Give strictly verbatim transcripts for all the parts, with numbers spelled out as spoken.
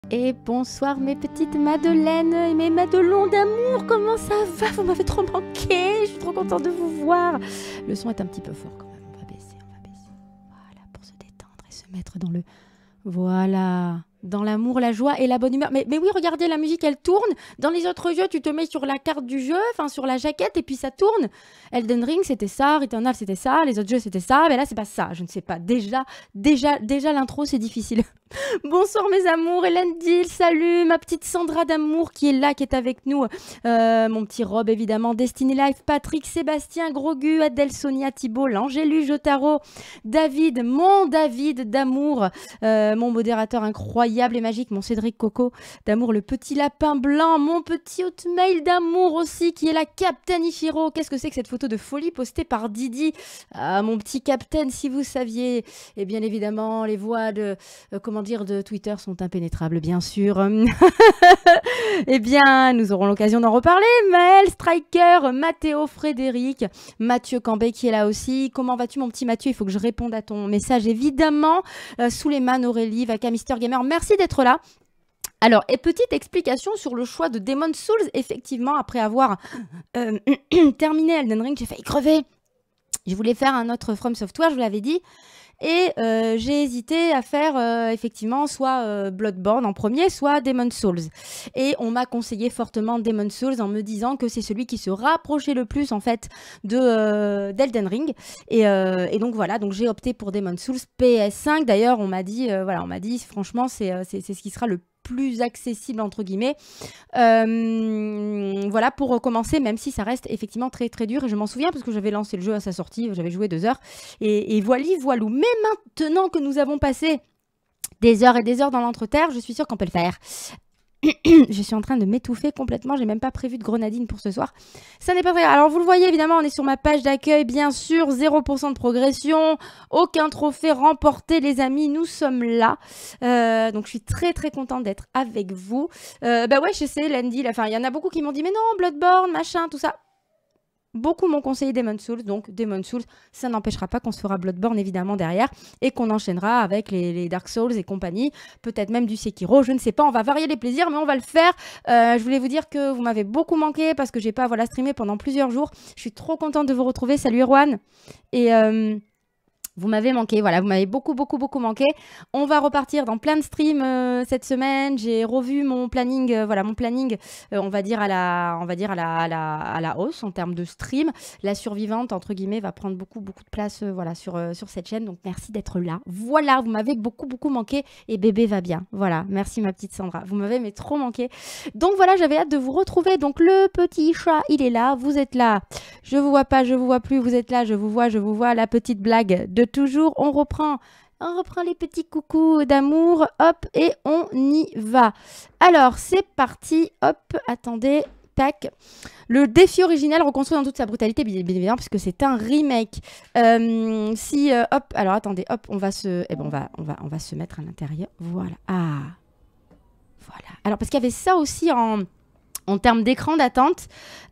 Et bonsoir mes petites Madeleines et mes Madelons d'amour, comment ça va? Vous m'avez trop manqué, je suis trop contente de vous voir. Le son est un petit peu fort quand même, on va baisser, on va baisser. Voilà, pour se détendre et se mettre dans le... Voilà, dans l'amour, la joie et la bonne humeur. Mais, mais oui, regardez, la musique, elle tourne. Dans les autres jeux, tu te mets sur la carte du jeu, enfin sur la jaquette, et puis ça tourne. Elden Ring, c'était ça. Returnal, c'était ça. Les autres jeux, c'était ça. Mais là, c'est pas ça. Je ne sais pas. Déjà, déjà, déjà, l'intro, c'est difficile. Bonsoir mes amours, Hélène Dill, salut, ma petite Sandra d'amour qui est là, qui est avec nous, euh, mon petit Rob évidemment, Destiny Life, Patrick, Sébastien, Grogu, Adèle, Sonia, Thibault, l'Angélu, Jotaro, David, mon David d'amour, euh, mon modérateur incroyable et magique, mon Cédric Coco d'amour, le petit lapin blanc, mon petit hotmail d'amour aussi qui est la Captain Ichiro. Qu'est-ce que c'est que cette photo de folie postée par Didi? Ah, mon petit Captain, si vous saviez. Et bien évidemment, les voix de... Euh, comment dire, de Twitter sont impénétrables, bien sûr. Eh bien, nous aurons l'occasion d'en reparler. Maël, Striker, Mathéo, Frédéric, Mathieu Cambé qui est là aussi. Comment vas-tu, mon petit Mathieu? Il faut que je réponde à ton message, évidemment. Euh, Souleymane, Aurélie, Vaka, Mister Gamer, merci d'être là. Alors, et petite explication sur le choix de Demon's Souls. Effectivement, après avoir euh, terminé Elden Ring, j'ai failli crever. Je voulais faire un autre From Software, je vous l'avais dit. Et euh, j'ai hésité à faire euh, effectivement soit euh, Bloodborne en premier, soit Demon's Souls. Et on m'a conseillé fortement Demon's Souls en me disant que c'est celui qui se rapprochait le plus en fait de euh, d'Elden Ring. Et, euh, et donc voilà, donc j'ai opté pour Demon's Souls P S cinq. D'ailleurs, on m'a dit, euh, voilà, on m'a dit franchement, c'est euh, c'est c'est ce qui sera le plus accessible entre guillemets. Euh, voilà pour commencer, même si ça reste effectivement très très dur. Et je m'en souviens parce que j'avais lancé le jeu à sa sortie, j'avais joué deux heures. Et, et voilà, voilou. Mais maintenant que nous avons passé des heures et des heures dans l'entreterre, je suis sûre qu'on peut le faire. Je suis en train de m'étouffer complètement, j'ai même pas prévu de grenadine pour ce soir. Ça n'est pas vrai. Alors vous le voyez évidemment, on est sur ma page d'accueil, bien sûr, zéro pour cent de progression, aucun trophée remporté les amis, nous sommes là. Euh, donc je suis très très contente d'être avec vous. Euh, bah ouais, je sais, Landy, enfin il y en a beaucoup qui m'ont dit mais non, Bloodborne, machin, tout ça. Beaucoup m'ont conseillé Demon's Souls, donc Demon's Souls, ça n'empêchera pas qu'on se fera Bloodborne évidemment derrière et qu'on enchaînera avec les, les Dark Souls et compagnie, peut-être même du Sekiro, je ne sais pas, on va varier les plaisirs mais on va le faire. Euh, je voulais vous dire que vous m'avez beaucoup manqué parce que j'ai pas voilà, streamé pendant plusieurs jours. Je suis trop contente de vous retrouver, salut Erwan. Et... Euh Vous m'avez manqué, voilà, vous m'avez beaucoup, beaucoup, beaucoup manqué. On va repartir dans plein de streams euh, cette semaine. J'ai revu mon planning, euh, voilà, mon planning, euh, on va dire à la, on va dire à la, à la, à la hausse en termes de stream. La survivante entre guillemets va prendre beaucoup, beaucoup de place, euh, voilà, sur euh, sur cette chaîne. Donc merci d'être là. Voilà, vous m'avez beaucoup, beaucoup manqué et bébé va bien. Voilà, merci ma petite Sandra. Vous m'avez mais trop manqué. Donc voilà, j'avais hâte de vous retrouver. Donc le petit chat, il est là, vous êtes là. Je vous vois pas, je vous vois plus. Vous êtes là, je vous vois, je vous vois. La petite blague de toujours, on reprend, on reprend les petits coucous d'amour, hop, et on y va. Alors, c'est parti, hop, attendez, tac. Le défi original reconstruit dans toute sa brutalité, bien évidemment, puisque c'est un remake. Euh, si, euh, hop, alors attendez, hop, on va se, eh ben, on va, on va, on va se mettre à l'intérieur, voilà, ah, voilà. Alors, parce qu'il y avait ça aussi en, en termes d'écran d'attente.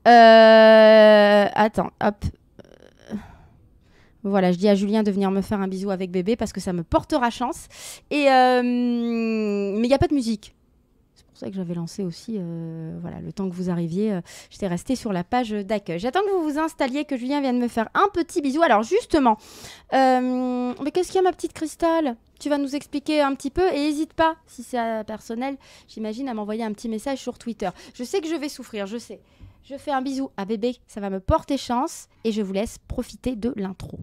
Euh, attends, hop. Voilà, je dis à Julien de venir me faire un bisou avec bébé parce que ça me portera chance. Et euh, mais il n'y a pas de musique. C'est pour ça que j'avais lancé aussi, euh, voilà, le temps que vous arriviez, euh, j'étais restée sur la page d'accueil. J'attends que vous vous installiez, que Julien vienne me faire un petit bisou. Alors justement, euh, mais qu'est-ce qu'il y a ma petite Cristal? Tu vas nous expliquer un petit peu et n'hésite pas, si c'est euh, personnel, j'imagine, à m'envoyer un petit message sur Twitter. Je sais que je vais souffrir, je sais. Je fais un bisou à bébé, ça va me porter chance et je vous laisse profiter de l'intro.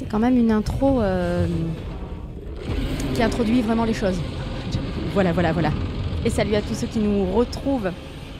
quand même une intro euh, qui introduit vraiment les choses. Voilà, voilà, voilà. Et salut à tous ceux qui nous retrouvent.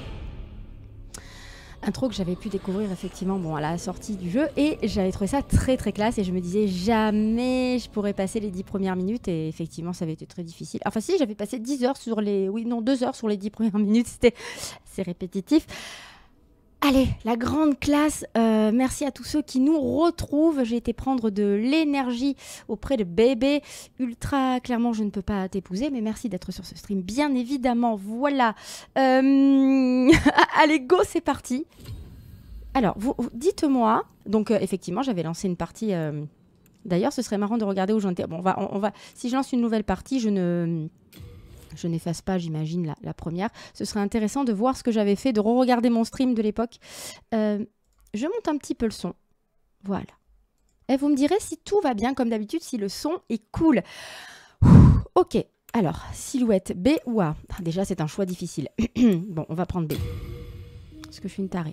Intro que j'avais pu découvrir effectivement bon, à la sortie du jeu et j'avais trouvé ça très très classe et je me disais jamais je pourrais passer les dix premières minutes et effectivement ça avait été très difficile. Enfin si, j'avais passé dix heures sur les... Oui, non, deux heures sur les dix premières minutes, c'était c'est répétitif. Allez, la grande classe, euh, merci à tous ceux qui nous retrouvent. J'ai été prendre de l'énergie auprès de bébé. Ultra, clairement, je ne peux pas t'épouser, mais merci d'être sur ce stream, bien évidemment. Voilà. Euh... Allez, go, c'est parti. Alors, vous, vous dites-moi. Donc, euh, effectivement, j'avais lancé une partie. Euh... D'ailleurs, ce serait marrant de regarder où j'en étais. Bon, on va, on, on va... Si je lance une nouvelle partie, je ne... Je n'efface pas, j'imagine, la, la première. Ce serait intéressant de voir ce que j'avais fait, de re-regarder mon stream de l'époque. Euh, je monte un petit peu le son. Voilà. Et vous me direz si tout va bien, comme d'habitude, si le son est cool. Ouh, ok. Alors, silhouette, B ou A? Ah, déjà, c'est un choix difficile. Bon, on va prendre B. Parce que je suis une tarée.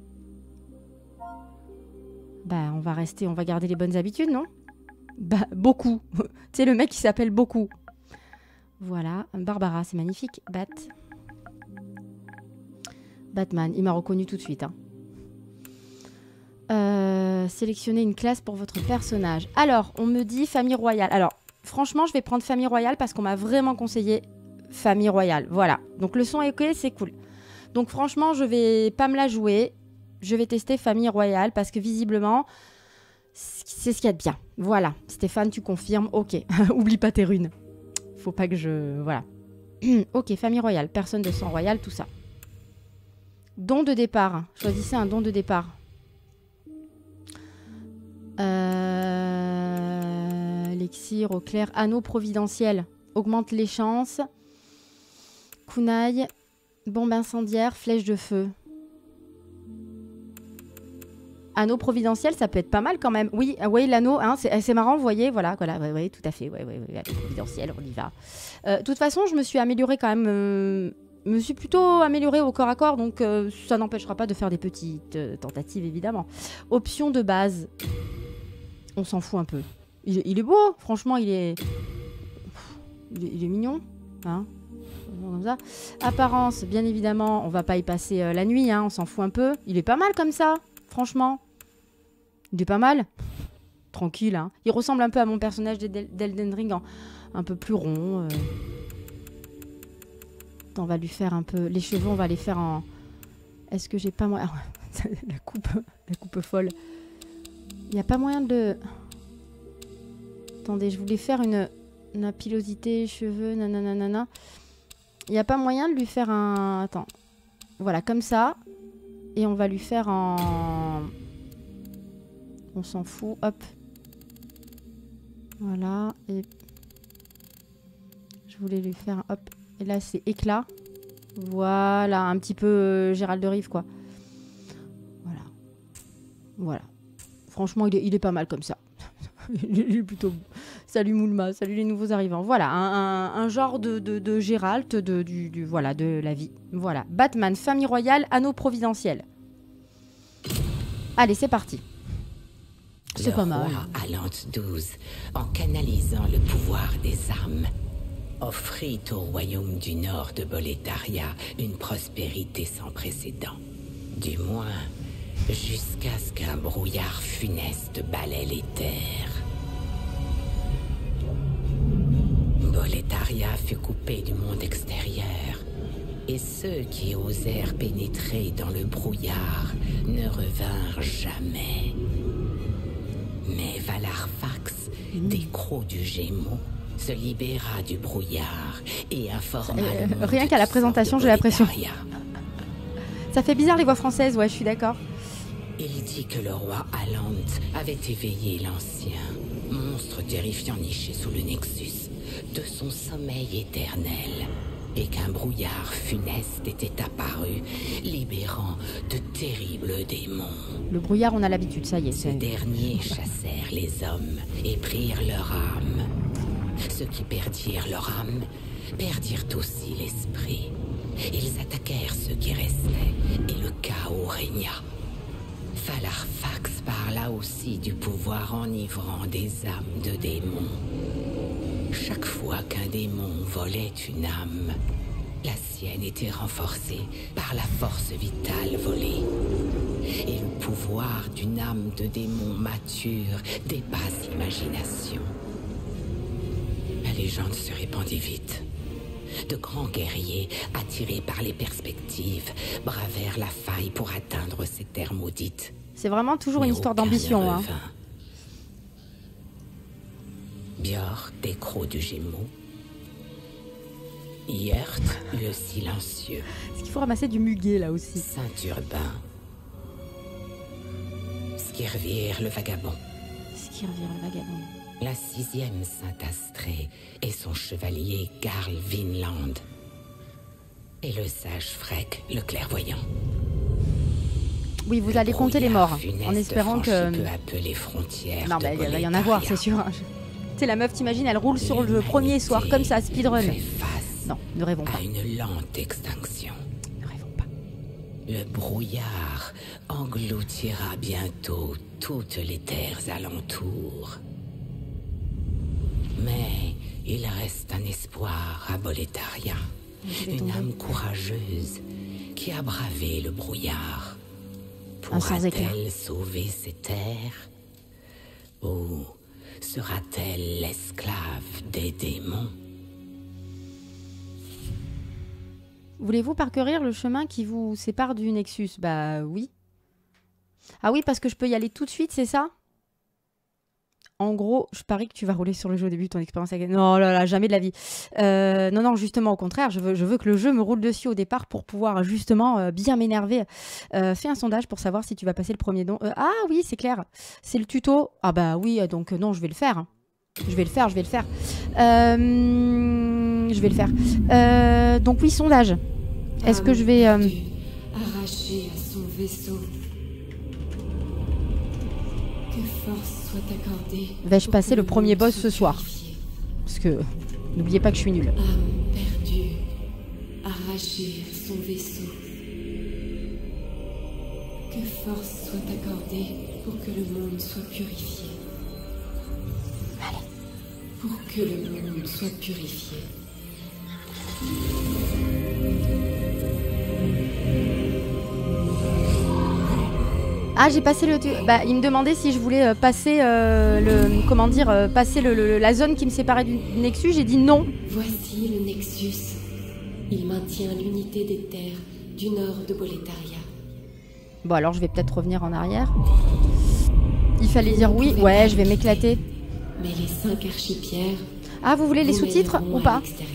Bah, on va rester, on va garder les bonnes habitudes, non? Bah, beaucoup. Tu sais, le mec qui s'appelle beaucoup. Voilà, Barbara, c'est magnifique. Bat. Batman, il m'a reconnu tout de suite. Hein. Euh, sélectionnez une classe pour votre personnage. Alors, on me dit famille royale. Alors, franchement, je vais prendre famille royale parce qu'on m'a vraiment conseillé famille royale. Voilà, donc le son est ok, c'est cool. Donc franchement, je vais pas me la jouer. Je vais tester famille royale parce que visiblement, c'est ce qu'il y a de bien. Voilà, Stéphane, tu confirmes. Ok, oublie pas tes runes. Faut pas que je... Voilà. Ok, famille royale, personne de sang royal, tout ça. Don de départ. Choisissez un don de départ. Euh... Elixir au clair. Anneau providentiel. Augmente les chances. Kunai. Bombe incendiaire. Flèche de feu. Anneau providentiel, ça peut être pas mal quand même. Oui, euh, oui l'anneau, hein, c'est marrant, vous voyez, voilà, voilà, ouais, ouais, tout à fait, ouais, ouais, ouais, anneau providentiel, on y va. Euh, de toute façon, je me suis améliorée quand même, euh, me suis plutôt améliorée au corps à corps, donc euh, ça n'empêchera pas de faire des petites euh, tentatives, évidemment. Option de base, on s'en fout un peu. Il, il est beau, franchement, il est, il est, il est mignon, hein. Comme ça. Apparence, bien évidemment, on va pas y passer euh, la nuit, hein, on s'en fout un peu. Il est pas mal comme ça, franchement. Il est pas mal. Tranquille, hein. Il ressemble un peu à mon personnage d'Elden Ring, en, un peu plus rond. Euh. On va lui faire un peu... Les cheveux, on va les faire en... Est-ce que j'ai pas moyen... la coupe, la coupe folle. Il n'y a pas moyen de... Attendez, je voulais faire une, une pilosité, cheveux, nanana. Il n'y a pas moyen de lui faire un... Attends. Voilà, comme ça. Et on va lui faire en... On s'en fout, hop. Voilà, et... Je voulais lui faire, hop. Et là, c'est éclat. Voilà, un petit peu euh, Gérald de Rive, quoi. Voilà. Voilà. Franchement, il est, il est pas mal comme ça. Il est plutôt... Salut Moulma, salut les nouveaux arrivants. Voilà, un, un, un genre de, de, de Gérald, de, du, du, voilà, de la vie. Voilà, Batman, famille royale, anneau providentiel. Allez, c'est parti. C'est pas mal. Le roi Alante douze, en canalisant le pouvoir des armes, offrit au royaume du nord de Boletaria une prospérité sans précédent. Du moins, jusqu'à ce qu'un brouillard funeste balaie les terres. Boletaria fut coupée du monde extérieur, et ceux qui osèrent pénétrer dans le brouillard ne revinrent jamais. Mais Valarfax, mmh. décro du Gémeaux, se libéra du brouillard et informa euh, le monde rien qu'à la présentation, j'ai l'impression. Ça fait bizarre les voix françaises, ouais, je suis d'accord. Il dit que le roi Alante avait éveillé l'ancien, monstre terrifiant niché sous le Nexus, de son sommeil éternel, et qu'un brouillard funeste était apparu, libérant de terribles démons. Le brouillard, on a l'habitude, ça y est. Ces derniers chassèrent les hommes et prirent leur âme. Ceux qui perdirent leur âme perdirent aussi l'esprit. Ils attaquèrent ceux qui restaient, et le chaos régna. Falarfax parla aussi du pouvoir enivrant des âmes de démons. Chaque fois qu'un démon volait une âme, la sienne était renforcée par la force vitale volée. Et le pouvoir d'une âme de démon mature dépasse l'imagination. La légende se répandit vite. De grands guerriers, attirés par les perspectives, bravèrent la faille pour atteindre ces terres maudites. C'est vraiment toujours Mais une histoire aucun d'ambition. ne Hein. revint. Björk, décro du Gémeaux. Yert, le silencieux. Est-ce qu'il faut ramasser du muguet là aussi? Saint-Urbain. Skirvir, le vagabond. Skirvir le vagabond. La sixième Saint-Astrée et son chevalier Garl Vinland. Et le sage Frek, le clairvoyant. Oui, vous Le allez compter les morts, brouillard en funeste espérant que... franchit peu à peu les frontières Non, de bah, il va y en avoir, Boletaria. c'est sûr. Tu sais, la meuf, t'imagines, elle roule sur le premier soir, comme ça, speedrun. Fait face Non, ne rêvons pas. à une lente extinction. Ne rêvons pas. Le brouillard engloutira bientôt toutes les terres alentours. Mais il reste un espoir à Boletaria. Je vais Une tomber. âme courageuse qui a bravé le brouillard. Un sans éclat. Pourra-t-elle sauver ces terres? Ou sera-t-elle l'esclave des démons? Voulez-vous parcourir le chemin qui vous sépare du Nexus? Bah oui. Ah oui, parce que je peux y aller tout de suite, c'est ça? En gros, je parie que tu vas rouler sur le jeu au début de ton expérience avec... Non, là, là, jamais de la vie. Euh, non, non, justement, au contraire, je veux, je veux que le jeu me roule dessus au départ pour pouvoir justement euh, bien m'énerver. Euh, fais un sondage pour savoir si tu vas passer le premier don. Euh, ah oui, c'est clair. C'est le tuto. Ah bah oui, donc euh, non, je vais le faire. Je vais le faire, je vais le faire. Euh, je vais le faire. Euh, donc oui, sondage. Est-ce que je vais... euh, Arraché à son vaisseau. Que force soit accordée. Vais-je pour passer que le premier monde boss soit ce soir? purifié. Parce que n'oubliez pas que je suis nulle. Âme perdue, arrachée à son vaisseau. Que force soit accordée pour que le monde soit purifié. Allez. Pour que le monde soit purifié. Ah, j'ai passé le... tu- Bah, il me demandait si je voulais euh, passer euh, le... Comment dire euh, Passer le, le- la zone qui me séparait du Nexus. J'ai dit non. Voici le Nexus. Il maintient l'unité des terres du nord de Boletaria. Bon, alors je vais peut-être revenir en arrière. Il fallait dire oui. Ouais, je vais m'éclater. Mais les cinq archipierres Ah, vous voulez les vous sous-titres mèneront ou à pas? l'extérieur.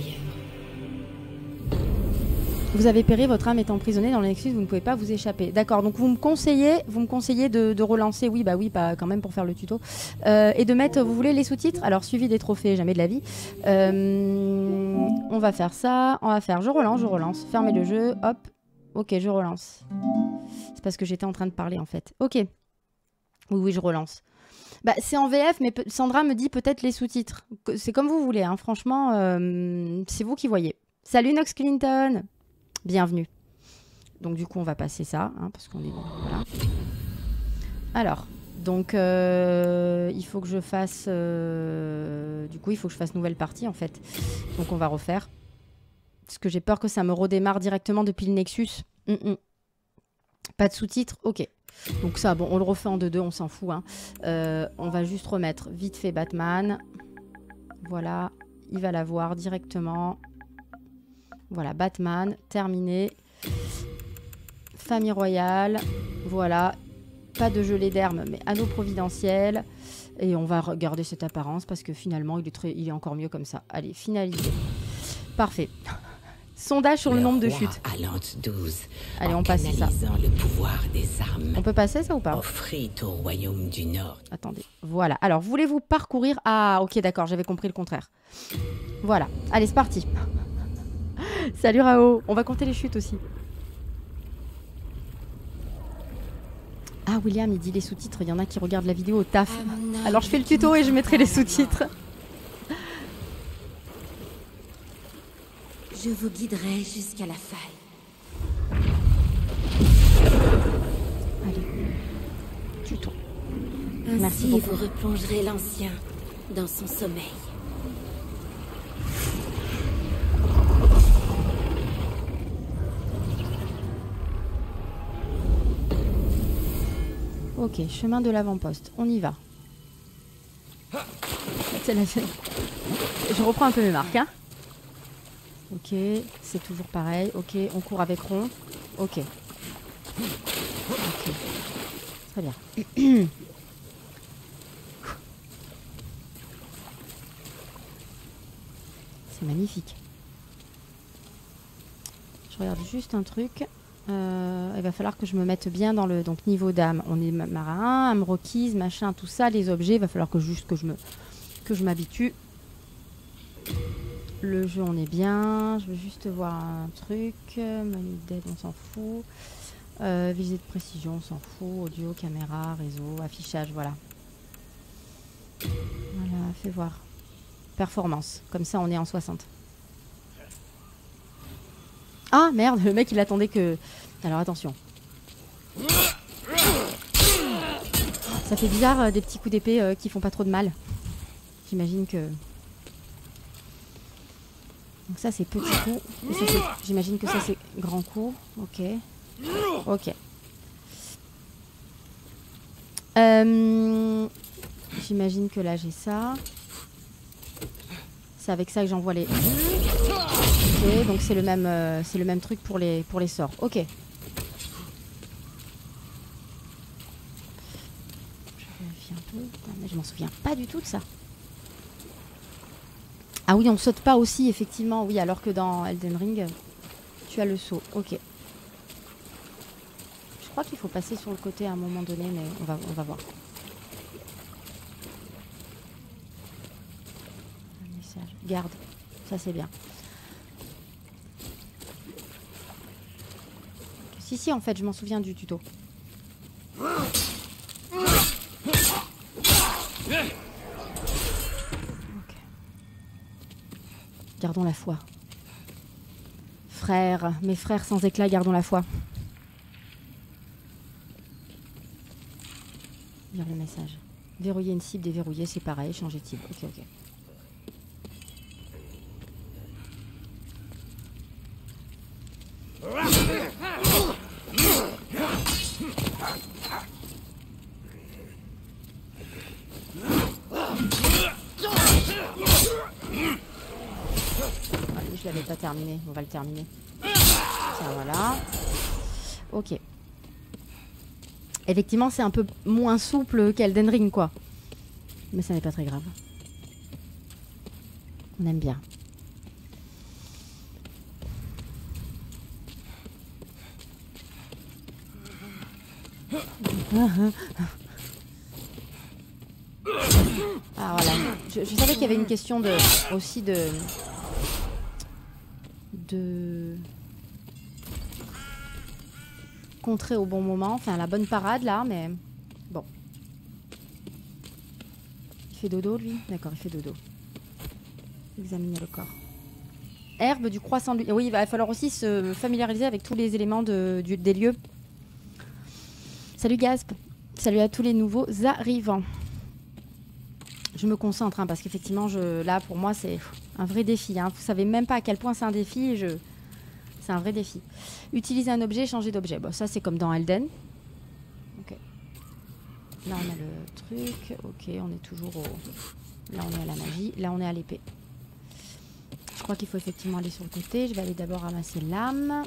Vous avez péri, votre âme est emprisonnée dans le Nexus, vous ne pouvez pas vous échapper. D'accord, donc vous me conseillez, vous me conseillez de, de relancer, oui, bah oui, pas quand même pour faire le tuto, euh, et de mettre, vous voulez les sous-titres? Alors, suivi des trophées, jamais de la vie. Euh, on va faire ça, on va faire, je relance, je relance, fermez le jeu, hop, ok, je relance. C'est parce que j'étais en train de parler en fait. Ok, oui, oui, je relance. Bah, c'est en V F, mais pe- Sandra me dit peut-être les sous-titres. Que- C'est comme vous voulez, hein. Franchement, euh, c'est vous qui voyez. Salut Nox Clinton! Bienvenue. Donc du coup, on va passer ça, hein, parce qu'on est... Voilà. Alors, donc, euh, il faut que je fasse... euh, Du coup, il faut que je fasse nouvelle partie, en fait. Donc, on va refaire. Parce que j'ai peur que ça me redémarre directement depuis le Nexus. Mm -mm. Pas de sous-titres? Ok. Donc ça, bon, on le refait en deux deux, on s'en fout. Hein. Euh, on va juste remettre vite fait Batman. Voilà, il va la voir directement. Voilà, Batman, terminé. Famille royale, voilà. Pas de gelée d'herbe, mais anneau providentiel. Et on va regarder cette apparence parce que finalement, il est, très, il est encore mieux comme ça. Allez, finalisé. Parfait. Sondage sur le, le nombre de chutes. Alante douze, allez, on passe ça. Le pouvoir des armes, on peut passer ça ou pas? offrit au royaume du Nord. Attendez, voilà. Alors, voulez-vous parcourir... Ah, ok, d'accord, j'avais compris le contraire. Voilà, allez, c'est parti. Salut Rao, on va compter les chutes aussi. Ah, William, il dit les sous-titres. Il y en a qui regardent la vidéo au taf. Alors, je fais le tuto et je mettrai les sous-titres. Je vous guiderai jusqu'à la faille. Allez. Merci Ainsi, beaucoup. vous replongerez l'ancien dans son sommeil. Ok, chemin de l'avant-poste. On y va. C'est la... Je reprends un peu mes marques. Hein. Ok, c'est toujours pareil. Ok, on court avec rond. Ok. Ok. Très bien. C'est magnifique. Je regarde juste un truc. Euh, il va falloir que je me mette bien dans le donc niveau d'âme. On est marin, âme requise, machin, tout ça, les objets. Il va falloir que juste que je me que je m'habitue. Le jeu, on est bien. Je veux juste voir un truc. Menu d'aide, on s'en fout. Euh, visée de précision, on s'en fout. Audio, caméra, réseau, affichage, voilà. Voilà, fais voir. Performance. Comme ça, on est en soixante. Ah merde, le mec il attendait que... Alors attention. Ça fait bizarre euh, des petits coups d'épée euh, qui font pas trop de mal. J'imagine que... Donc ça c'est petit coup. Et ça, c'est... J'imagine que ça c'est grand coup. Ok. Ok. Euh... J'imagine que là j'ai ça. C'est avec ça que j'envoie les... Ok, donc c'est le même, euh, c'est le même truc pour les, pour les sorts. Ok. Je vérifie un peu. Putain, mais je m'en souviens pas du tout de ça. Ah oui, on saute pas aussi, effectivement. Oui, alors que dans Elden Ring, tu as le saut. Ok. Je crois qu'il faut passer sur le côté à un moment donné, mais on va, on va voir. Un message. Garde. Ça, c'est bien. Si, si, en fait, je m'en souviens du tuto. Okay. Gardons la foi. Frères, mes frères sans éclat, gardons la foi. Lire le message. Verrouiller une cible, déverrouiller, c'est pareil. Changer de cible. Ok, ok. Je l'avais pas terminé, on va le terminer. Ça, voilà. Ok. Effectivement, c'est un peu moins souple qu'Elden Ring, quoi. Mais ça n'est pas très grave. On aime bien. Ah voilà. Je, je savais qu'il y avait une question de aussi de de contrer au bon moment, enfin la bonne parade là, mais bon. Il fait dodo lui? D'accord, il fait dodo. Examiner le corps. Herbe du croissant de... Oui, il va falloir aussi se familiariser avec tous les éléments de, du, des lieux. Salut Gasp. Salut à tous les nouveaux arrivants. Je me concentre hein, parce qu'effectivement, je... là pour moi c'est un vrai défi. Hein. Vous savez même pas à quel point c'est un défi. Je... C'est un vrai défi. Utiliser un objet, changer d'objet. Bon, ça c'est comme dans Elden. Ok. Là on a le truc. Ok, on est toujours au... Là on est à la magie. Là on est à l'épée. Je crois qu'il faut effectivement aller sur le côté. Je vais aller d'abord ramasser l'âme.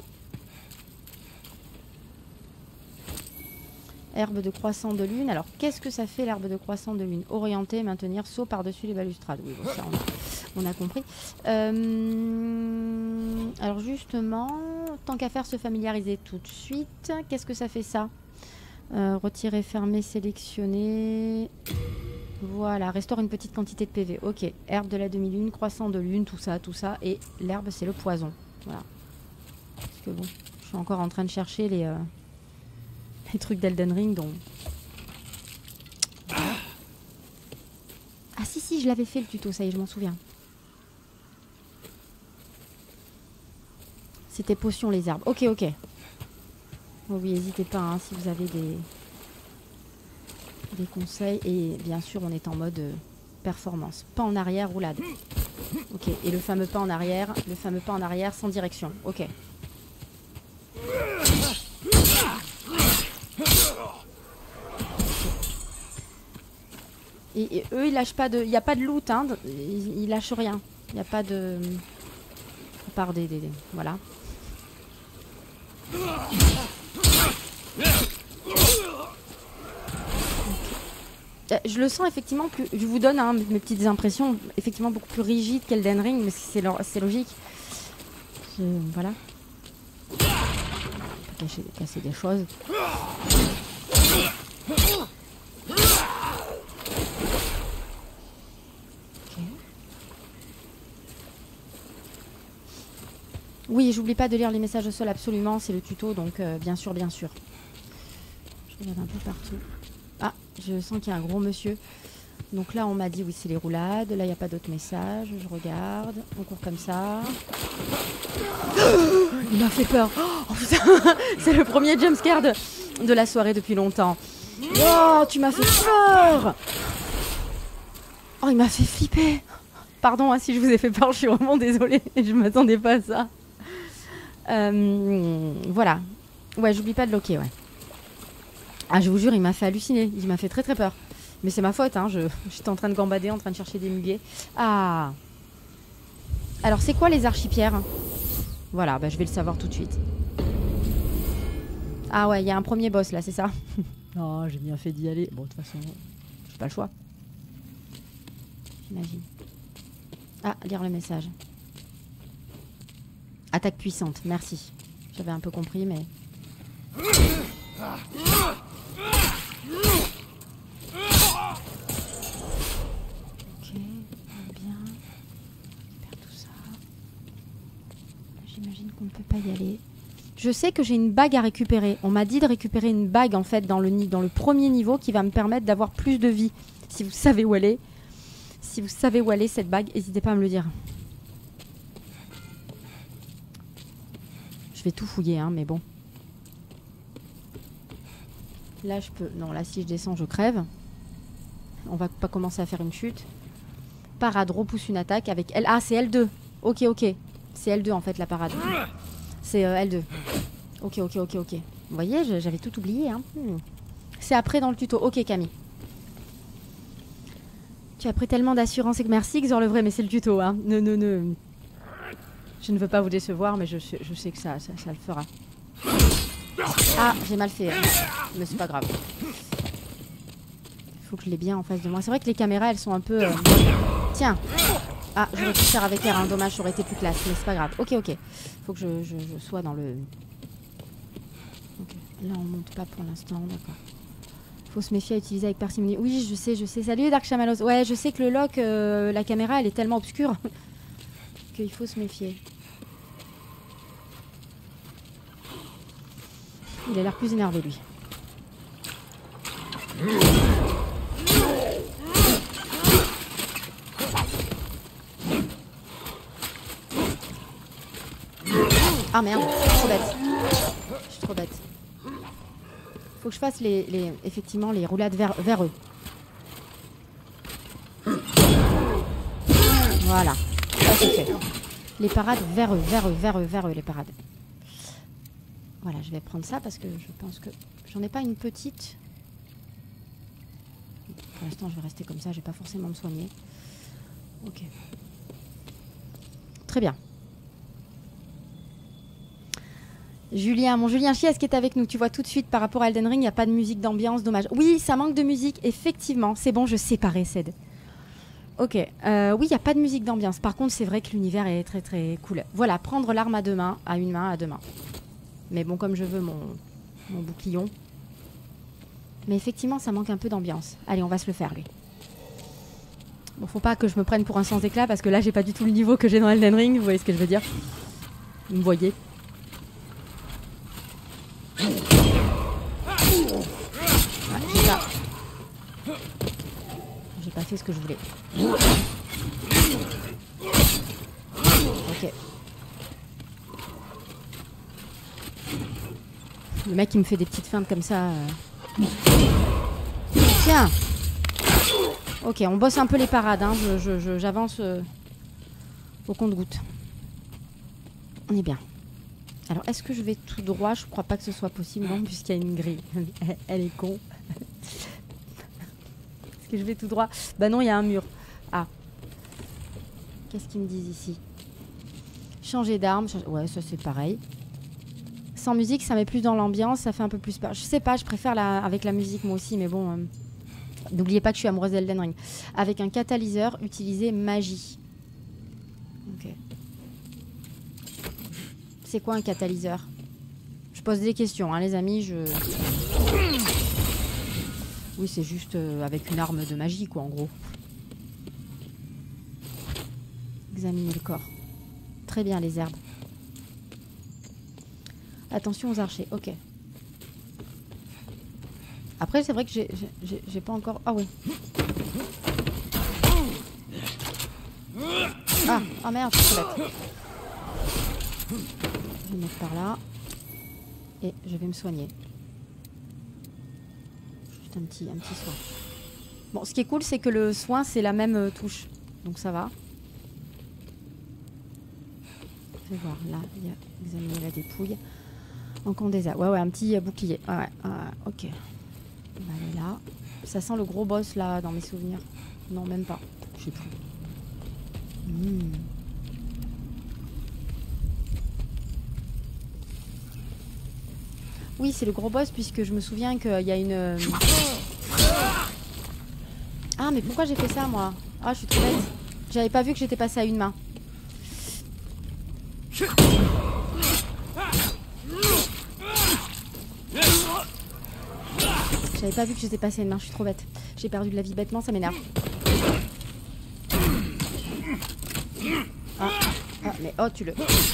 Herbe de croissant de lune. Alors, qu'est-ce que ça fait l'herbe de croissant de lune? Orienter, maintenir, saut par-dessus les balustrades. Oui, bon, ça, on a, on a compris. Euh, alors, justement, tant qu'à faire, se familiariser tout de suite. Qu'est-ce que ça fait, ça? euh, Retirer, fermer, sélectionner. Voilà, restaure une petite quantité de P V. Ok, herbe de la demi-lune, croissant de lune, tout ça, tout ça. Et l'herbe, c'est le poison. Voilà. Parce que bon, je suis encore en train de chercher les... Euh, les trucs d'Elden Ring dont... Voilà. Ah si si, je l'avais fait le tuto, ça y est, je m'en souviens. C'était potion les herbes. Ok, ok. Oh oui, n'hésitez pas hein, si vous avez des... des conseils. Et bien sûr, on est en mode euh, performance. Pas en arrière, roulade. Ok, et le fameux pas en arrière, le fameux pas en arrière sans direction. Ok. Et, et eux, ils lâchent pas de... Il n'y a pas de loot, hein. Ils, ils lâchent rien. Il n'y a pas de... À part des... des, des... Voilà. Je le sens effectivement plus... Je vous donne hein, mes petites impressions, effectivement beaucoup plus rigides qu'Elden Ring, mais c'est lo... logique. Je... Voilà. Je peux cacher... casser des choses. Oui, j'oublie pas de lire les messages au sol, absolument, c'est le tuto, donc euh, bien sûr, bien sûr. Je regarde un peu partout. Ah, je sens qu'il y a un gros monsieur. Donc là, on m'a dit, oui, c'est les roulades. Là, il n'y a pas d'autres messages. Je regarde. On court comme ça. Oh, il m'a fait peur. Oh putain, c'est le premier jumpscare de, de la soirée depuis longtemps. Oh, tu m'as fait peur. Oh, il m'a fait flipper. Pardon hein, si je vous ai fait peur, je suis vraiment désolée. Je ne m'attendais pas à ça. Euh, voilà. Ouais, j'oublie pas de loquer, ouais. Ah, je vous jure, il m'a fait halluciner. Il m'a fait très très peur. Mais c'est ma faute, hein. Je, j'étais en train de gambader, en train de chercher des muguets. Ah. Alors, c'est quoi les archipierres? Voilà, bah, je vais le savoir tout de suite. Ah ouais, il y a un premier boss là, c'est ça? Oh, j'ai bien fait d'y aller. Bon, de toute façon, j'ai pas le choix. J'imagine. Ah, lire le message. Attaque puissante, merci. J'avais un peu compris, mais... Ok, bien. Faire tout ça. J'imagine qu'on ne peut pas y aller. Je sais que j'ai une bague à récupérer. On m'a dit de récupérer une bague, en fait, dans le, dans le premier niveau qui va me permettre d'avoir plus de vie. Si vous savez où elle est. Si vous savez où elle est, cette bague, n'hésitez pas à me le dire. Je vais tout fouiller, hein, mais bon. Là, je peux... Non, là, si je descends, je crève. On va pas commencer à faire une chute. Parade repousse une attaque avec L. Ah, c'est L deux. Ok, ok. C'est L deux, en fait, la parade. C'est euh, L deux. Ok, ok, ok, ok. Vous voyez, j'avais tout oublié. Hein. Hmm. C'est après dans le tuto. Ok, Camille. Tu as pris tellement d'assurance et que merci, Xor le vrai, mais c'est le tuto. Hein. Ne, ne, ne... Je ne veux pas vous décevoir, mais je, je sais que ça, ça, ça le fera. Ah, j'ai mal fait. Hein. Mais c'est pas grave. Il faut que je l'ai bien en face de moi. C'est vrai que les caméras, elles sont un peu... Euh... Tiens. Ah, j'aurais pu faire avec R. Hein. Dommage, ça aurait été plus classe, mais c'est pas grave. Ok, ok. Il faut que je, je, je sois dans le... Okay. Là, on monte pas pour l'instant, d'accord. Faut se méfier à utiliser avec parcimonie. Oui, je sais, je sais. Salut Dark Chamalos. Ouais, je sais que le lock, euh, la caméra, elle est tellement obscure qu'il faut se méfier. Il a l'air plus énervé, lui. Ah merde, je suis trop bête. Je suis trop bête. Faut que je fasse les, les, effectivement les roulades vers, vers eux. Voilà, ça c'est fait. Les parades vers eux, vers eux, vers eux, vers eux, les parades. Voilà, je vais prendre ça parce que je pense que j'en ai pas une petite. Pour l'instant, je vais rester comme ça, je vais pas forcément me soigner. Ok. Très bien. Julien, mon Julien Chies qui est avec nous, tu vois tout de suite par rapport à Elden Ring, il n'y a pas de musique d'ambiance, dommage. Oui, ça manque de musique, effectivement, c'est bon, je séparais Ced. Ok, euh, oui, il n'y a pas de musique d'ambiance, par contre c'est vrai que l'univers est très très cool. Voilà, prendre l'arme à deux mains, à une main, à deux mains. Mais bon, comme je veux mon, mon bouclion. Mais effectivement, ça manque un peu d'ambiance. Allez, on va se le faire, lui. Bon, faut pas que je me prenne pour un sans éclat, parce que là, j'ai pas du tout le niveau que j'ai dans Elden Ring, vous voyez ce que je veux dire? Vous me voyez? Ah, j'ai pas... J'ai pas fait ce que je voulais. Ok. Le mec il me fait des petites feintes comme ça. Euh... Tiens. Ok, on bosse un peu les parades. Hein. J'avance euh, au compte-gouttes. On est bien. Alors, est-ce que je vais tout droit? Je crois pas que ce soit possible, non, puisqu'il y a une grille. Elle est con. Est-ce que je vais tout droit? Bah non, il y a un mur. Ah. Qu'est-ce qu'ils me disent ici? Changer d'arme. Changer... Ouais, ça c'est pareil. Sans musique, ça met plus dans l'ambiance, ça fait un peu plus peur. Je sais pas, je préfère la... avec la musique moi aussi, mais bon... Euh... N'oubliez pas que je suis amoureuse d'Elden Ring. Avec un catalyseur, utilisez magie. Ok. C'est quoi un catalyseur? Je pose des questions, hein, les amis, je... Oui, c'est juste euh, avec une arme de magie, quoi, en gros. Examiner le corps. Très bien, les herbes. Attention aux archers, ok. Après, c'est vrai que j'ai pas encore... Ah oui. Ah, oh merde, je suis bête. Je vais mettre par là. Et je vais me soigner. Juste un petit, un petit soin. Bon, ce qui est cool, c'est que le soin, c'est la même euh, touche. Donc ça va. Je vais voir, là, il y a examiner la dépouille. Encore des arbres. Ouais, ouais, un petit euh, bouclier. Ouais, ouais, ouais, ok. On va aller là. Ça sent le gros boss là dans mes souvenirs. Non, même pas. Je sais plus. Mmh. Oui, c'est le gros boss puisque je me souviens qu'il y a une... Ah, mais pourquoi j'ai fait ça moi? Ah, je suis trop bête. J'avais pas vu que j'étais passée à une main. J'avais pas vu que j'étais passée à une main, je suis trop bête. J'ai perdu de la vie bêtement, ça m'énerve. Ah, ah, mais oh, tu le...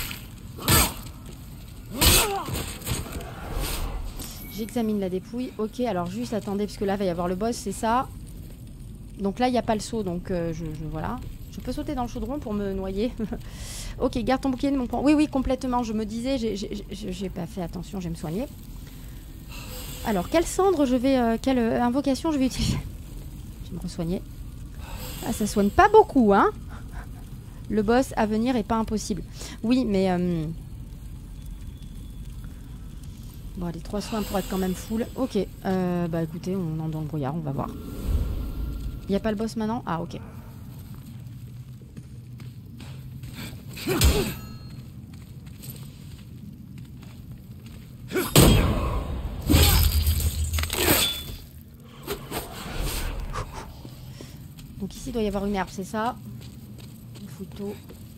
J'examine la dépouille. Ok, alors juste attendez, parce que là, il va y avoir le boss, c'est ça. Donc là, il n'y a pas le saut, donc euh, je, je... Voilà. Je peux sauter dans le chaudron pour me noyer. Ok, garde ton bouclier de mon point. Oui, oui, complètement. Je me disais, j'ai pas fait attention, je vais me soigner. Alors, quelle cendre je vais... Euh, quelle euh, invocation je vais utiliser? Je vais me re-soigner. Ah, ça soigne pas beaucoup, hein. Le boss à venir est pas impossible. Oui, mais... Euh... Bon, allez, trois soins pour être quand même full. Ok, euh, bah écoutez, on entre dans le brouillard, on va voir. Il n'y a pas le boss maintenant? Ah, ok. Donc ici, il doit y avoir une herbe, c'est ça? Une photo.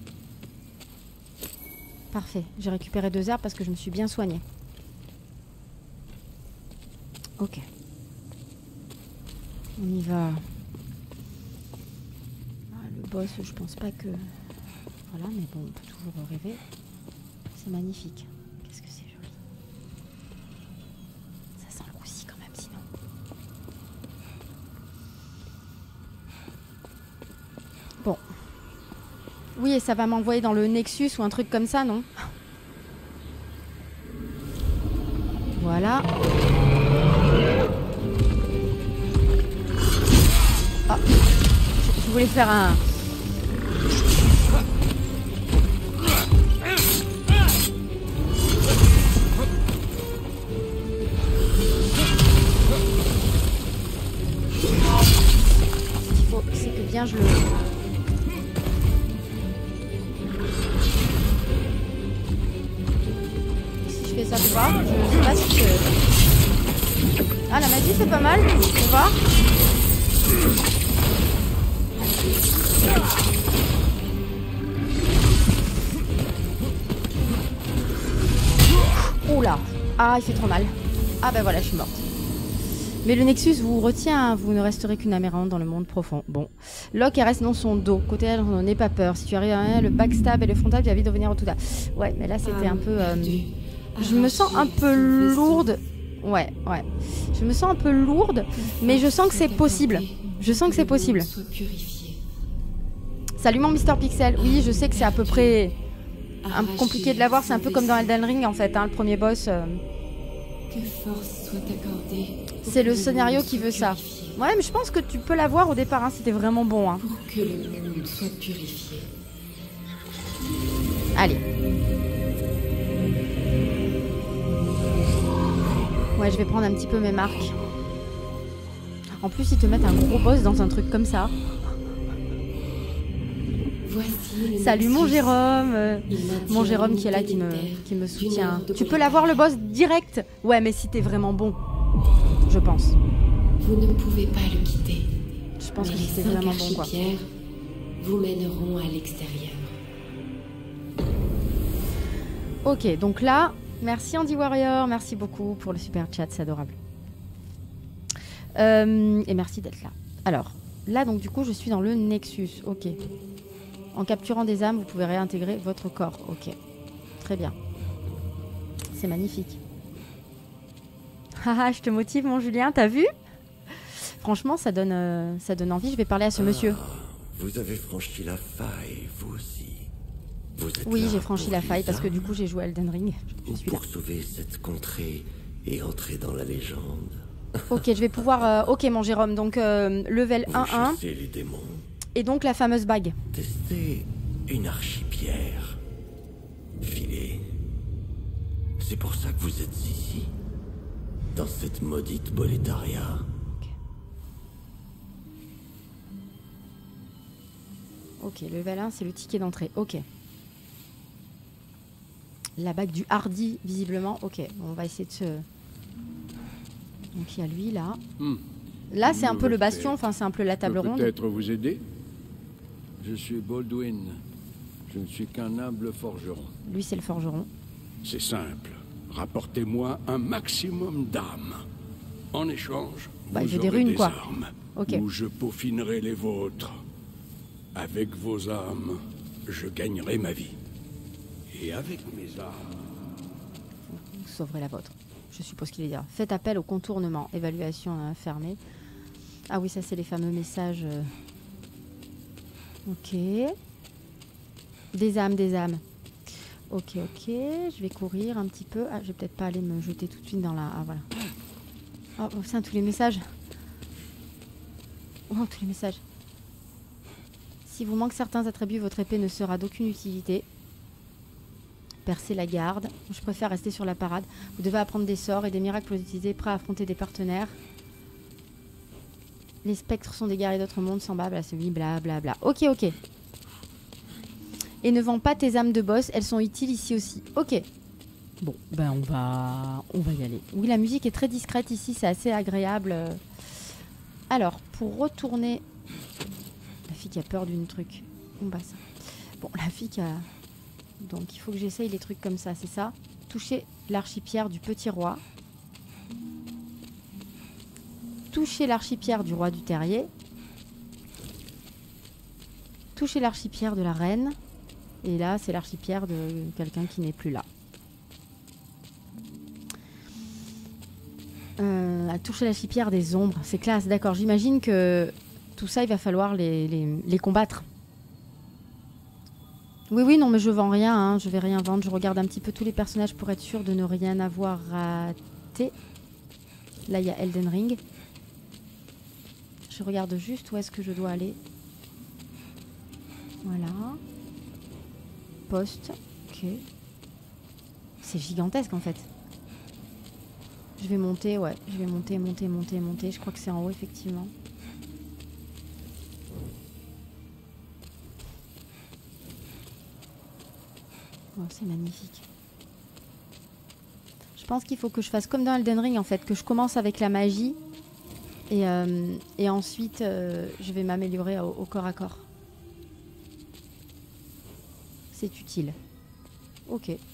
Parfait, j'ai récupéré deux herbes parce que je me suis bien soignée. Ok. On y va. Ah, le boss, je pense pas que... Voilà, mais bon, on peut toujours rêver. C'est magnifique. Qu'est-ce que c'est joli. Ça sent le roussi quand même, sinon. Bon. Oui, et ça va m'envoyer dans le Nexus ou un truc comme ça, non? Voilà. Ah, je voulais faire un... Ce qu'il faut, c'est que bien je le... Si je fais ça, tu vois, je sais pas si que... Ah, la magie, c'est pas mal, tu vois. Oula. Ah, il fait trop mal. Ah ben voilà, je suis morte. Mais le Nexus vous retient, vous ne resterez qu'une âme errante dans le monde profond. Bon. Locke reste dans son dos. Côté elle, on n'en pas peur. Si tu arrives à rien, le backstab et le frontal, tu vas vite devenir au tout là. Ouais, mais là c'était un peu... Euh... Je me sens un peu lourde. Ouais, ouais. Je me sens un peu lourde, mais je sens que c'est possible. Je sens que c'est possible. Salut mon Mister Pixel. Oui, je sais que c'est à peu près un peu compliqué de l'avoir. C'est un peu comme dans Elden Ring en fait, hein, le premier boss. Euh... Que force soit accordée. C'est le scénario qui veut ça. Ouais, mais je pense que tu peux l'avoir au départ, hein, c'était vraiment bon. Hein. Pour que le monde soit purifié. Allez. Ouais, je vais prendre un petit peu mes marques. En plus, ils te mettent un gros boss dans un truc comme ça. Voici Salut mon Jérôme. euh, Mon Jérôme qui est là, qui me, qui me soutient. Tu peux l'avoir le boss direct. Ouais, mais si t'es vraiment bon. Je pense. Vous ne pouvez pas le quitter. Je pense Mais que les c'est cinq vraiment bon, quoi. archipierres vous mèneront à l'extérieur. Ok, donc là, merci Andy Warrior, merci beaucoup pour le super chat, c'est adorable. Euh, et merci d'être là. Alors, là, donc du coup, je suis dans le Nexus, ok. En capturant des âmes, vous pouvez réintégrer votre corps, ok. Très bien. C'est magnifique. Haha, je te motive, mon Julien, t'as vu? Franchement, ça donne, euh, ça donne envie, je vais parler à ce monsieur. Ah, vous avez franchi la faille, vous aussi. Vous êtes Oui, là j'ai franchi pour la faille les parce que du âmes coup, j'ai joué à Elden Ring. Je ou suis là. pour sauver cette contrée et entrer dans la légende. Ok, je vais pouvoir... euh, ok, mon Jérôme, donc euh, level Vous un un. chassez les démons. Et donc la fameuse bague. Testez une archipierre. Filez. C'est pour ça que vous êtes ici. Dans cette maudite Boletaria. Ok, level un, c'est le ticket d'entrée. Ok. La bague du hardi, visiblement. Ok, on va essayer de se... Donc il y a lui, là. Hmm. Là, c'est un peu le Nouvelle bastion, tête. enfin, c'est un peu la table Je peux ronde. peut-être vous aider. Je suis Baldwin. Je ne suis qu'un humble forgeron. Lui, c'est le forgeron. C'est simple. Rapportez-moi un maximum d'âmes. En échange, Bah, il vous veut des aurez runes, des quoi. armes. Ok. Où je peaufinerai les vôtres. Avec vos âmes, je gagnerai ma vie. Et avec mes armes... Vous sauverez la vôtre. Je suppose qu'il est dire. Faites appel au contournement. Évaluation euh, fermée. Ah oui, ça, c'est les fameux messages. euh. Ok. Des âmes, des âmes. Ok, ok. Je vais courir un petit peu. Ah, je vais peut-être pas aller me jeter tout de suite dans la... Ah, voilà. Oh, oh ça, tous les messages. Oh, tous les messages. Si vous manque certains attributs, votre épée ne sera d'aucune utilité. Percer la garde. Je préfère rester sur la parade. Vous devez apprendre des sorts et des miracles pour les utiliser, prêts à affronter des partenaires. Les spectres sont des guerriers d'autres mondes, semblables à celui, blablabla. Ok, ok. Et ne vends pas tes âmes de boss, elles sont utiles ici aussi. Ok. Bon, ben on va, on va y aller. Oui, la musique est très discrète ici, c'est assez agréable. Alors, pour retourner... La fille qui a peur d'une truc. On bat ça. Bon, la fille qui a... Donc, il faut que j'essaye les trucs comme ça, c'est ça. Toucher l'archipierre du petit roi. Toucher l'archipierre du roi du terrier. Toucher l'archipierre de la reine. Et là, c'est l'archipierre de quelqu'un qui n'est plus là. Euh, à toucher l'archipierre des ombres. C'est classe, d'accord. J'imagine que tout ça, il va falloir les, les, les combattre. Oui, oui, non, mais je vends rien. Hein. Je vais rien vendre. Je regarde un petit peu tous les personnages pour être sûr de ne rien avoir raté. Là, il y a Elden Ring. Je regarde juste où est-ce que je dois aller. Voilà. Poste. Ok. C'est gigantesque en fait. Je vais monter, ouais. Je vais monter, monter, monter, monter. Je crois que c'est en haut, effectivement. Oh, c'est magnifique. Je pense qu'il faut que je fasse comme dans Elden Ring, en fait. Que je commence avec la magie. Et, euh, et ensuite, euh, je vais m'améliorer au, au corps à corps. C'est utile. Ok. De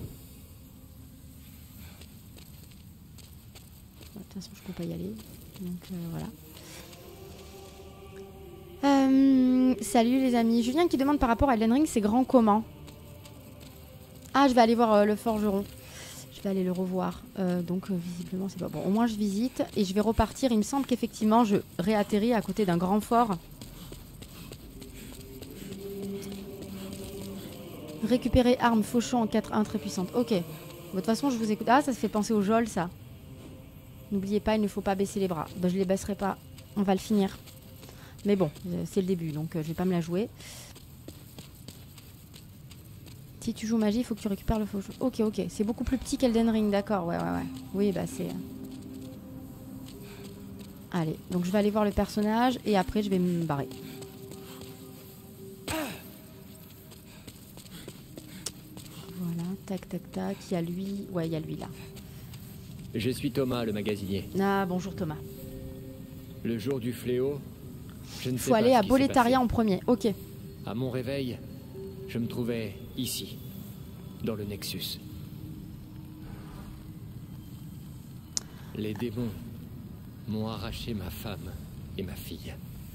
toute façon, je peux pas y aller. Donc euh, voilà. Euh, salut les amis. Julien qui demande par rapport à Elden Ring, c'est grand comment? Ah, je vais aller voir euh, le forgeron. Je vais aller le revoir. Euh, donc euh, visiblement, c'est pas bon. Au moins, je visite et je vais repartir. Il me semble qu'effectivement, je réatterris à côté d'un grand fort. Récupérer arme fauchon en quatre un très puissante. Ok. De toute façon, je vous écoute. Ah, ça se fait penser au Jol, ça. N'oubliez pas, il ne faut pas baisser les bras. Ben, je les baisserai pas. On va le finir. Mais bon, euh, c'est le début, donc euh, je vais pas me la jouer. Si tu joues magie, il faut que tu récupères le faux. Ok, ok. C'est beaucoup plus petit qu'Elden Ring, d'accord. Ouais, ouais, ouais. Oui, bah c'est... Allez, donc je vais aller voir le personnage et après je vais me barrer. Voilà, tac, tac, tac. Il y a lui. Ouais, il y a lui là. Je suis Thomas, le magasinier. Ah, bonjour Thomas. Le jour du fléau, je ne sais Faut pas aller ce à qui s'est Boletaria passé. en premier. Ok. À mon réveil, je me trouvais ici, dans le Nexus. Les démons m'ont arraché ma femme et ma fille.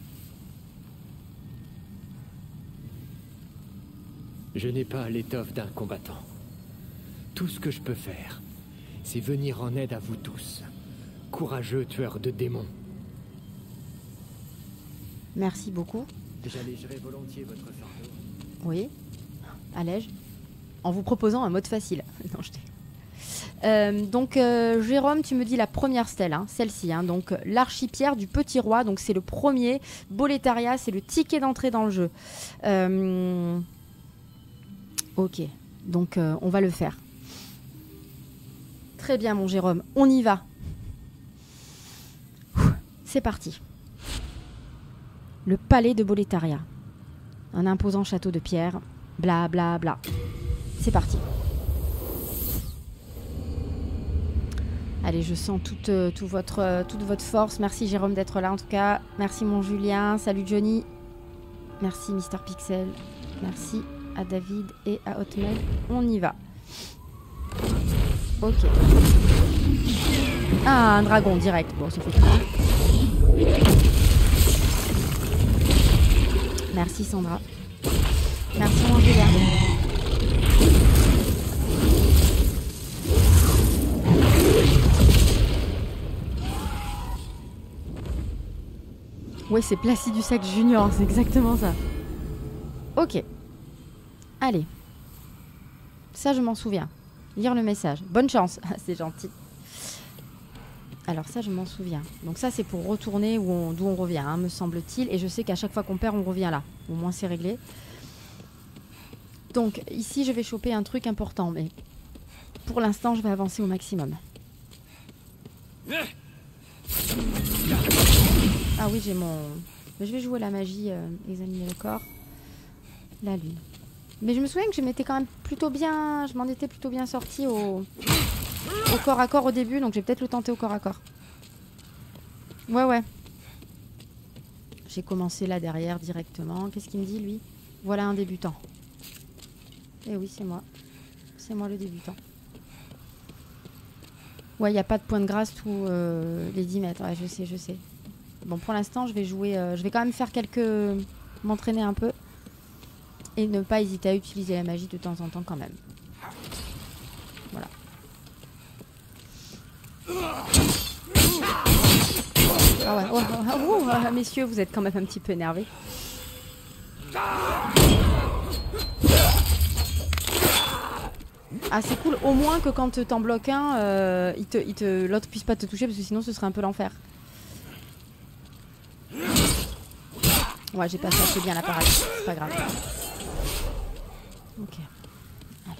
Je n'ai pas l'étoffe d'un combattant. Tout ce que je peux faire, c'est venir en aide à vous tous, courageux tueurs de démons. Merci beaucoup. J'allégerai volontiers votre fardeau. Oui. Allège. En vous proposant un mode facile. Non, je t'ai... Euh, donc euh, Jérôme, tu me dis la première stèle, hein, celle-ci, hein, donc l'archipierre du Petit Roi, donc c'est le premier. Boletaria, c'est le ticket d'entrée dans le jeu. Euh... Ok, donc euh, on va le faire. Très bien mon Jérôme, on y va. C'est parti. Le palais de Boletaria. Un imposant château de pierre, bla bla bla. C'est parti. Allez, je sens toute, euh, tout votre, euh, toute votre force. Merci Jérôme d'être là en tout cas. Merci mon Julien. Salut Johnny. Merci Mister Pixel. Merci à David et à Hotmail. On y va. Ok. Ah, un dragon direct. Bon, ça fait tout. Merci Sandra. Merci mon Julien. Ouais, c'est Placidusac Junior, c'est exactement ça. Ok. Allez. Ça, je m'en souviens. Lire le message. Bonne chance. Ah, c'est gentil. Alors ça, je m'en souviens. Donc ça, c'est pour retourner où on, d'où on revient, hein, me semble-t-il. Et je sais qu'à chaque fois qu'on perd, on revient là. Au moins, c'est réglé. Donc, ici, je vais choper un truc important. Mais pour l'instant, je vais avancer au maximum. Ah oui, j'ai mon... Je vais jouer la magie, euh, examiner le corps. La lune. Mais je me souviens que je m'étais quand même plutôt bien... Je m'en étais plutôt bien sortie au... au corps à corps au début, donc je vais peut-être le tenter au corps à corps. Ouais, ouais. J'ai commencé là derrière directement. Qu'est-ce qu'il me dit, lui? Voilà un débutant. Eh oui, c'est moi. C'est moi le débutant. Ouais, il n'y a pas de point de grâce tous euh, les dix mètres. Ouais, je sais, je sais. Bon, pour l'instant, je vais jouer... Euh, je vais quand même faire quelques... m'entraîner un peu. Et ne pas hésiter à utiliser la magie de temps en temps quand même. Voilà. Ah ouais, oh, oh, oh, oh, messieurs, vous êtes quand même un petit peu énervés. Ah, c'est cool. Au moins que quand t'en bloques un, euh, il te, il te, l'autre puisse pas te toucher parce que sinon ce serait un peu l'enfer. Ouais, j'ai passé assez bien la parade. C'est pas grave. Ok. Allez.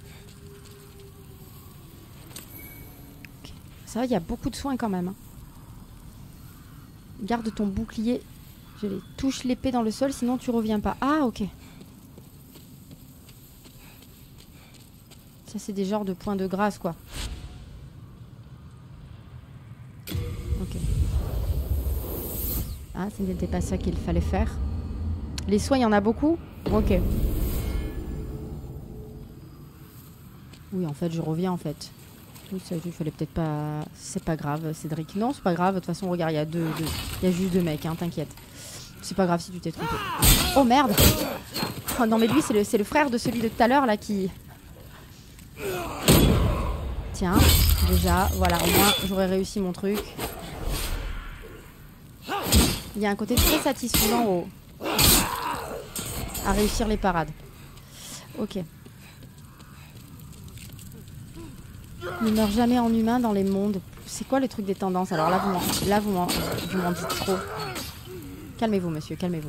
Okay. Ça va, il y a beaucoup de soins quand même. Hein. Garde ton bouclier. Je les touche l'épée dans le sol, sinon tu reviens pas. Ah, ok. Ça, c'est des genres de points de grâce, quoi. Ok. Ah, ce n'était pas ça qu'il fallait faire. Les soins, il y en a beaucoup? Ok. Oui, en fait, je reviens, en fait. Oui, ça, il fallait peut-être pas... C'est pas grave, Cédric. Non, c'est pas grave. De toute façon, regarde, il y a deux... deux... Il y a juste deux mecs, hein, t'inquiète. C'est pas grave si tu t'es trompé. Oh, merde! Oh, non, mais lui, c'est le, c'est le frère de celui de tout à l'heure, là, qui... Tiens, déjà, voilà, au moins j'aurais réussi mon truc. Il y a un côté très satisfaisant au... à réussir les parades. Ok. Ne meurs jamais en humain dans les mondes. C'est quoi le truc des tendances? Alors là, vous m'en, là, vous m'en, vous m'en dites trop. Calmez-vous, monsieur, calmez-vous.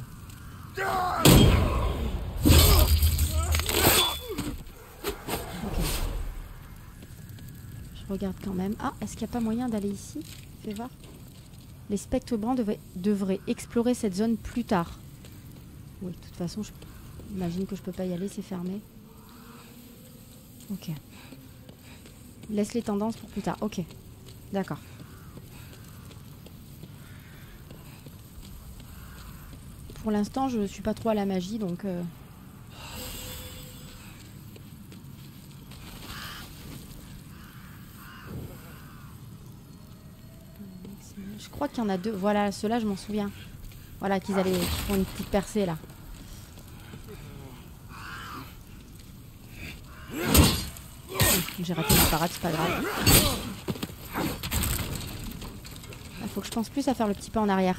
Ok. Je regarde quand même. Ah, est-ce qu'il n'y a pas moyen d'aller ici? Fais voir. Les spectres blancs devraient, devraient explorer cette zone plus tard. Oui, de toute façon, j'imagine que je peux pas y aller, c'est fermé. Ok. Laisse les tendances pour plus tard. Ok. D'accord. Pour l'instant, je suis pas trop à la magie, donc... Euh... Je crois qu'il y en a deux. Voilà, ceux-là, je m'en souviens. Voilà, qu'ils allaient qu'ils font une petite percée, là. J'ai raté ma parade, c'est pas grave. Il faut que je pense plus à faire le petit pas en arrière.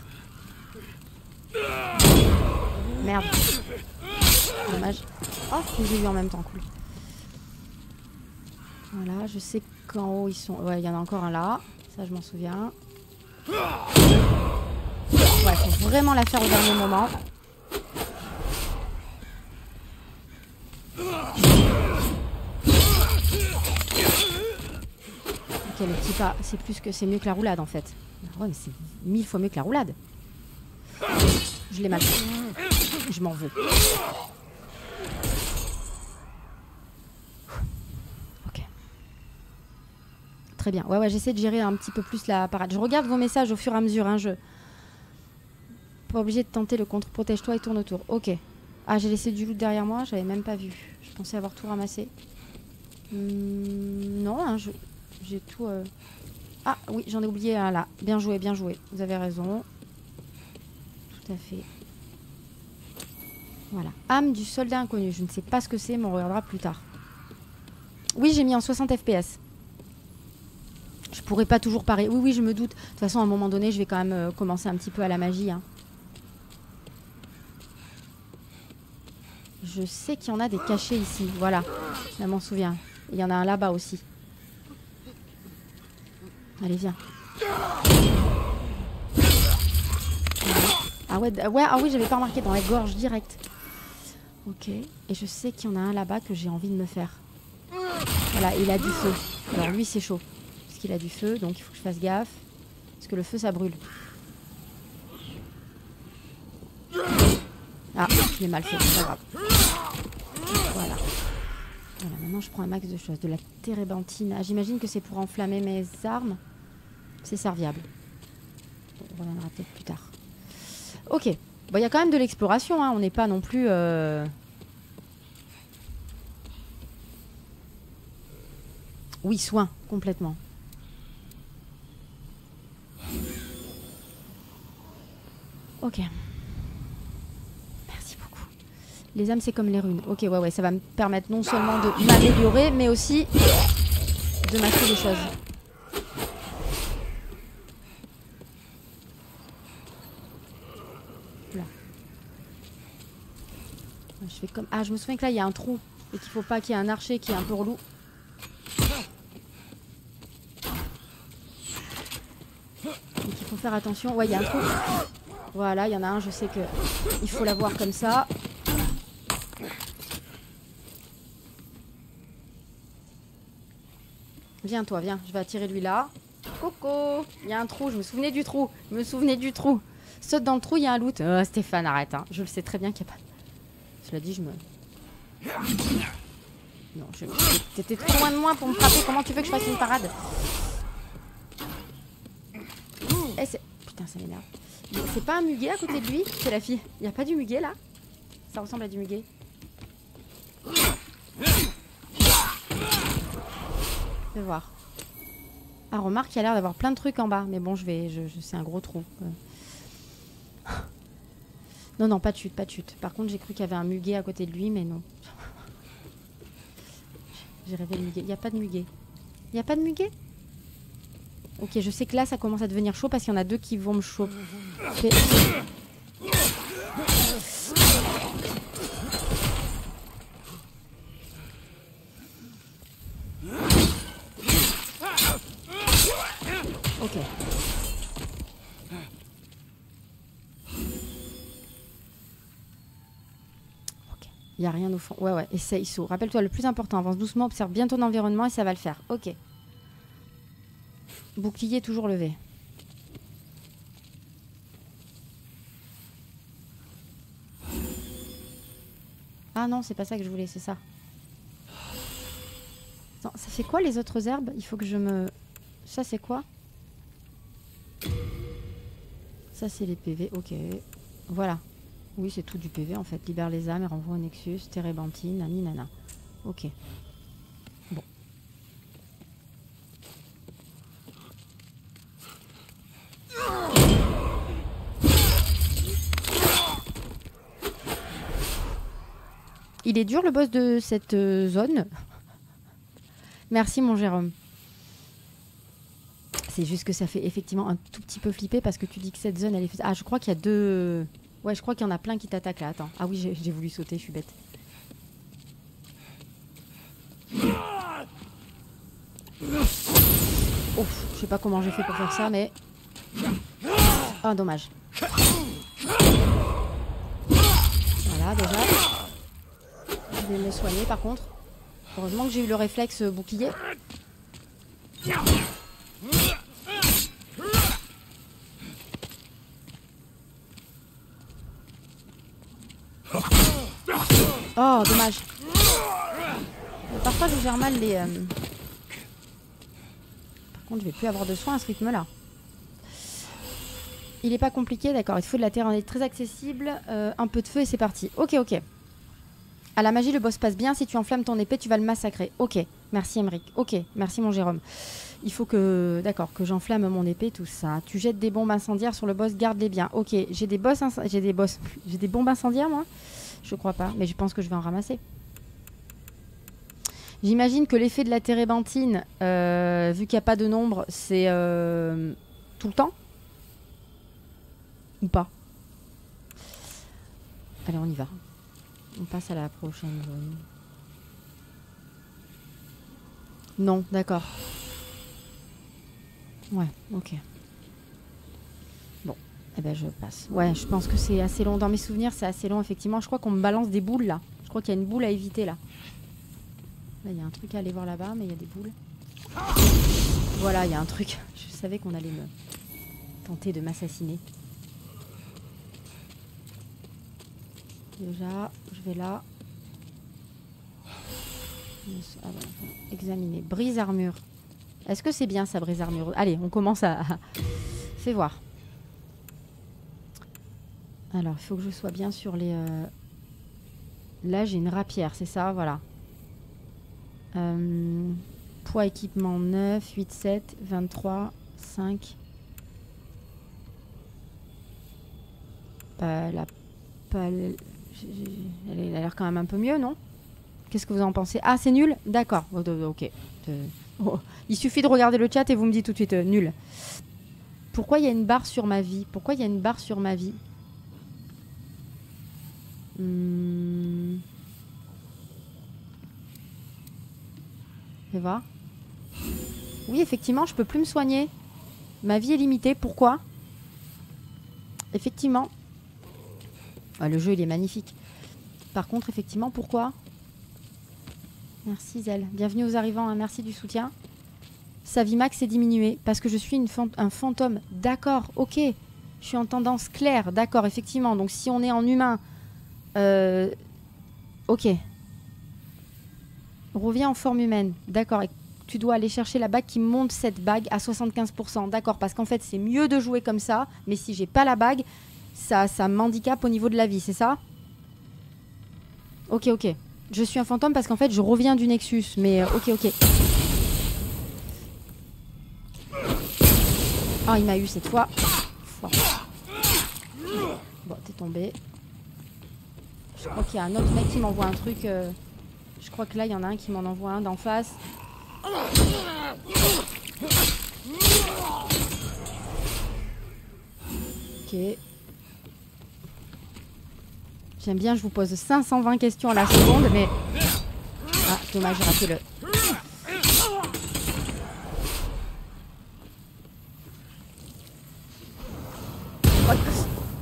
Merde. Dommage. Oh, j'ai eu en même temps, cool. Voilà, je sais qu'en haut, ils sont... Ouais, il y en a encore un là. Ça, je m'en souviens. Ouais, faut vraiment la faire au dernier moment. Ok, le petit pas, c'est plus que c'est mieux que la roulade en fait. Ouais, mais c'est mille fois mieux que la roulade. Je l'ai mal fait. Je m'en veux. Ok. Très bien. Ouais, ouais, j'essaie de gérer un petit peu plus la parade. Je regarde vos messages au fur et à mesure. Hein, je... Pas obligé de tenter le contre. Protège-toi et tourne autour. Ok. Ah, j'ai laissé du loot derrière moi. J'avais même pas vu. Je pensais avoir tout ramassé. Hum, non, hein, je... j'ai tout... Euh... Ah, oui, j'en ai oublié un là. Bien joué, bien joué. Vous avez raison. Tout à fait. Voilà. Âme du soldat inconnu. Je ne sais pas ce que c'est, mais on regardera plus tard. Oui, j'ai mis en soixante F P S. Je pourrais pas toujours parer. Oui, oui, je me doute. De toute façon, à un moment donné, je vais quand même euh, commencer un petit peu à la magie. Hein. Je sais qu'il y en a des cachés ici. Voilà. Je m'en souviens. Il y en a un là-bas aussi. Allez, viens. Ah ouais, ouais, ah oui, j'avais pas remarqué dans la gorge direct. Ok. Et je sais qu'il y en a un là-bas que j'ai envie de me faire. Voilà, il a du feu. Alors lui, c'est chaud. Parce qu'il a du feu, donc il faut que je fasse gaffe. Parce que le feu, ça brûle. Ah, je l'ai mal fait, c'est pas grave. Voilà. Voilà, maintenant je prends un max de choses. De la térébenthine. Ah, j'imagine que c'est pour enflammer mes armes. C'est serviable. Bon, on reviendra peut-être plus tard. Ok. Bon, il y a quand même de l'exploration. Hein. On n'est pas non plus... Euh... Oui, soin, complètement. Ok. Merci beaucoup. Les âmes, c'est comme les runes. Ok, ouais, ouais, ça va me permettre non seulement de m'améliorer, mais aussi de m'acheter des choses. Là. Je fais comme... Ah, je me souviens que là, il y a un trou. Et qu'il faut pas qu'il y ait un archer qui est un peu relou. Et qu'il faut faire attention. Ouais, il y a un trou. Voilà, il y en a un, je sais que il faut l'avoir comme ça. Viens toi, viens, je vais attirer lui là. Coco, il y a un trou, je me souvenais du trou. Je me souvenais du trou. Saute dans le trou, il y a un loot. Oh, Stéphane, arrête, hein. Je le sais très bien qu'il n'y a pas... Cela dit, je me... Non, je... T'étais trop loin de moi pour me frapper. Comment tu veux que je fasse une parade? Eh, c'est... Putain, ça m'énerve. C'est pas un muguet à côté de lui? C'est la fille. Il n'y a pas du muguet là? Ça ressemble à du muguet. Je vais voir. Ah, remarque, il y a l'air d'avoir plein de trucs en bas. Mais bon, je vais... Je, je... C'est un gros trou. Euh... Non, non, pas de chute, pas de chute. Par contre, j'ai cru qu'il y avait un muguet à côté de lui, mais non. J'ai rêvé le muguet. Il n'y a pas de muguet. Il n'y a pas de muguet? Ok, je sais que là, ça commence à devenir chaud parce qu'il y en a deux qui vont me choper. Ok. Ok. Il n'y a rien au fond. Ouais, ouais. Essaye, saut. Rappelle-toi, le plus important, avance doucement, observe bien ton environnement et ça va le faire. Ok. Bouclier toujours levé. Ah non, c'est pas ça que je voulais, c'est ça. Attends, ça fait quoi les autres herbes? Il faut que je me... Ça c'est quoi? Ça c'est les P V, ok. Voilà. Oui, c'est tout du P V en fait. Libère les âmes et renvoie au Nexus, térébenthine, nani nana. Ok. Bon. Il est dur le boss de cette euh, zone. Merci mon Jérôme. C'est juste que ça fait effectivement un tout petit peu flipper parce que tu dis que cette zone elle est... Ah je crois qu'il y a deux... Ouais je crois qu'il y en a plein qui t'attaquent là. Attends. Ah oui j'ai voulu sauter, je suis bête. Ouf, je sais pas comment j'ai fait pour faire ça mais... Ah dommage. Voilà déjà. Je vais me soigner par contre. Heureusement que j'ai eu le réflexe euh, bouclier. Oh, dommage. Parfois je gère mal les... Euh... Par contre je vais plus avoir de soins à ce rythme là. Il est pas compliqué, d'accord. Il faut de la terre, on est très accessible. Euh, un peu de feu et c'est parti. Ok, ok. À la magie, le boss passe bien. Si tu enflammes ton épée, tu vas le massacrer. Ok, merci Emmerich. Ok, merci mon Jérôme. Il faut que, d'accord, que j'enflamme mon épée, tout ça. Tu jettes des bombes incendiaires sur le boss, garde-les bien. Ok, j'ai des boss, j'ai des boss, j'ai des bombes incendiaires moi. Je crois pas, mais je pense que je vais en ramasser. J'imagine que l'effet de la térébenthine, euh, vu qu'il n'y a pas de nombre, c'est euh, tout le temps. Ou pas? Allez, on y va. On passe à la prochaine zone. Non, d'accord. Ouais, ok. Bon, eh ben je passe. Ouais, je pense que c'est assez long. Dans mes souvenirs, c'est assez long, effectivement. Je crois qu'on me balance des boules, là. Je crois qu'il y a une boule à éviter, là. Là, il y a un truc à aller voir là-bas, mais il y a des boules. Voilà, il y a un truc. Je savais qu'on allait me tenter de m'assassiner. Déjà, je vais là. Ah ouais, examiner. Brise armure. Est-ce que c'est bien ça, brise armure? Allez, on commence à... Fais voir. Alors, il faut que je sois bien sur les... Euh... Là, j'ai une rapière, c'est ça? Voilà. Euh... Poids équipement neuf, huit, sept, vingt-trois, cinq. Euh, la... Pas... Elle a l'air quand même un peu mieux, non? Qu'est-ce que vous en pensez? Ah, c'est nul? D'accord. Oh, ok. Oh. Il suffit de regarder le chat et vous me dites tout de suite euh, nul. Pourquoi il y a une barre sur ma vie? Pourquoi il y a une barre sur ma vie? hmm. Fais voir. Oui, effectivement, je peux plus me soigner. Ma vie est limitée. Pourquoi? Effectivement. Ah, le jeu, il est magnifique. Par contre, effectivement, pourquoi? Merci Zel. Bienvenue aux arrivants, hein. Merci du soutien. Sa vie max est diminuée parce que je suis une fant un fantôme. D'accord, ok. Je suis en tendance claire. D'accord, effectivement. Donc si on est en humain... Euh... Ok. Reviens en forme humaine. D'accord. Et tu dois aller chercher la bague qui monte cette bague à soixante-quinze pour cent. D'accord, parce qu'en fait, c'est mieux de jouer comme ça. Mais si j'ai pas la bague... Ça, ça m'handicape au niveau de la vie, c'est ça? Ok, ok. Je suis un fantôme parce qu'en fait, je reviens du Nexus. Mais euh, ok, ok. Oh, il m'a eu cette fois. Bon, t'es tombé. Je crois qu'il y a un autre mec qui m'envoie un truc. Euh... Je crois que là, il y en a un qui m'en envoie un d'en face. Ok. J'aime bien, je vous pose cinq cent vingt questions à la seconde, mais... Ah, dommage, j'ai raté le...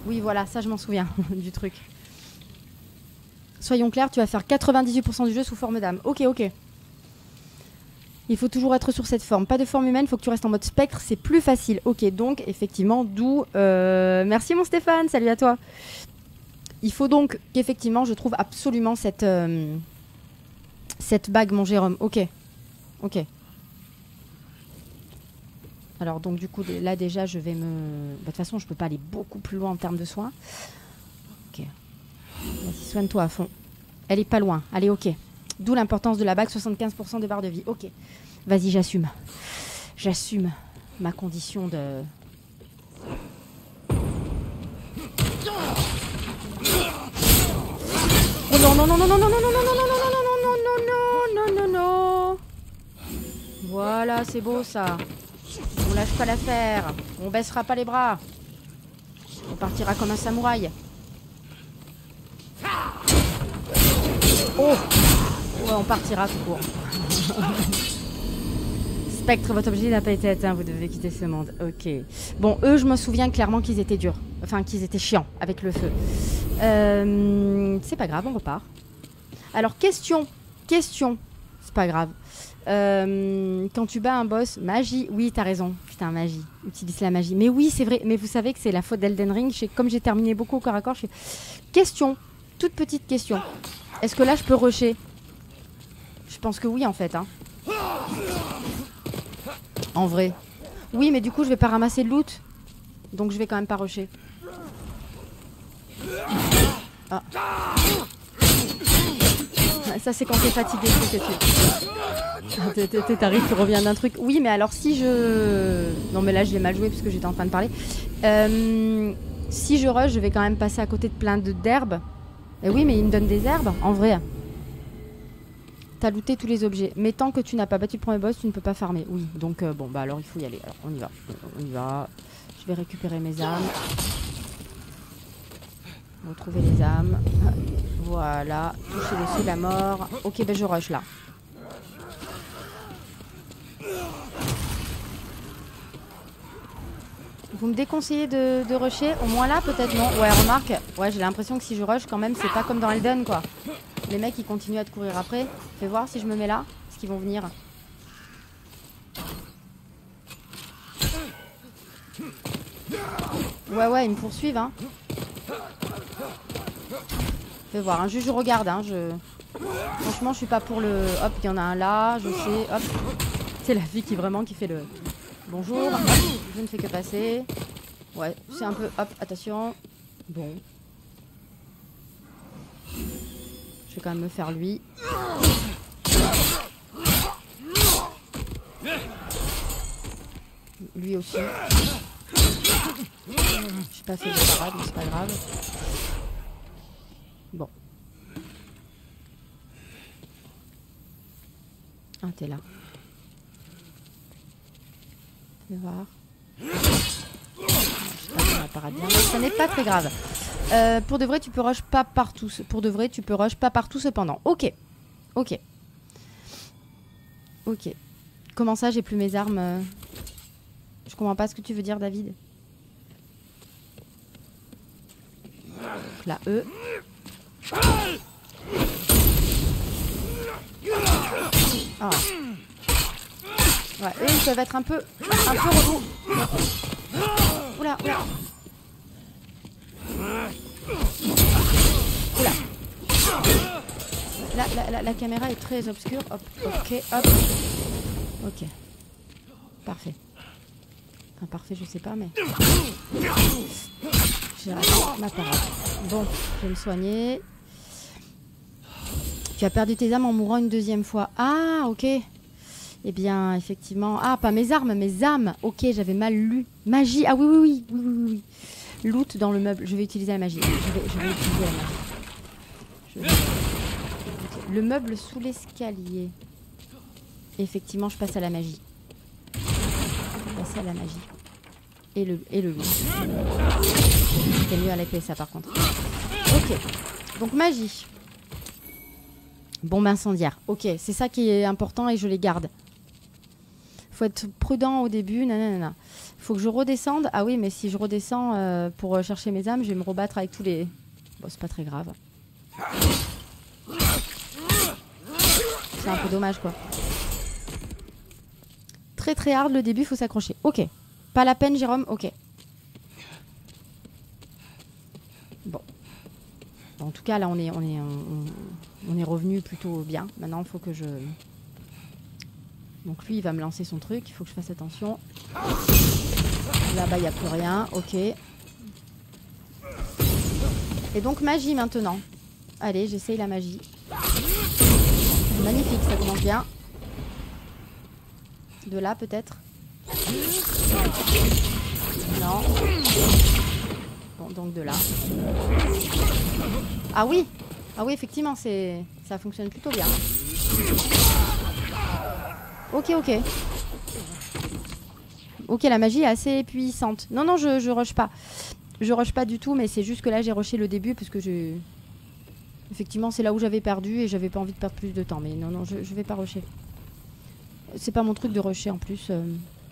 Oui, voilà, ça je m'en souviens du truc. Soyons clairs, tu vas faire quatre-vingt-dix-huit pour cent du jeu sous forme d'âme. Ok, ok. Il faut toujours être sur cette forme. Pas de forme humaine, il faut que tu restes en mode spectre, c'est plus facile. Ok, donc effectivement, d'où... Euh... Merci mon Stéphane, salut à toi. Il faut donc qu'effectivement, je trouve absolument cette, euh... cette bague, mon Jérôme. Ok, ok. Alors donc du coup, là déjà, je vais me... Bah, de toute façon, je peux pas aller beaucoup plus loin en termes de soins. Ok. Vas-y, soigne-toi à fond. Elle est pas loin. Allez, ok. D'où l'importance de la bague, soixante-quinze pour cent de barre de vie. Ok. Vas-y, j'assume. J'assume ma condition de... Oh non, non, non, non, non, non, non, non, non, non, non, non, non, non, non, non, non, non. Voilà, c'est beau ça. On lâche pas l'affaire. On baissera pas les bras. On partira comme un samouraï. Oh, ouais, on partira tout court. Spectre, votre objectif n'a pas été atteint, vous devez quitter ce monde. Ok. Bon, eux, je me souviens clairement qu'ils étaient durs. Enfin, qu'ils étaient chiants avec le feu. Euh, c'est pas grave, on repart. Alors, question. Question. C'est pas grave. Euh, quand tu bats un boss, magie. Oui, t'as raison. Putain, magie. Utilise la magie. Mais oui, c'est vrai. Mais vous savez que c'est la faute d'Elden Ring. Comme j'ai terminé beaucoup au corps à corps, je fais... Question. Toute petite question. Est-ce que là, je peux rusher? Je pense que oui, en fait. Hein. En vrai. Oui, mais du coup, je vais pas ramasser de loot. Donc, je vais quand même pas rusher. Ah. Ça, c'est quand t'es fatigué que tu... T'arrives, tu reviens d'un truc. Oui, mais alors si je... Non, mais là, je l'ai mal joué parce que j'étais en train de parler. Euh, si je rush, je vais quand même passer à côté de plein d'herbes. Et oui, mais il me donne des herbes, en vrai. T'as looté tous les objets. Mais tant que tu n'as pas battu le premier boss, tu ne peux pas farmer. Oui, donc euh, bon, bah alors il faut y aller. Alors, on y va. On y va. Je vais récupérer mes âmes. Retrouver les âmes. Voilà. Toucher le sous la mort. Ok, ben je rush là. Vous me déconseillez de, de rusher? Au moins là, peut-être non. Ouais, remarque. Ouais, j'ai l'impression que si je rush, quand même, c'est pas comme dans Elden, quoi. Les mecs, ils continuent à te courir après. Fais voir si je me mets là. Est-ce qu'ils vont venir? Ouais, ouais, ils me poursuivent, hein. Fais voir, hein. Juste, je regarde, hein. Je... Franchement, je suis pas pour le... Hop, il y en a un là, je sais. Hop. C'est la fille qui vraiment qui fait le... Bonjour. Hop. Je ne fais que passer. Ouais, c'est un peu... Hop, attention. Bon. Je vais quand même me faire lui. Lui aussi. J'ai pas fait de parade, mais c'est pas grave. Bon. Ah, t'es là. Je vais voir. Je sais pas si la parade bien, mais ça n'est pas très grave. Euh, pour de vrai, tu peux rush pas partout. Pour de vrai, tu peux rush pas partout cependant. Ok. Ok. Ok. Comment ça, j'ai plus mes armes euh... Je comprends pas ce que tu veux dire, David. Donc là, eux. Ah. Ouais, eux, ils peuvent être un peu... Un peu relous. Oula, oula. Oula. Là, la, la, la caméra est très obscure. Hop, ok, hop. Ok. Parfait. Enfin, parfait, je sais pas, mais... J'ai raté ma parade. Bon, je vais me soigner. Tu as perdu tes âmes en mourant une deuxième fois. Ah, ok. Eh bien, effectivement... Ah, pas mes armes, mes âmes. Ok, j'avais mal lu. Magie. Ah oui, oui, oui. Oui, oui, oui. Loot dans le meuble. Je vais utiliser la magie. Je vais, je vais utiliser la magie. Je vais... Le meuble sous l'escalier. Effectivement, je passe à la magie. Je passe à la magie. Et le, et le loot. C'est mieux à l'épée, ça, par contre. Ok. Donc, magie. Bombe incendiaire. Ok, c'est ça qui est important et je les garde. faut être prudent au début. Nanana. Faut que je redescende. Ah oui, mais si je redescends euh, pour chercher mes âmes, je vais me rebattre avec tous les... Bon, c'est pas très grave. C'est un peu dommage, quoi. Très très hard le début, faut s'accrocher. Ok. Pas la peine, Jérôme. Ok. Bon. En tout cas, là, on est, on est, on, on est revenu plutôt bien. Maintenant, il faut que je... Donc lui, il va me lancer son truc. Il faut que je fasse attention. Là-bas, il n'y a plus rien. Ok. Et donc, magie maintenant. Allez, j'essaye la magie. Magnifique, ça commence bien. De là, peut-être. Non. Bon, donc de là. Ah oui. Ah oui, effectivement, c'est ça fonctionne plutôt bien. Ok, ok. Ok, la magie est assez puissante. Non, non, je, je rush pas. Je rush pas du tout, mais c'est juste que là, j'ai rushé le début parce que j'ai... Effectivement, c'est là où j'avais perdu et j'avais pas envie de perdre plus de temps. Mais non, non, je, je vais pas rusher. C'est pas mon truc de rusher en plus. Euh...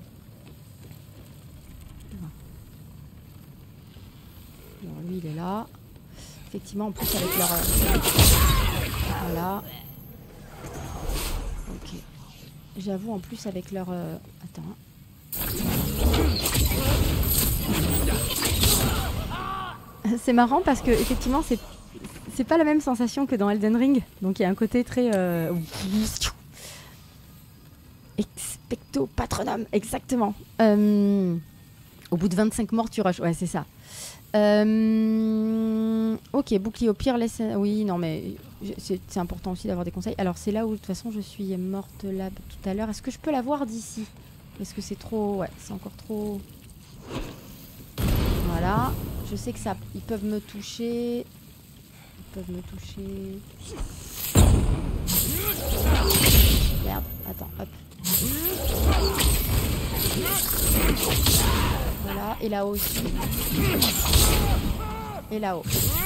Alors, lui, il est là. Effectivement, en plus avec leur... Voilà. Ok. J'avoue, en plus avec leur... Euh... Attends. C'est marrant parce que effectivement, c'est c'est pas la même sensation que dans Elden Ring. Donc il y a un côté très... Euh... Expecto patronum, exactement. Euh... Au bout de vingt-cinq morts, tu rushes. Ouais, c'est ça. Euh... Ok, bouclier au pire, laisse... Oui, non, mais c'est important aussi d'avoir des conseils. Alors, c'est là où, de toute façon, je suis morte là tout à l'heure. Est-ce que je peux la voir d'ici? Est-ce que c'est trop... Ouais, c'est encore trop... Voilà. Je sais que ça... Ils peuvent me toucher. Ils peuvent me toucher. Merde, attends, hop. Voilà, et là-haut aussi. Et là-haut.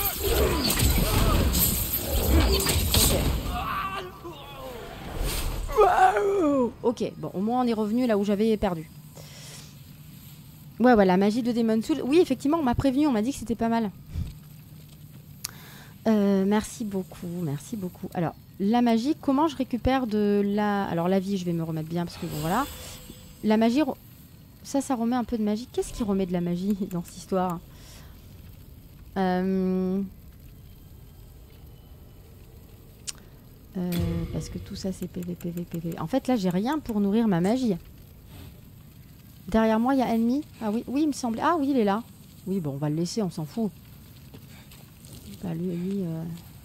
Ok. Ok, bon, au moins on est revenu là où j'avais perdu. Ouais, ouais, la magie de Demon's Souls. Oui, effectivement, on m'a prévenu, on m'a dit que c'était pas mal. Euh, merci beaucoup, merci beaucoup. Alors, la magie, comment je récupère de la... Alors, la vie, je vais me remettre bien parce que bon, voilà. La magie, ça, ça remet un peu de magie. Qu'est-ce qui remet de la magie dans cette histoire? euh... Euh, parce que tout ça, c'est P V, P V, P V. En fait, là, j'ai rien pour nourrir ma magie. Derrière moi, il y a ennemi. Ah oui, oui, il me semble. Ah oui, il est là. Oui, bon, on va le laisser, on s'en fout. Bah, lui, lui euh...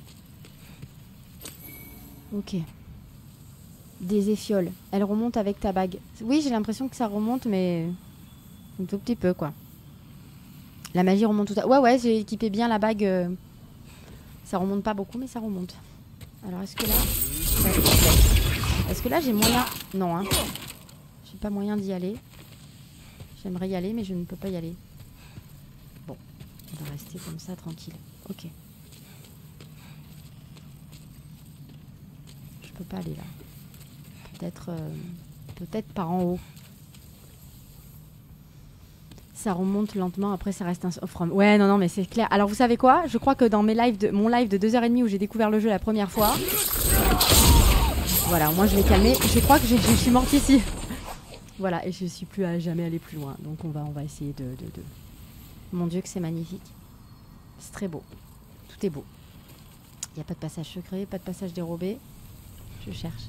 ok. Des effioles. Elle remonte avec ta bague. Oui, j'ai l'impression que ça remonte, mais un tout petit peu, quoi. La magie remonte tout à... Ouais, ouais, j'ai équipé bien la bague. Euh... Ça remonte pas beaucoup, mais ça remonte. Alors, est-ce que là... Est-ce que là, j'ai moyen... Non, hein. J'ai pas moyen d'y aller. J'aimerais y aller, mais je ne peux pas y aller. Bon, on va rester comme ça, tranquille. Ok. Je peux pas aller là. Peut-être euh, peut-être par en haut. Ça remonte lentement, après ça reste un from. Ouais, non, non, mais c'est clair. Alors, vous savez quoi? Je crois que dans mes lives de, mon live de deux heures trente où j'ai découvert le jeu la première fois... Voilà, moi je vais calmer. Je crois que je, je suis morte ici. Voilà, et je suis plus à jamais aller plus loin. Donc on va, on va essayer de, de, de... Mon Dieu que c'est magnifique. C'est très beau. Tout est beau. Il n'y a pas de passage secret, pas de passage dérobé. Je cherche.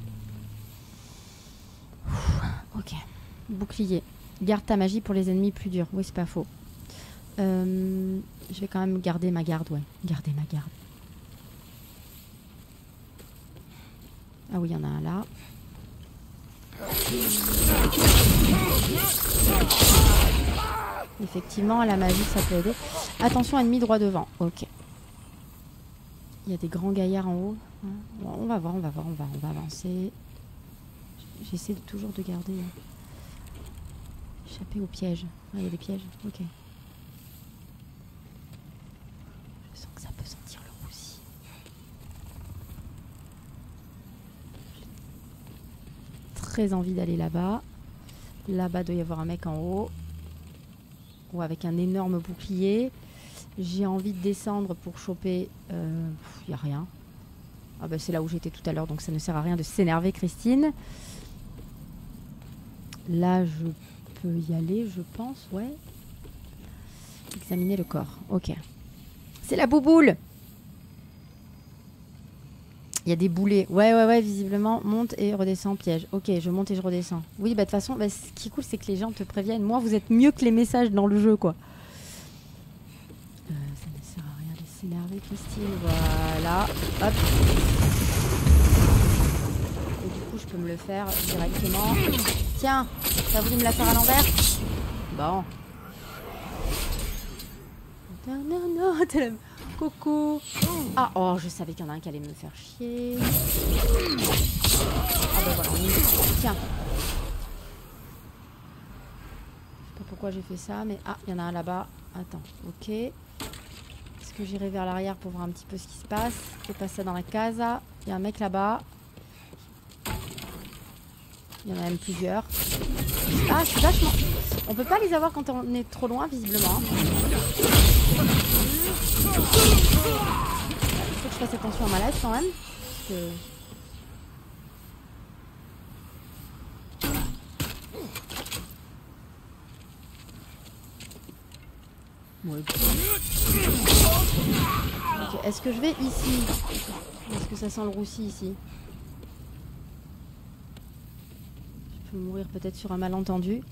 Ouh, ok. Bouclier. Garde ta magie pour les ennemis plus durs. Oui, c'est pas faux. Euh, je vais quand même garder ma garde, ouais. Garder ma garde. Ah oui, il y en a un là. Effectivement, la magie, ça peut aider. Attention, ennemi droit devant. Ok. Il y a des grands gaillards en haut. Bon, on va voir, on va voir, on va, on va avancer. J'essaie toujours de garder... Échapper au piège. Ah, il y a des pièges. Ok. Je sens que ça peut sentir le roussi. J'ai très envie d'aller là-bas. Là-bas, doit y avoir un mec en haut. Ou avec un énorme bouclier. J'ai envie de descendre pour choper... Il euh, n'y a rien. Ah bah c'est là où j'étais tout à l'heure, donc ça ne sert à rien de s'énerver, Christine. Là, je peux y aller, je pense, ouais. Examiner le corps, ok. C'est la bouboule. Il y a des boulets. Ouais, ouais, ouais, visiblement. Monte et redescend, piège. Ok, je monte et je redescends. Oui, bah de toute façon, bah, ce qui est cool, c'est que les gens te préviennent. Moi, vous êtes mieux que les messages dans le jeu, quoi. Euh, ça ne sert à rien de s'énerver, Christine. Voilà. Hop. Et du coup, je peux me le faire directement. Tiens, t'as voulu me la faire à l'envers? Bon. Non, non, non, t'es là. Coucou. Ah, oh, je savais qu'il y en a un qui allait me faire chier. Ah bah voilà, on y est. Tiens. Je sais pas pourquoi j'ai fait ça, mais... Ah, il y en a un là-bas. Attends, ok. Est-ce que j'irai vers l'arrière pour voir un petit peu ce qui se passe? C'est pas ça dans la casa. Il y a un mec là-bas. Il y en a même plusieurs. Ah, c'est vachement... On peut pas les avoir quand on est trop loin, visiblement. Il faut que je fasse attention à ma life quand même. Parce que... Ouais. Okay. Est-ce que je vais ici? Est-ce que ça sent le roussi ici? Je peux mourir peut-être sur un malentendu.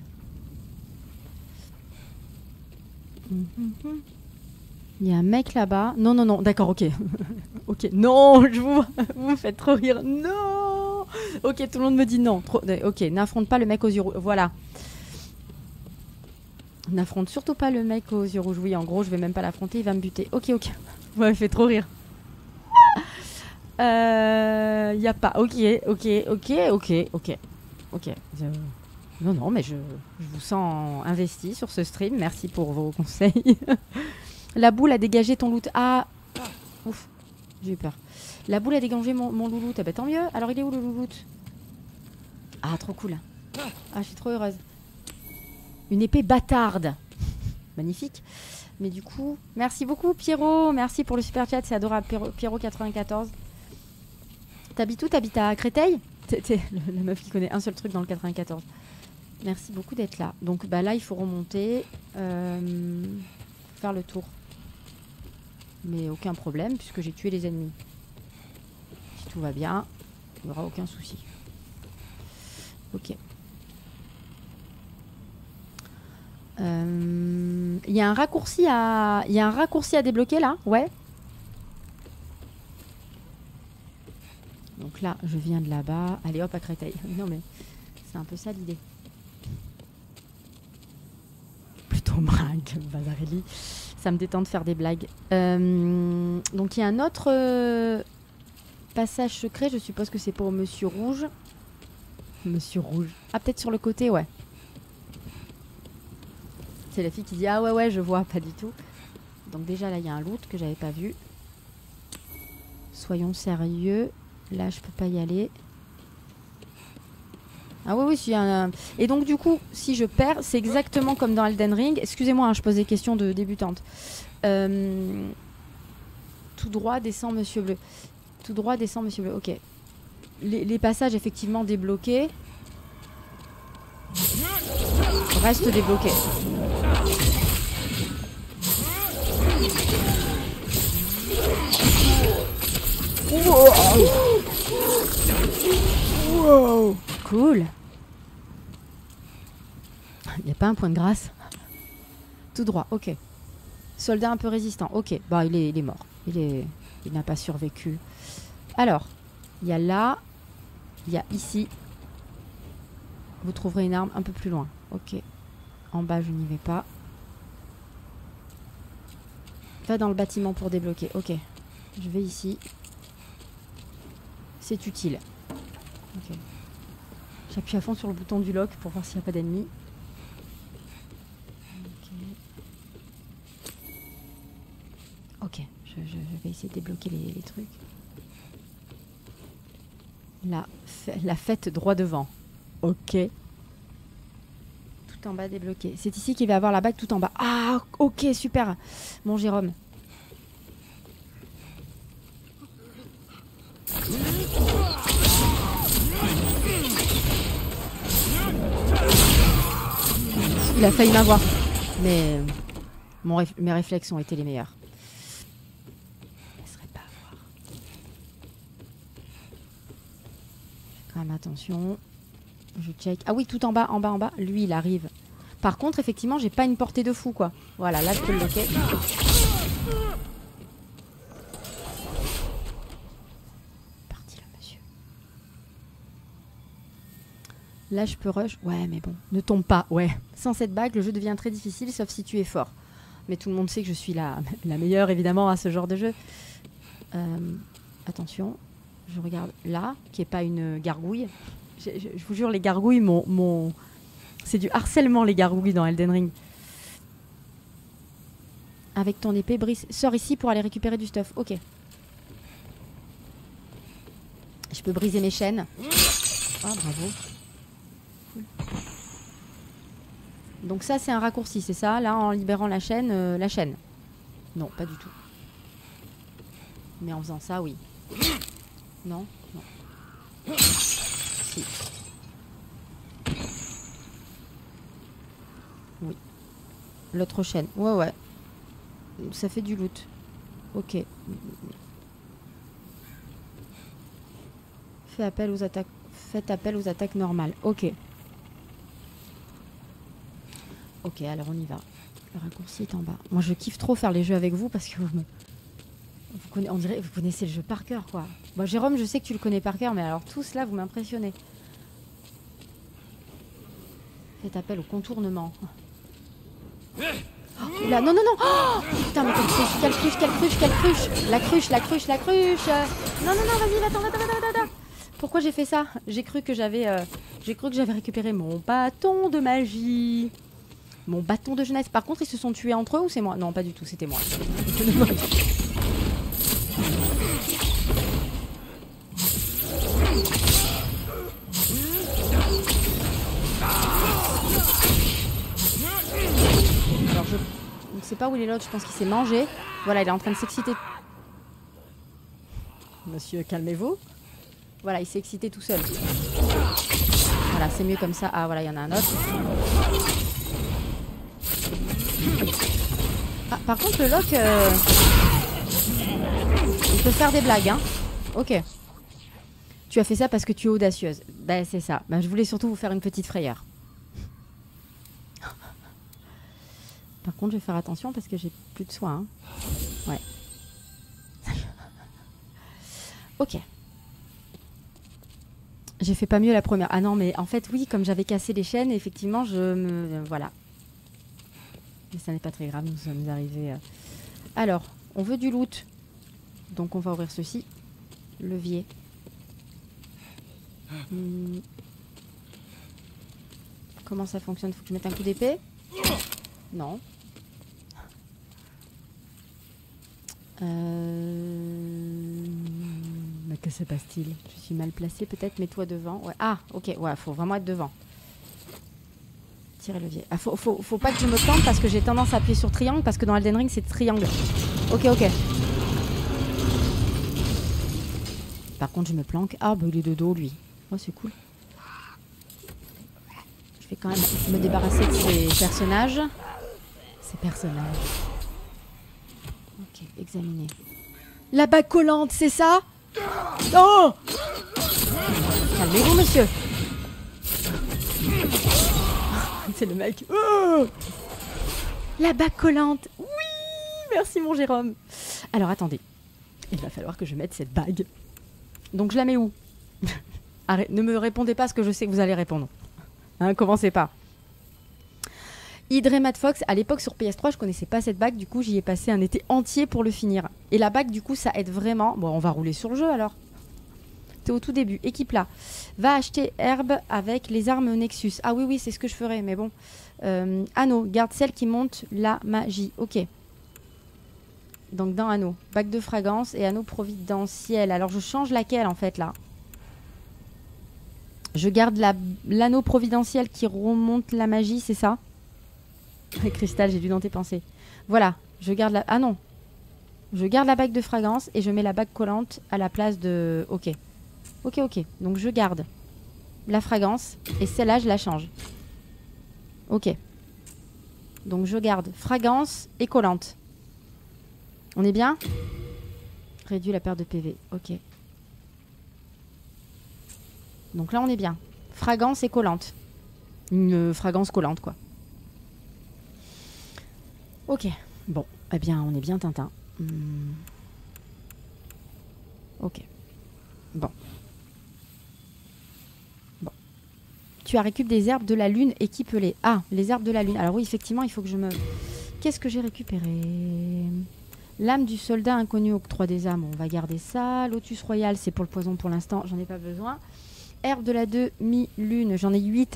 Mm-hmm. Il y a un mec là-bas. Non, non, non. D'accord, ok. Ok. Non, je vous... vous me faites trop rire. Non. Ok, tout le monde me dit non. Trop... Ok, n'affronte pas le mec aux yeux rouges. Voilà. N'affronte surtout pas le mec aux yeux rouges. Oui, en gros, je vais même pas l'affronter. Il va me buter. Ok, ok. Vous m'avez fait trop rire. Il euh, y a pas. Ok, ok, ok, ok, ok. Ok. Je... Non, non, mais je, je vous sens investi sur ce stream. Merci pour vos conseils. La boule a dégagé ton loot. Ah, ouf, j'ai eu peur. La boule a dégagé mon, mon louloute. Ah bah tant mieux. Alors il est où le louloute? Ah, trop cool. Ah, je suis trop heureuse. Une épée bâtarde. Magnifique. Mais du coup, merci beaucoup Pierrot. Merci pour le super chat. C'est adorable. Pierrot quatre-vingt-quatorze. T'habites où? T'habites à Créteil? T'es la meuf qui connaît un seul truc dans le quatre-vingt-quatorze. Merci beaucoup d'être là. Donc bah là, il faut remonter. Euh, faire le tour. Mais aucun problème puisque j'ai tué les ennemis. Si tout va bien, il n'y aura aucun souci. Ok. Il euh, y a un raccourci à... Il y a un raccourci à débloquer là? Ouais. Donc là, je viens de là-bas. Allez hop à Créteil. Non mais c'est un peu ça l'idée. Plutôt brague, Bazarelli. Ça me détend de faire des blagues. Euh, donc il y a un autre euh, passage secret. Je suppose que c'est pour Monsieur Rouge. Monsieur Rouge. Ah, peut-être sur le côté, ouais. C'est la fille qui dit ah ouais ouais je vois, pas du tout. Donc déjà là il y a un loot que j'avais pas vu. Soyons sérieux. Là je peux pas y aller. Ah oui oui si un... Et donc du coup si je perds c'est exactement comme dans Elden Ring. Excusez-moi hein, je pose des questions de débutante. Euh... Tout droit descend Monsieur Bleu. Tout droit descend Monsieur Bleu. Ok. Les, les passages effectivement débloqués. Reste débloqué. Wow. Wow. Cool. Il n'y a pas un point de grâce. Tout droit, ok. Soldat un peu résistant, ok. Bah il est, il est mort. Il est, il n'a pas survécu. Alors, il y a là, il y a ici. Vous trouverez une arme un peu plus loin. Ok. En bas, je n'y vais pas. Va dans le bâtiment pour débloquer. Ok. Je vais ici. C'est utile. Ok. J'appuie à fond sur le bouton du lock pour voir s'il n'y a pas d'ennemis. Ok. Ok. Je, je, je vais essayer de débloquer les, les trucs. La, la fête droit devant. Ok. Tout en bas débloqué. C'est ici qu'il va avoir la bague tout en bas. Ah, ok, super. Mon Jérôme. Il a failli m'avoir. Mais mon réf mes réflexes ont été les meilleurs. Je ne laisserai pas avoir. Quand même attention. Je check. Ah oui, tout en bas, en bas, en bas. Lui, il arrive. Par contre, effectivement, j'ai pas une portée de fou, quoi. Voilà, là, je peux le loquer. Parti, le monsieur. Là, je peux rush. Ouais, mais bon, ne tombe pas. Ouais. Sans cette bague, le jeu devient très difficile, sauf si tu es fort. Mais tout le monde sait que je suis la, la meilleure, évidemment, à ce genre de jeu. Euh, attention. Je regarde là, qui est pas une gargouille. Je, je, je vous jure, les gargouilles, mon, mon... c'est du harcèlement, les gargouilles dans Elden Ring. Avec ton épée, Brice, sors ici pour aller récupérer du stuff. Ok. Je peux briser mes chaînes. Ah, bravo. Cool. Donc ça, c'est un raccourci, c'est ça? Là, en libérant la chaîne, euh, la chaîne. Non, pas du tout. Mais en faisant ça, oui. Non, non. Si. Oui. L'autre chaîne. Ouais, ouais. Ça fait du loot. Ok. Fais appel aux attaques. Faites appel aux attaques normales. Ok. Ok, alors on y va. Le raccourci est en bas. Moi, je kiffe trop faire les jeux avec vous parce que vous me... Vous connaissez, on dirait, vous connaissez le jeu par cœur, quoi. Bon, Jérôme, je sais que tu le connais par cœur, mais alors tous là, vous m'impressionnez. Faites appel au contournement. Oh, là, non, non, non. Oh, putain, mais quelle cruche, quelle cruche, quelle cruche, quelle cruche. La cruche, la cruche, la cruche. Non, non, non, vas-y, va-t'en, va-t'en, va-t'en, va-t'en. Pourquoi j'ai fait ça? J'ai cru que j'avais euh, j'ai cru que j'avais récupéré mon bâton de magie. Mon bâton de jeunesse. Par contre, ils se sont tués entre eux ou c'est moi? Non, pas du tout, c'était moi. Alors, je ne sais pas où il est l'autre, je pense qu'il s'est mangé. Voilà, il est en train de s'exciter. Monsieur, calmez-vous. Voilà, il s'est excité tout seul. Voilà, c'est mieux comme ça. Ah, voilà, il y en a un autre. Ah, par contre, le lock, euh... il peut faire des blagues, hein. Ok. Tu as fait ça parce que tu es audacieuse. Ben, c'est ça. Ben, je voulais surtout vous faire une petite frayeur. Par contre, je vais faire attention parce que j'ai plus de soins. Hein. Ouais. Ok. J'ai fait pas mieux la première. Ah non, mais en fait, oui, comme j'avais cassé les chaînes, effectivement, je me... Voilà. Mais ça n'est pas très grave, nous sommes arrivés... Alors, on veut du loot. Donc, on va ouvrir ceci. Levier. Hmm. Comment ça fonctionne? Faut que je mette un coup d'épée? Non. Euh... Mais que se passe-t-il? Je suis mal placée peut-être, mets-toi devant. Ouais. Ah, ok, ouais, faut vraiment être devant. Tirer levier. Ah, faut, faut, faut pas que je me plante parce que j'ai tendance à appuyer sur triangle parce que dans Elden Ring c'est triangle. Ok, ok. Par contre, je me planque. Ah, bah il est de dos lui. Oh, c'est cool. Je vais quand même me débarrasser de ces personnages. Ces personnages. Ok, examiner. La bague collante, c'est ça? Oh! Calmez-vous, monsieur. C'est le mec. Oh! La bague collante. Oui! Merci, mon Jérôme. Alors, attendez. Il va falloir que je mette cette bague. Donc, je la mets où? Arrête, ne me répondez pas ce que je sais que vous allez répondre. Hein, commencez pas. Idre Mad Fox, à l'époque sur P S trois, je connaissais pas cette bague, du coup j'y ai passé un été entier pour le finir. Et la bague, du coup, ça aide vraiment. Bon, on va rouler sur le jeu alors. T'es au tout début, équipe là. Va acheter herbe avec les armes Nexus. Ah oui, oui, c'est ce que je ferais, mais bon. Euh, anneau, garde celle qui monte la magie. Ok. Donc dans anneau, bague de fragrance et anneau providentiel. Alors je change laquelle en fait là? Je garde la- l'anneau providentiel qui remonte la magie, c'est ça? Cristal, j'ai lu dans tes pensées. Voilà, je garde la... Ah non. Je garde la bague de fragrance et je mets la bague collante à la place de... Ok. Ok, ok. Donc je garde la fragrance et celle-là, je la change. Ok. Donc je garde fragrance et collante. On est bien? Réduit la perte de P V. Ok. Donc là, on est bien. Fragrance et collante. Une euh, fragrance collante, quoi. Ok. Bon. Eh bien, on est bien Tintin. Hmm. Ok. Bon. Bon. Tu as récupéré des herbes de la lune, équipe-les. Ah, les herbes de la lune. Alors oui, effectivement, il faut que je me... Qu'est-ce que j'ai récupéré? L'âme du soldat inconnu octroie des âmes. On va garder ça. Lotus royal, c'est pour le poison pour l'instant. J'en ai pas besoin. Herbe de la demi-lune, j'en ai huit.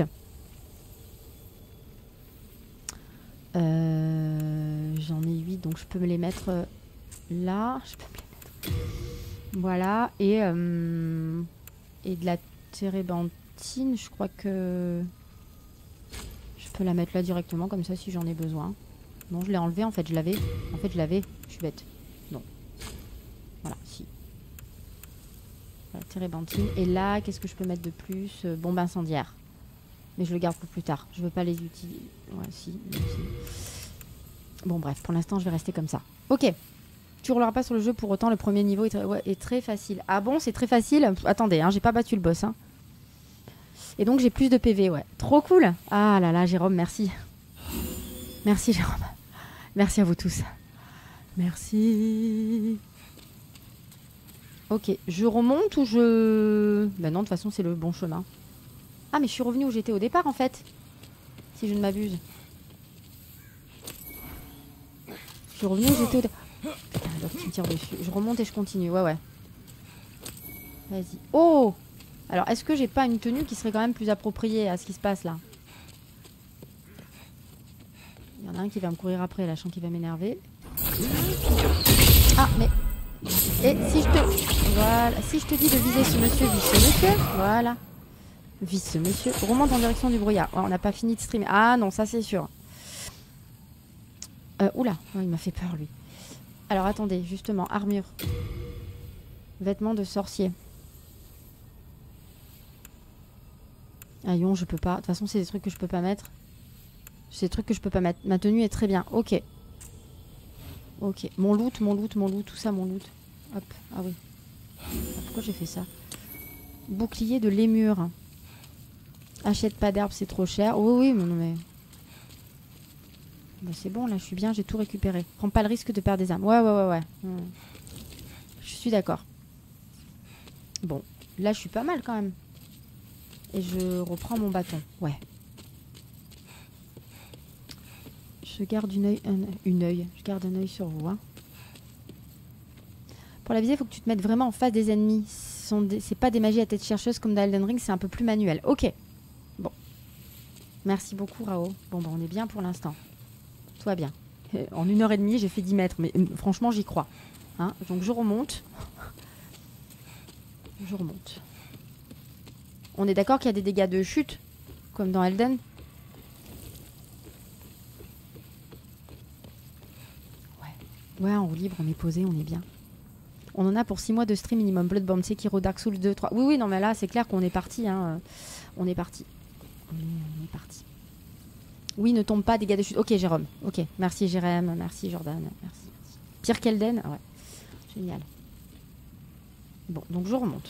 Euh, j'en ai huit, donc je peux me les mettre euh, là. Je peux me les mettre. Voilà. Et, euh, et de la térébenthine, je crois que je peux la mettre là directement, comme ça, si j'en ai besoin. Non, je l'ai enlevé, en fait, je l'avais. En fait, je l'avais. Je suis bête. Non. Voilà, si. Voilà, térébenthine. Et là, qu'est-ce que je peux mettre de plus? euh, Bombe incendiaire. Mais je le garde pour plus tard. Je veux pas les utiliser. Ouais, si, si. Bon, bref, pour l'instant, je vais rester comme ça. Ok. Tu rouleras pas sur le jeu pour autant. Le premier niveau est très, ouais, est très facile. Ah bon, c'est très facile? Pff, attendez, hein, j'ai pas battu le boss. Hein. Et donc, j'ai plus de P V, ouais. Trop cool. Ah là là, Jérôme, merci. Merci, Jérôme. Merci à vous tous. Merci. Ok, je remonte ou je... Ben non, de toute façon, c'est le bon chemin. Ah, mais je suis revenue où j'étais au départ, en fait. Si je ne m'abuse. Je suis revenue où j'étais au départ. Putain, l'autre qui me tire dessus. Je remonte et je continue, ouais, ouais. Vas-y. Oh! Alors, est-ce que j'ai pas une tenue qui serait quand même plus appropriée à ce qui se passe, là? Il y en a un qui va me courir après, là, je sens qu'il va m'énerver. Ah, mais... Et si je te... Voilà. Si je te dis de viser ce monsieur, vise ce monsieur. Voilà. Vise ce monsieur. Remonte en direction du brouillard. Ouais, on n'a pas fini de streamer. Ah non, ça c'est sûr. Euh, oula, oh, il m'a fait peur, lui. Alors, attendez, justement, armure. Vêtements de sorcier. Ah, yon, je peux pas. De toute façon, c'est des trucs que je peux pas mettre. C'est des trucs que je peux pas mettre. Ma tenue est très bien. Ok. Ok. Mon loot, mon loot, mon loot, tout ça, mon loot. Hop. Ah oui. Ah, pourquoi j'ai fait ça? Bouclier de lémur. Achète pas d'herbe, c'est trop cher. Oui, oui, mais non, mais... Bah, c'est bon, là, je suis bien, j'ai tout récupéré. Prends pas le risque de perdre des armes. Ouais, ouais, ouais, ouais. Hmm. Je suis d'accord. Bon. Là, je suis pas mal, quand même. Et je reprends mon bâton. Ouais. Je garde une œil, un, une œil. Je garde un œil sur vous. Hein. Pour la viser, il faut que tu te mettes vraiment en face des ennemis. C'est pas des magies à tête chercheuse comme dans Elden Ring, c'est un peu plus manuel. Ok. Bon. Merci beaucoup, Rao. Bon, bah, on est bien pour l'instant. Tout va bien. En une heure et demie, j'ai fait dix mètres. Mais euh, franchement, j'y crois. Hein. Donc, je remonte. Je remonte. On est d'accord qu'il y a des dégâts de chute, comme dans Elden? Ouais. Ouais, en roue libre, on est posé, on est bien. On en a pour six mois de stream minimum. Bloodborne, Sekiro, Dark Souls deux, trois. Oui, oui, non, mais là, c'est clair qu'on est parti. Hein. On est parti. On est, on est parti. Oui, ne tombe pas, dégâts de chute. Ok, Jérôme. Ok, merci, Jérém. Merci, Jordan. Merci. merci. Pire qu'Elden? Ouais. Génial. Bon, donc je remonte.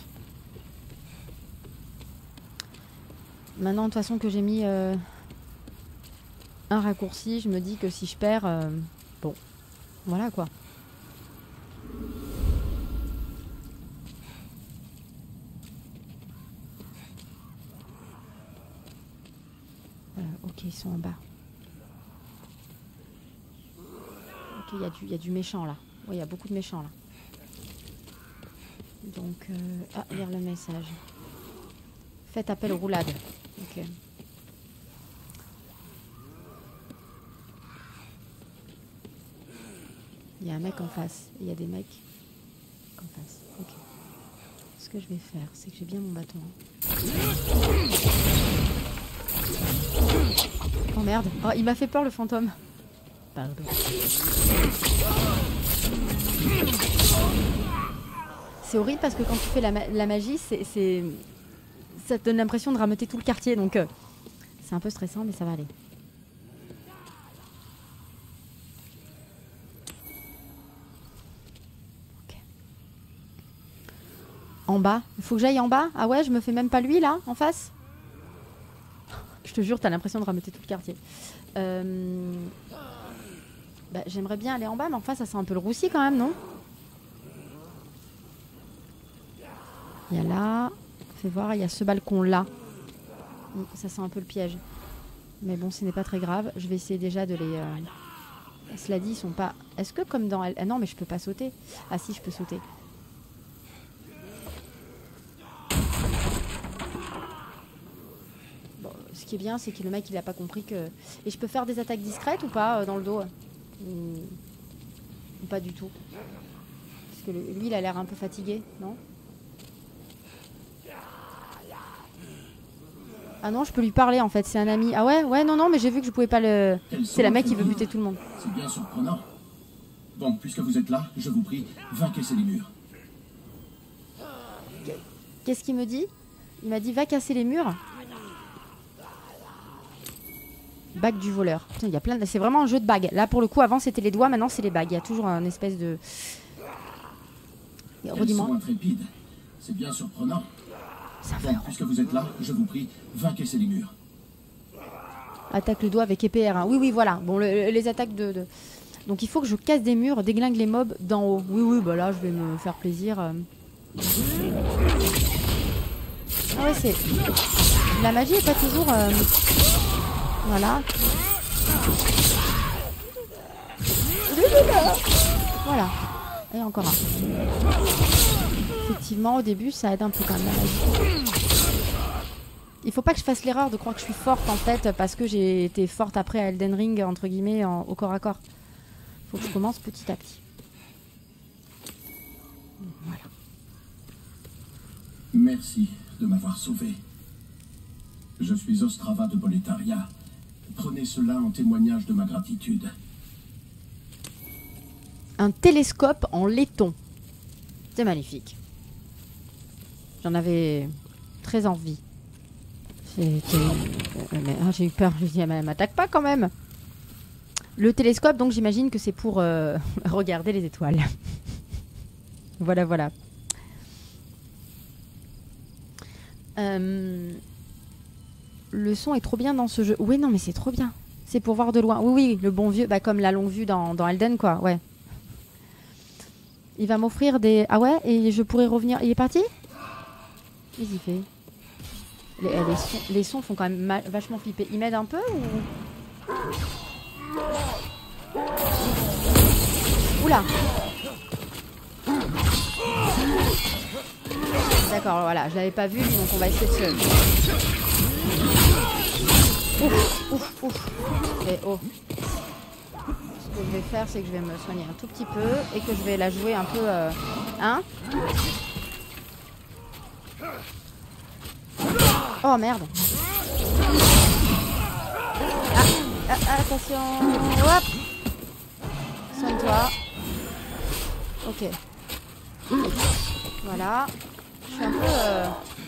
Maintenant, de toute façon, que j'ai mis euh, un raccourci, je me dis que si je perds... Euh, bon, voilà quoi. Euh, ok, ils sont en bas. Ok, il y, y a du méchant là. Oui, il y a beaucoup de méchants là. Donc, euh, ah, lire le message. Faites appel aux roulades. Ok. Il y a un mec en face. Il y a des mecs en face. Ok. Parce que je vais faire, c'est que j'ai bien mon bâton. Oh merde, oh, il m'a fait peur le fantôme. Pardon. C'est horrible parce que quand tu fais la, ma la magie, c'est, c'est... ça te donne l'impression de rameuter tout le quartier, donc euh, c'est un peu stressant, mais ça va aller. Okay. En bas, il faut que j'aille en bas. Ah ouais, je me fais même pas lui là, en face. Je te jure, t'as l'impression de rameuter tout le quartier. Euh... Bah, j'aimerais bien aller en bas, mais en face, ça sent un peu le roussi quand même, non? Il y a là, fais voir, il y a ce balcon là. Ça sent un peu le piège. Mais bon, ce n'est pas très grave. Je vais essayer déjà de les... Euh... Cela dit, ils sont pas... Est-ce que comme dans... Ah non, mais je peux pas sauter. Ah si, je peux sauter. Bon, ce qui est bien, c'est que le mec, il a pas compris que... Et je peux faire des attaques discrètes ou pas euh, dans le dos? Ou... ou pas du tout? Parce que le... lui, il a l'air un peu fatigué, non? Ah non, je peux lui parler en fait, c'est un ami. Ah ouais, ouais, non, non, mais j'ai vu que je pouvais pas le... C'est la mec qui veut buter tout le monde. C'est bien surprenant. Bon, puisque vous êtes là, je vous prie, vainquez ces murs. Qu'est-ce qu'il me dit? Il m'a dit va casser les murs. Bague du voleur. Putain, il y a plein de... C'est vraiment un jeu de bagues. Là pour le coup, avant c'était les doigts, maintenant c'est les bagues. Il y a toujours un espèce de... Redis-moi. C'est bien surprenant. Bon, puisque vous êtes là, je vous prie, vainquez ces murs. Attaque le doigt avec épée R un. Oui, oui, voilà. Bon, le, les attaques de, de... Donc il faut que je casse des murs, déglingue les mobs d'en haut. Oui, oui, bah là, je vais me faire plaisir. Ah ouais, c'est... La magie est pas toujours... Euh... Voilà. Voilà. Et encore un. Effectivement, au début, ça aide un peu quand même la magie. Il faut pas que je fasse l'erreur de croire que je suis forte en fait parce que j'ai été forte après à Elden Ring entre guillemets en, au corps à corps. Faut que je commence petit à petit. Voilà. Merci de m'avoir sauvé. Je suis Ostrava de Boletaria. Prenez cela en témoignage de ma gratitude. Un télescope en laiton. C'est magnifique. J'en avais très envie. J'ai ah, eu peur. Je me dis, elle m'attaque pas quand même. Le télescope, donc j'imagine que c'est pour euh, regarder les étoiles. Voilà, voilà. Euh, le son est trop bien dans ce jeu. Oui, non, mais c'est trop bien. C'est pour voir de loin. Oui, oui, le bon vieux, bah, comme la longue vue dans, dans Elden, quoi. Ouais. Il va m'offrir des... Ah ouais, et je pourrais revenir... Il est parti? Qu'est-ce qu'il fait? les, les, sons, les sons font quand même vachement flipper. Il m'aide un peu ou... Oula! D'accord, voilà, je l'avais pas vu, donc on va essayer de se... Ouf, ouf, ouf. Et oh. Ce que je vais faire, c'est que je vais me soigner un tout petit peu et que je vais la jouer un peu... Euh... Hein? Oh merde. Ah, ah, attention. Hop. Soigne-toi. Ok. Voilà. Je suis un peu... Euh...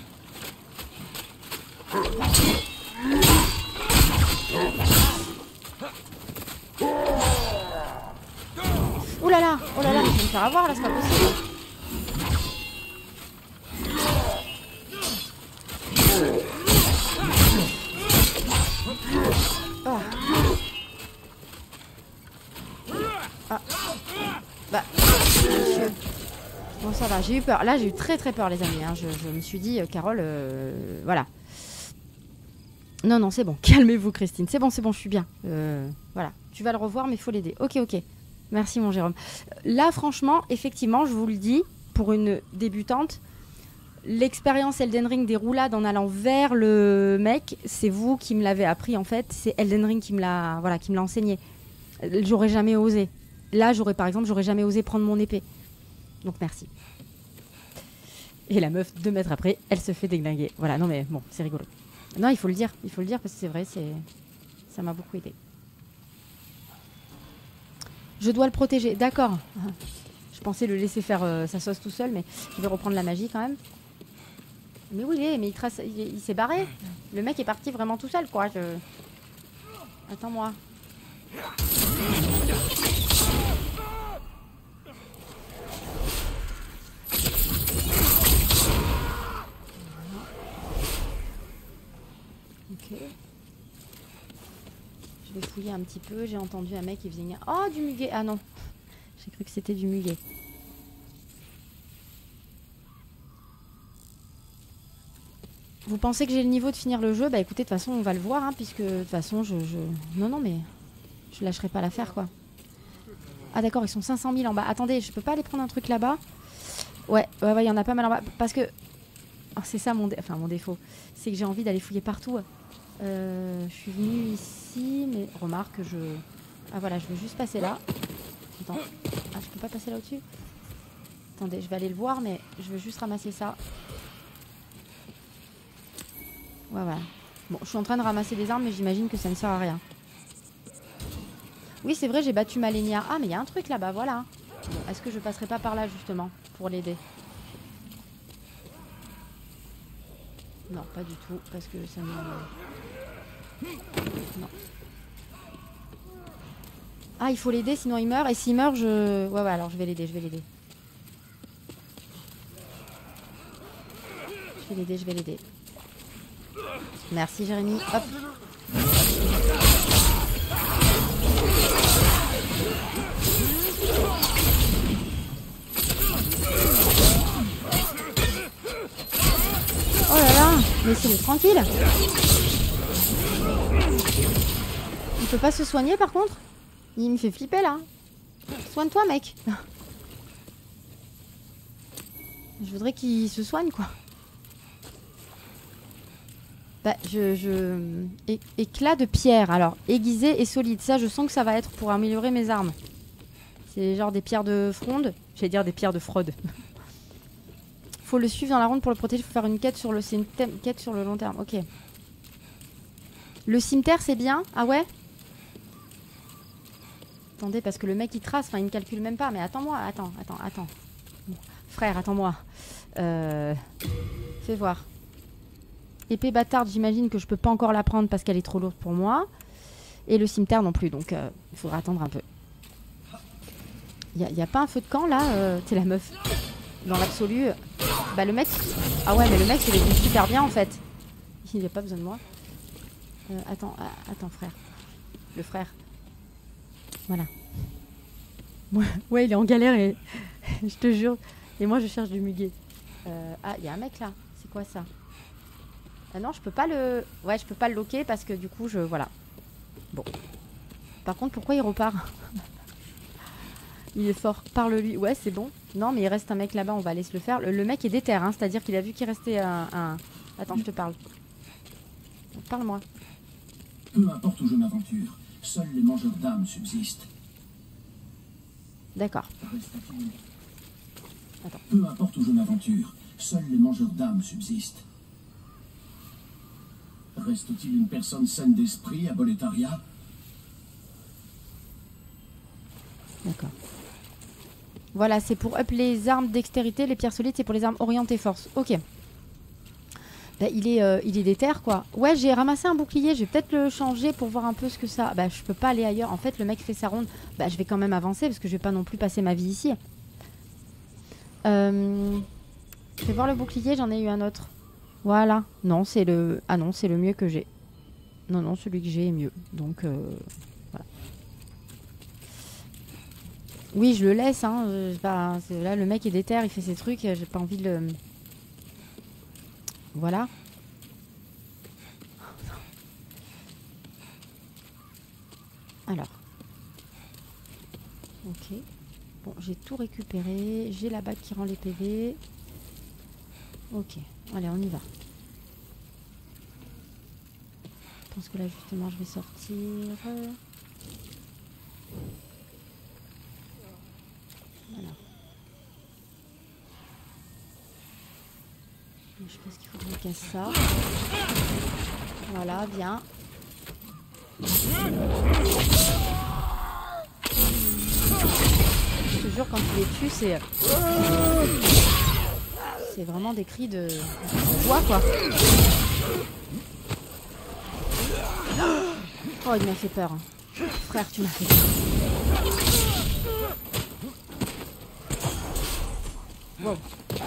Ouh là là, oh là là, je vais me faire avoir là, c'est pas possible. Oh. Ah. Bah, monsieur. Bon, ça va, j'ai eu peur. Là, j'ai eu très très peur, les amis. Hein. Je, je me suis dit, euh, Carole, euh, voilà. Non, non, c'est bon. Calmez-vous, Christine. C'est bon, c'est bon, je suis bien. Euh, voilà. Tu vas le revoir, mais il faut l'aider. Ok, ok. Merci, mon Jérôme. Là, franchement, effectivement, je vous le dis, pour une débutante, l'expérience Elden Ring des roulades en allant vers le mec, c'est vous qui me l'avez appris, en fait. C'est Elden Ring qui me l'a voilà, qui me l'a enseigné. J'aurais jamais osé. Là, j'aurais, par exemple, j'aurais jamais osé prendre mon épée. Donc, merci. Et la meuf, deux mètres après, elle se fait déglinguer. Voilà, non mais bon, c'est rigolo. Non, il faut le dire, il faut le dire parce que c'est vrai, c'est ça m'a beaucoup aidé. Je dois le protéger, d'accord. Je pensais le laisser faire euh, sa sauce tout seul, mais je vais reprendre la magie quand même. Mais oui, mais il, trace, il, il s'est barré. Le mec est parti vraiment tout seul, quoi. Je... Attends-moi. Ok. Je vais fouiller un petit peu. J'ai entendu un mec qui faisait une... Oh, du muguet. Ah non. J'ai cru que c'était du muguet. Vous pensez que j'ai le niveau de finir le jeu? Bah écoutez, de toute façon, on va le voir, hein, puisque de toute façon, je, je... Non, non, mais... Je lâcherai pas l'affaire, quoi. Ah d'accord, ils sont cinq cent mille en bas. Attendez, je peux pas aller prendre un truc là-bas? Ouais, ouais, ouais, il y en a pas mal en bas. Parce que... Oh, c'est ça mon, dé... enfin, mon défaut. C'est que j'ai envie d'aller fouiller partout. Euh, je suis venue ici, mais remarque, je... Ah voilà, je veux juste passer là. Attends. Ah, je peux pas passer là au-dessus? Attendez, je vais aller le voir, mais je veux juste ramasser ça. Ouais, voilà. Bon, je suis en train de ramasser des armes, mais j'imagine que ça ne sert à rien. Oui, c'est vrai, j'ai battu Malenia. Ah, mais il y a un truc là-bas, voilà. Bon, est-ce que je passerai pas par là, justement, pour l'aider? Non, pas du tout, parce que ça me... Non. Ah, il faut l'aider, sinon il meurt. Et s'il meurt, je... Ouais, ouais, alors je vais l'aider, je vais l'aider. Je vais l'aider, je vais l'aider. Merci, Jérémy. Hop. Oh là là, laissez-le tranquille. Il peut pas se soigner par contre? Il me fait flipper là. Soigne-toi mec. Je voudrais qu'il se soigne quoi. Bah je... je... É éclat de pierre. Alors, aiguisé et solide. Ça je sens que ça va être pour améliorer mes armes. C'est genre des pierres de fronde. J'allais dire des pierres de fraude. Faut le suivre dans la ronde pour le protéger. Faut faire une quête sur le... C'est une quête sur le long terme. Ok. Le cimetière c'est bien? Ah ouais? Attendez, parce que le mec il trace, enfin il ne calcule même pas. Mais attends-moi, attends, attends, attends. Bon. Frère, attends-moi. Euh... Fais voir. Épée bâtarde, j'imagine que je peux pas encore la prendre parce qu'elle est trop lourde pour moi. Et le cimetière non plus, donc euh, il faudra attendre un peu. Il n'y a, a pas un feu de camp là euh, t'es la meuf. Dans l'absolu. Bah le mec... Ah ouais, mais le mec il est super bien en fait. Il n'a pas besoin de moi. Euh, attends, euh, attends frère. Le frère. Voilà. Ouais, ouais, il est en galère et je te jure. Et moi je cherche du muguet. Euh, ah, il y a un mec là. C'est quoi ça? Ah non, je peux pas le... Ouais, je peux pas le loquer parce que du coup, je... Voilà. Bon. Par contre, pourquoi il repart? Il est fort. Parle-lui. Ouais, c'est bon. Non, mais il reste un mec là-bas, on va aller se le faire. Le, le mec est déter, hein, c'est-à-dire qu'il a vu qu'il restait un, un... Attends, je te parle. Parle-moi. Peu importe où je m'aventure, seuls les mangeurs d'âmes subsistent. D'accord. Attends. Peu importe où je m'aventure, seuls les mangeurs d'âmes subsistent. Reste-t-il une personne saine d'esprit à Boletaria? D'accord. Voilà, c'est pour up les armes dextérité, les pierres solides, c'est pour les armes orientées force. Ok. Bah, il est, euh, il est déter, quoi. Ouais, j'ai ramassé un bouclier, je vais peut-être le changer pour voir un peu ce que ça... Bah, je peux pas aller ailleurs. En fait, le mec fait sa ronde. Bah, je vais quand même avancer parce que je vais pas non plus passer ma vie ici. Euh... Je vais voir le bouclier, j'en ai eu un autre. Voilà. Non, c'est le... Ah non, c'est le mieux que j'ai. Non, non, celui que j'ai est mieux. Donc, euh... voilà. Oui, je le laisse, hein. Je, bah, là, le mec est déter, il fait ses trucs. J'ai pas envie de le... Voilà. Alors. Ok. Bon, j'ai tout récupéré. J'ai la bague qui rend les P V. Ok. Allez, on y va. Je pense que là, justement, je vais sortir. Voilà. Je pense qu'il faut que je casse ça. Voilà, bien. Je te jure, quand tu les tues, c'est... C'est vraiment des cris de, de joie, quoi. Oh, il m'a fait peur. Frère, tu m'as fait peur. Wow.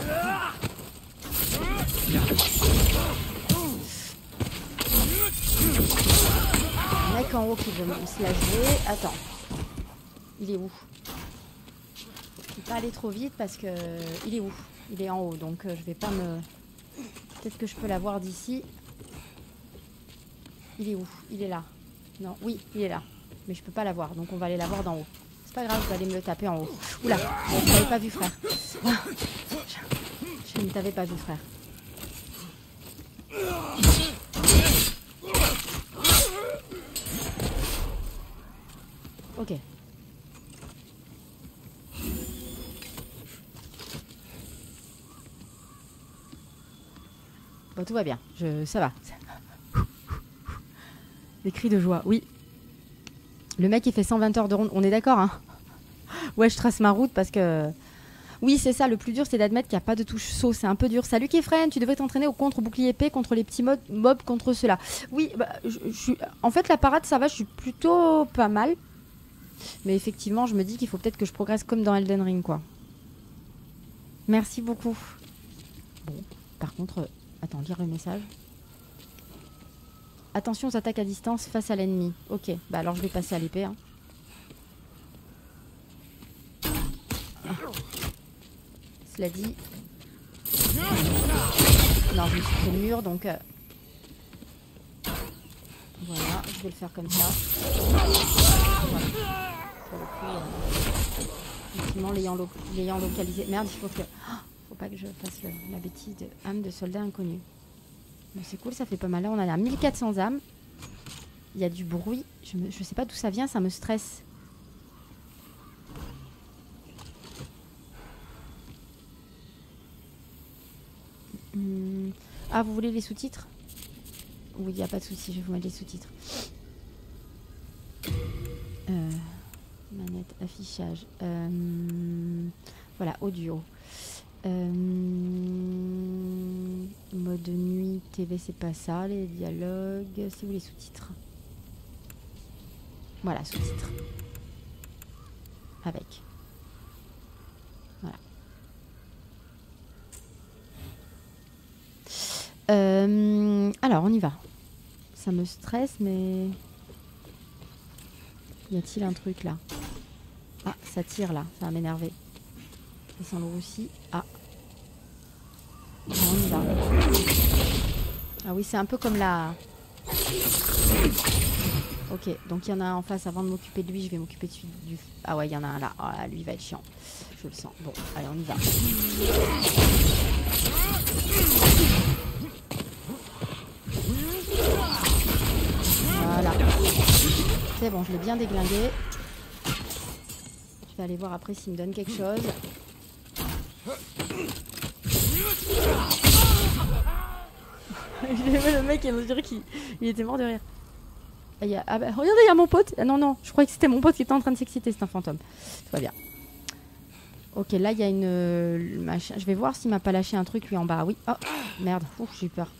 Mec en haut qui veut se la jouer. Attends. Il est où? Je peux pas aller trop vite parce que... Il est où? Il est en haut, donc euh, je vais pas me... Peut-être que je peux l'avoir d'ici. Il est où? Il est là. Non, oui, il est là. Mais je peux pas l'avoir, donc on va aller l'avoir d'en haut. C'est pas grave, je vais aller me le taper en haut. Oula, je t'avais pas vu, frère. Je ne t'avais pas vu, frère. Ok. Bon, tout va bien. Je... Ça va. Des cris de joie, oui. Le mec, il fait cent vingt heures de ronde. On est d'accord, hein? Ouais, je trace ma route parce que... Oui, c'est ça. Le plus dur, c'est d'admettre qu'il n'y a pas de touche saut. C'est un peu dur. Salut Kefren, tu devrais t'entraîner au contre-bouclier épée contre les petits mobs, mobs contre ceux-là. Oui, bah, je, je suis... En fait, la parade, ça va. Je suis plutôt pas mal. Mais effectivement, je me dis qu'il faut peut-être que je progresse comme dans Elden Ring, quoi. Merci beaucoup. Bon, par contre... Attends, lire le message. Attention aux attaques à distance face à l'ennemi. Ok, bah alors je vais passer à l'épée. Hein. Ah. Cela dit... Non, je me suis fait le mur, donc... Euh... Voilà, je vais le faire comme ça. Voilà. Pour le coup, euh... effectivement, l'ayant lo localisé... Merde, il faut que... Oh, faut pas que je fasse le... la bêtise de âme de soldat inconnu. Mais c'est cool, ça fait pas mal. Là, on a mille quatre cents âmes. Il y a du bruit. Je, me... je sais pas d'où ça vient, ça me stresse. Hum... Ah, vous voulez les sous-titres? Oui, il n'y a pas de souci, je vais vous mettre les sous-titres. Euh... Manette, affichage. Euh... Voilà, audio. Euh... Mode nuit, T V, c'est pas ça. Les dialogues, c'est où les sous-titres? Voilà, sous-titres. Avec. Voilà. Euh... Alors, on y va. Ça me stresse, mais... Y a-t-il un truc là? Ah, ça tire là, ça va m'énerver. Ça sent le roussi. Ah. On y va. Ah oui, c'est un peu comme la... Ok, donc il y en a un en face. Avant de m'occuper de lui, je vais m'occuper de celui du... Ah ouais, il y en a un là. Oh là, lui il va être chiant. Je le sens. Bon, allez, on y va. Voilà. C'est bon, je l'ai bien déglingué. Je vais aller voir après s'il me donne quelque chose. Le mec, il me dirait qu'il était mort de rire. Ah, y a... ah bah, regardez, il y a mon pote. Ah, non, non, je croyais que c'était mon pote qui était en train de s'exciter. C'est un fantôme. Tout va bien. Ok, là, il y a une... Euh, machin. Je vais voir s'il m'a pas lâché un truc, lui, en bas. Oui. Oh, merde. Ouf, j'ai eu peur.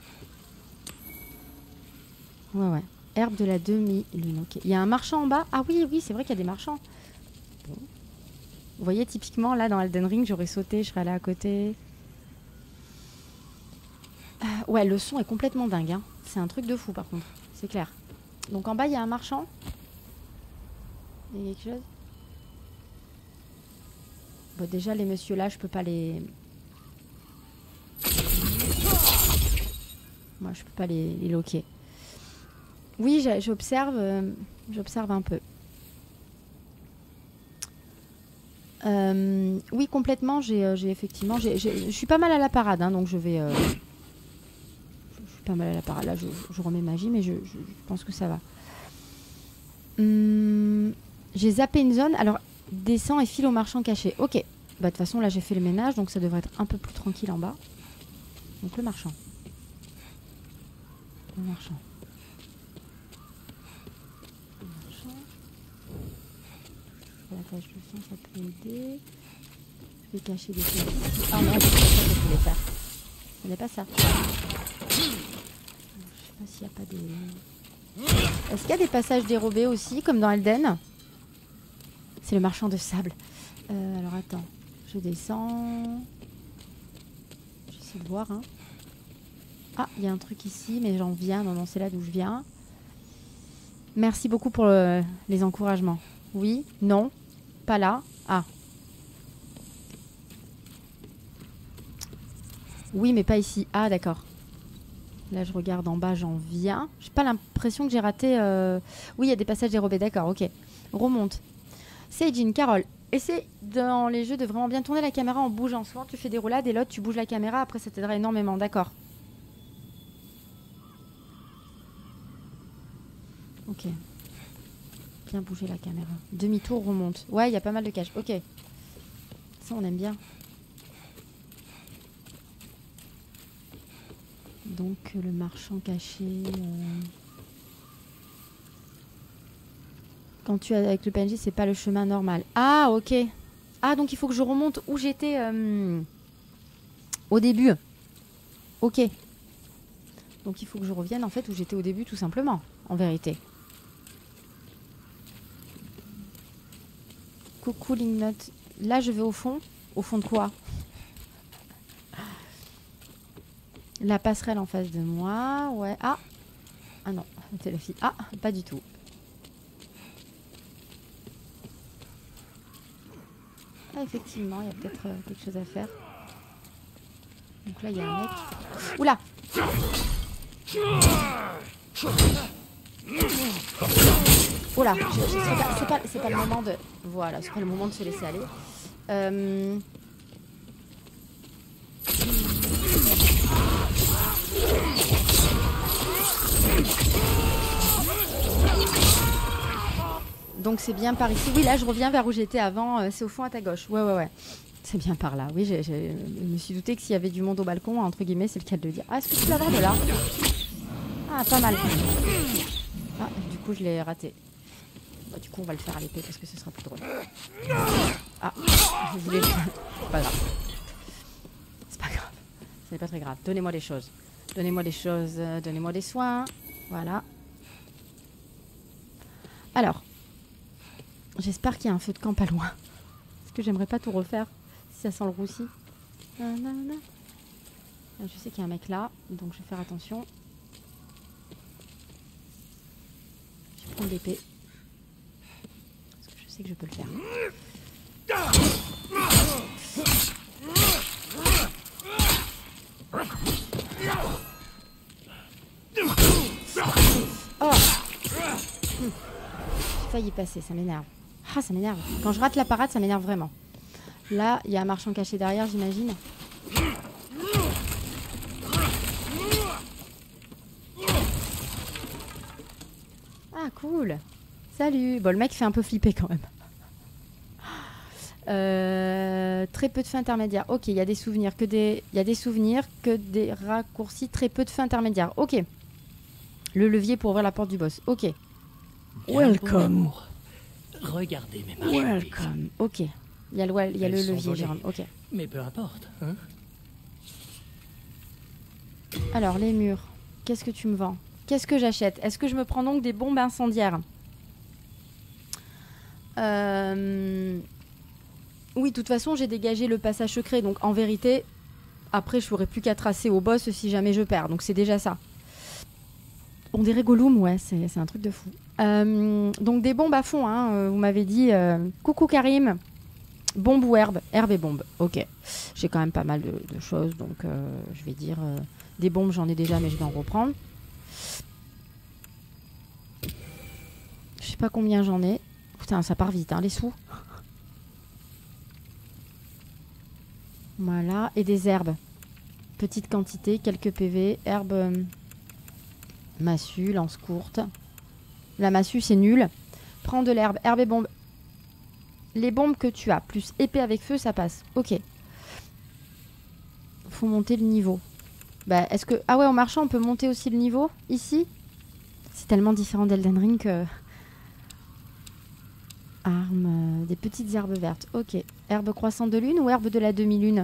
Ouais, ouais. Herbe de la demi-lune. Ok. Il y a un marchand en bas. Ah oui, oui, c'est vrai qu'il y a des marchands. Bon. Vous voyez, typiquement, là, dans Elden Ring, j'aurais sauté, je serais allée à côté. Euh, ouais, le son est complètement dingue. Hein. C'est un truc de fou, par contre. C'est clair. Donc, en bas, il y a un marchand. Il y a quelque chose. Bon, déjà, les messieurs là, je peux pas les... Moi, je peux pas les, les loquer. Oui, j'observe, euh, j'observe un peu. Euh, oui, complètement. J'ai, euh, j'ai effectivement, je suis pas mal à la parade, hein, donc je vais. Euh, je suis pas mal à la parade. Là, je, je remets magie, mais je, je, je pense que ça va. Hum, j'ai zappé une zone. Alors, descends et file au marchand caché. Ok. Bah de toute façon, là, j'ai fait le ménage, donc ça devrait être un peu plus tranquille en bas. Donc le marchand. Le marchand. Le marchand. La page de sang, ça peut aider. Je vais cacher des choses. Oh merde, c'est pas ça que je voulais faire. Ce n'est pas ça. Je sais pas s'il n'y a pas des... Est-ce qu'il y a des passages dérobés aussi, comme dans Elden? C'est le marchand de sable. Euh, alors attends. Je descends. J'essaie de voir. Hein. Ah, il y a un truc ici, mais j'en viens. Non, non, c'est là d'où je viens. Merci beaucoup pour le... les encouragements. Oui, non, pas là. Ah. Oui, mais pas ici. Ah, d'accord. Là, je regarde en bas, j'en viens. J'ai pas l'impression que j'ai raté... Euh... Oui, il y a des passages dérobés, d'accord, ok. Remonte. Seijin, Carole, essaie dans les jeux de vraiment bien tourner la caméra en bougeant. Souvent, tu fais des roulades et l'autre, tu bouges la caméra. Après, ça t'aidera énormément, d'accord. Ok. Bien bouger la caméra. Demi-tour, remonte. Ouais, il y a pas mal de caches. Ok. Ça, on aime bien. Donc, le marchand caché... Euh... Quand tu es avec le P N J, c'est pas le chemin normal. Ah, ok. Ah, donc il faut que je remonte où j'étais euh... au début. Ok. Donc, il faut que je revienne, en fait, où j'étais au début, tout simplement. En vérité. Coucou, Lignot. Là, je vais au fond. Au fond de quoi? La passerelle en face de moi. Ouais. Ah. Ah non. C'est la fille. Ah, pas du tout. Ah, effectivement, il y a peut-être euh, quelque chose à faire. Donc là, il y a un mec. Oula. Oula. C'est pas, pas, pas le moment de... Voilà, c'est pas le moment de se laisser aller. Euh... Donc c'est bien par ici. Oui, là je reviens vers où j'étais avant. Euh, c'est au fond à ta gauche. Ouais, ouais, ouais. C'est bien par là. Oui, j'ai, j'ai... je me suis douté que s'il y avait du monde au balcon, entre guillemets, c'est le cas de le dire. Ah, est-ce que tu peux l'avoir de là? Ah, pas mal. Ah, du coup, je l'ai raté. Bah, du coup, on va le faire à l'épée parce que ce sera plus drôle. Ah, je voulais... C'est pas grave. C'est pas grave. Ce n'est pas très grave. Donnez-moi des choses. Donnez-moi des choses. Euh, donnez-moi des soins. Voilà. Alors. J'espère qu'il y a un feu de camp pas loin. Parce que j'aimerais pas tout refaire. Si ça sent le roussi. Nanana. Je sais qu'il y a un mec là. Donc je vais faire attention. Je vais prendre l'épée. Parce que je sais que je peux le faire. Oh, hum. J'ai failli passer, ça m'énerve. Ah, ça m'énerve. Quand je rate la parade, ça m'énerve vraiment. Là, il y a un marchand caché derrière, j'imagine. Ah, cool. Salut. Bon, le mec fait un peu flipper quand même. Euh, très peu de fins intermédiaires. Ok, il y a des souvenirs, que des, il y a des souvenirs, que des raccourcis, très peu de fins intermédiaires. Ok. Le levier pour ouvrir la porte du boss. Ok. Welcome. Regardez mes marchandises. Welcome. Ok. Il y a le, il y a le levier, Jérôme. Ok. Mais peu importe, hein. Alors, les murs. Qu'est-ce que tu me vends? Qu'est-ce que j'achète? Est-ce que je me prends donc des bombes incendiaires? Euh... Oui, de toute façon, j'ai dégagé le passage secret. Donc, en vérité, après, je ferai plus qu'à tracer au boss si jamais je perds. Donc, c'est déjà ça. On dirait Gollum, ouais, c'est un truc de fou. Euh, donc, des bombes à fond, hein. Euh, vous m'avez dit... Euh... Coucou, Karim. Bombe ou herbe? Herbe et bombe. Ok. J'ai quand même pas mal de, de choses. Donc, euh, je vais dire... Euh... Des bombes, j'en ai déjà, mais je vais en reprendre. Je sais pas combien j'en ai. Putain, ça part vite, hein, les sous. Voilà. Et des herbes. Petite quantité, quelques P V. Herbes... Euh, massue, lance courte. La massue, c'est nul. Prends de l'herbe. Herbe et bombe. Les bombes que tu as, plus épée avec feu, ça passe. Ok. Faut monter le niveau. Bah, est-ce que... Ah ouais, en marchant, on peut monter aussi le niveau, ici. C'est tellement différent d'Elden Ring que... Armes, euh, des petites herbes vertes. Ok. Herbe croissante de lune ou herbe de la demi-lune?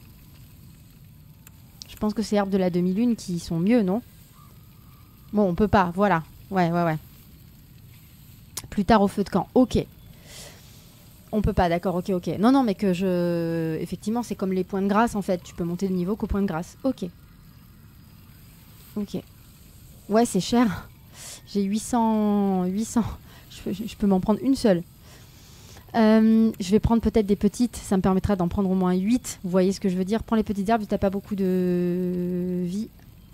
Je pense que c'est herbes de la demi-lune qui sont mieux, non? Bon, on peut pas, voilà. Ouais, ouais, ouais. Plus tard au feu de camp. Ok. On peut pas, d'accord, ok, ok. Non, non, mais que je... Effectivement, c'est comme les points de grâce, en fait. Tu peux monter de niveau qu'au point de grâce. Ok. Ok. Ouais, c'est cher. J'ai huit cents... huit cents. Je peux, je peux m'en prendre une seule. Euh, je vais prendre peut-être des petites. Ça me permettra d'en prendre au moins huit. Vous voyez ce que je veux dire? Prends les petites herbes, t'as pas beaucoup de vie.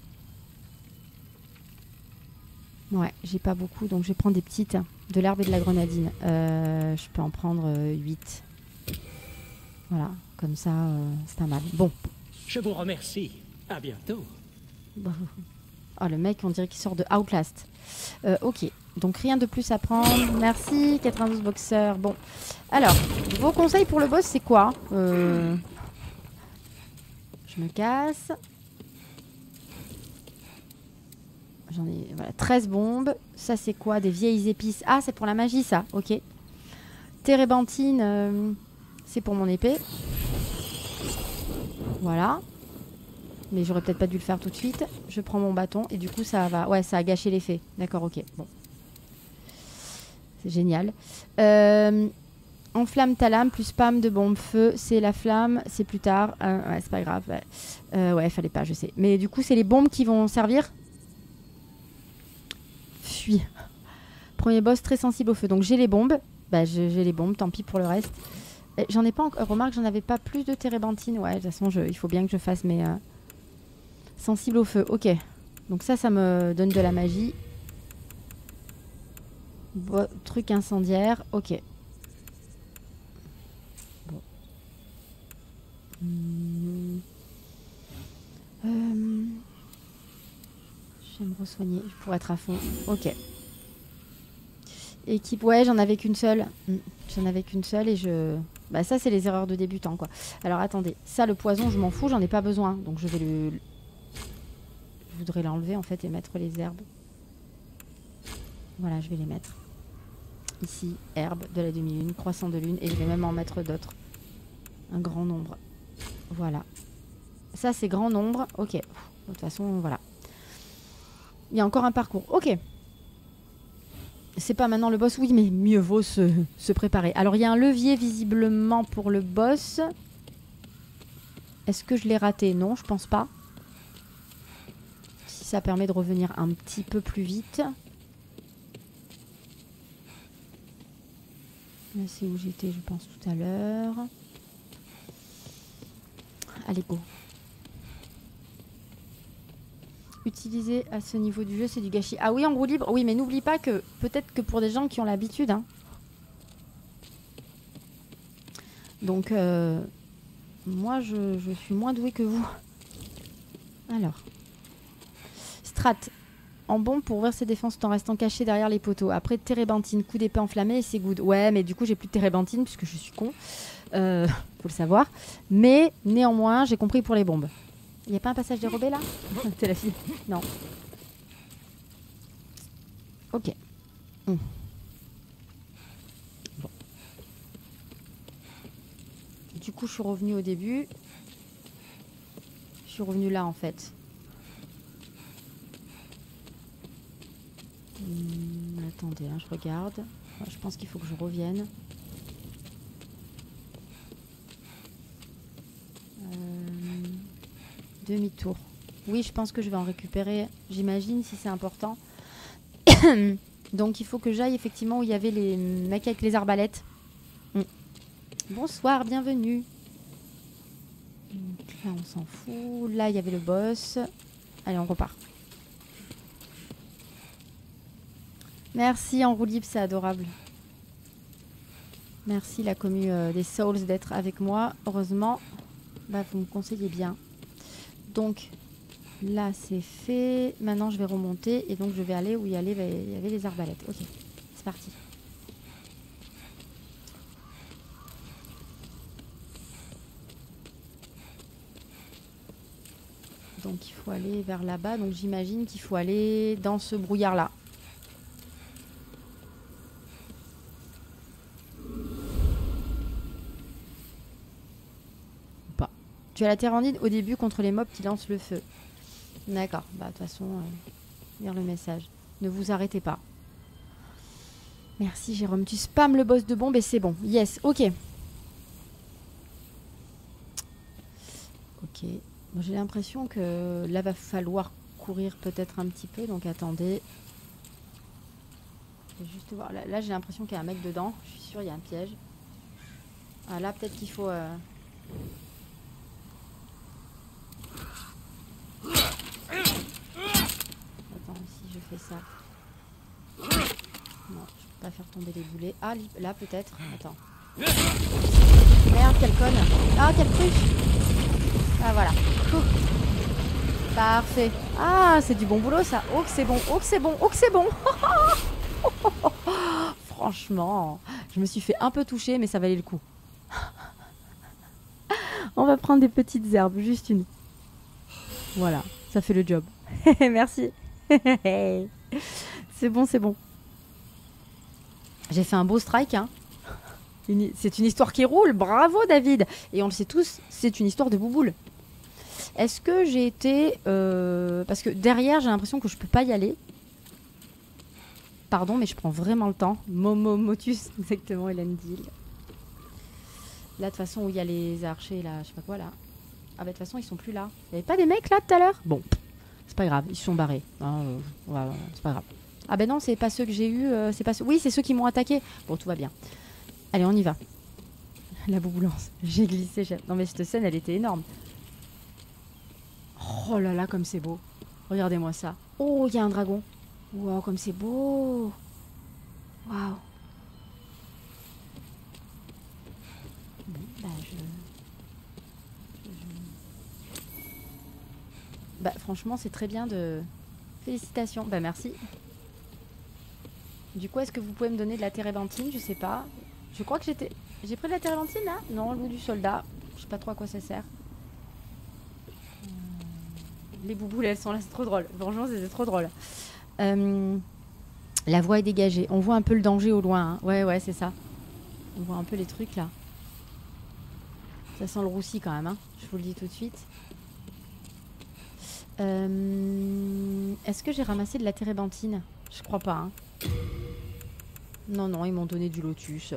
Ouais, j'ai pas beaucoup, donc je vais prendre des petites. De l'herbe et de la grenadine. Euh, je peux en prendre euh, huit. Voilà, comme ça, euh, c'est pas mal. Bon. Je vous remercie. À bientôt. Bon. Oh, le mec, on dirait qu'il sort de Outlast. Euh, ok, donc rien de plus à prendre. Merci, quatre-vingt-douze boxeurs. Bon, alors, vos conseils pour le boss, c'est quoi? euh... Je me casse. J'en ai voilà, treize bombes. Ça, c'est quoi? Des vieilles épices. Ah, c'est pour la magie, ça. Ok. Térébenthine, euh, c'est pour mon épée. Voilà. Mais j'aurais peut-être pas dû le faire tout de suite. Je prends mon bâton et du coup, ça va... Ouais, ça a gâché l'effet. D'accord, ok. Bon. C'est génial. Euh, enflamme ta lame plus spam de bombe feu. C'est la flamme. C'est plus tard. Euh, ouais, c'est pas grave. Ouais. Euh, ouais, fallait pas, je sais. Mais du coup, c'est les bombes qui vont servir. Fuis. Premier boss très sensible au feu. Donc j'ai les bombes. Bah j'ai les bombes, tant pis pour le reste. J'en ai pas encore. Remarque, j'en avais pas plus de térébenthine. Ouais, de toute façon, je... il faut bien que je fasse mes... Euh... Sensible au feu. Ok. Donc ça, ça me donne de la magie. Bon, truc incendiaire. Ok. Bon. Mmh. Euh... Je vais me re-soigner pour être à fond. Ok. Équipe, ouais, j'en avais qu'une seule. Mmh. J'en avais qu'une seule et je... Bah ça, c'est les erreurs de débutant, quoi. Alors, attendez. Ça, le poison, je m'en fous, j'en ai pas besoin. Donc, je vais le... Je voudrais l'enlever, en fait, et mettre les herbes. Voilà, je vais les mettre. Ici, herbe de la demi-lune, croissant de lune. Et je vais même en mettre d'autres. Un grand nombre. Voilà. Ça, c'est grand nombre. Ok. De toute façon, voilà. Il y a encore un parcours. Ok. C'est pas maintenant le boss. Oui, mais mieux vaut se, se préparer. Alors, il y a un levier visiblement pour le boss. Est-ce que je l'ai raté? Non, je pense pas. Si ça permet de revenir un petit peu plus vite. Là, c'est où j'étais, je pense, tout à l'heure. Allez, go. Utiliser à ce niveau du jeu, c'est du gâchis. Ah oui, en roue libre. Oui, mais n'oublie pas que peut-être que pour des gens qui ont l'habitude. Hein. Donc, euh, moi, je, je suis moins douée que vous. Alors. Strat. En bombe pour ouvrir ses défenses tout en restant caché derrière les poteaux. Après, térébenthine, coup d'épée enflammé et c'est good. Ouais, mais du coup, j'ai plus de térébenthine puisque je suis con. Euh, faut le savoir. Mais néanmoins, j'ai compris pour les bombes. Il n'y a pas un passage dérobé là? C'est la fille. Non. Ok. Mmh. Bon. Du coup, je suis revenue au début. Je suis revenue là en fait. Mmh, attendez, hein, je regarde. Je pense qu'il faut que je revienne. Euh... Demi-tour. Oui, je pense que je vais en récupérer, j'imagine, si c'est important. Donc, il faut que j'aille effectivement où il y avait les mecs avec les arbalètes. Mm. Bonsoir, bienvenue. Donc, là, on s'en fout. Là, il y avait le boss. Allez, on repart. Merci, en roue libre, c'est adorable. Merci, la commu euh, des Souls, d'être avec moi. Heureusement, bah, vous me conseillez bien. Donc là c'est fait. Maintenant je vais remonter et donc je vais aller où il y avait, il y avait les arbalètes. Ok, c'est parti. Donc Donc il faut aller vers là-bas. Donc j'imagine qu'il faut aller dans ce brouillard-là. Ou pas. Tu as la tyrannide au début contre les mobs qui lancent le feu. D'accord. Bah de toute façon, euh, lire le message. Ne vous arrêtez pas. Merci Jérôme. Tu spammes le boss de bombe et c'est bon. Yes. Ok. Ok. Bon, j'ai l'impression que là va falloir courir peut-être un petit peu. Donc attendez. Je vais juste voir. Là, là j'ai l'impression qu'il y a un mec dedans. Je suis sûre il y a un piège. Ah là peut-être qu'il faut... Euh... Attends, si je fais ça... Non, je peux pas faire tomber les boulets. Ah, là peut-être. Attends. Merde, quelle conne. Ah, quelle cruche. Ah, voilà. Ouh. Parfait. Ah, c'est du bon boulot ça. Oh, que c'est bon. Oh, que c'est bon. Oh, que c'est bon. Franchement, je me suis fait un peu toucher, mais ça valait le coup. On va prendre des petites herbes, juste une. Voilà, ça fait le job. Merci. C'est bon, c'est bon. J'ai fait un beau strike, hein. Une... C'est une histoire qui roule, bravo David. Et on le sait tous, c'est une histoire de bouboule. Est-ce que j'ai été... Euh... Parce que derrière, j'ai l'impression que je peux pas y aller. Pardon, mais je prends vraiment le temps. Momo Motus, exactement, Hélène Dill. Là, de toute façon, où il y a les archers, là, je sais pas quoi, là. Ah bah, de toute façon, ils sont plus là. Il y avait pas des mecs, là, tout à l'heure? Bon, c'est pas grave, ils se sont barrés. Hein, euh... voilà, c'est pas grave. Ah ben non, c'est pas ceux que j'ai eu, euh, c'est pas ceux... Oui, c'est ceux qui m'ont attaqué. Bon, tout va bien. Allez, on y va. La bouboulance. J'ai glissé, chef. Non mais cette scène, elle était énorme. Oh là là, comme c'est beau. Regardez-moi ça. Oh, il y a un dragon. Wow, comme c'est beau. Waouh. Bon, bah je... je... Bah franchement, c'est très bien de... Félicitations. Bah merci. Du coup, est-ce que vous pouvez me donner de la térébenthine? Je sais pas. Je crois que j'étais... J'ai pris de la térébenthine là? Non, le goût du soldat. Je sais pas trop à quoi ça sert. Euh... Les bouboules, elles sont là, c'est trop drôle. Franchement, c'est trop drôle. Euh... La voie est dégagée. On voit un peu le danger au loin. Hein. Ouais, ouais, c'est ça. On voit un peu les trucs là. Ça sent le roussi quand même. Hein. Je vous le dis tout de suite. Euh... Est-ce que j'ai ramassé de la térébenthine? Je crois pas. Hein. Non, non, ils m'ont donné du lotus.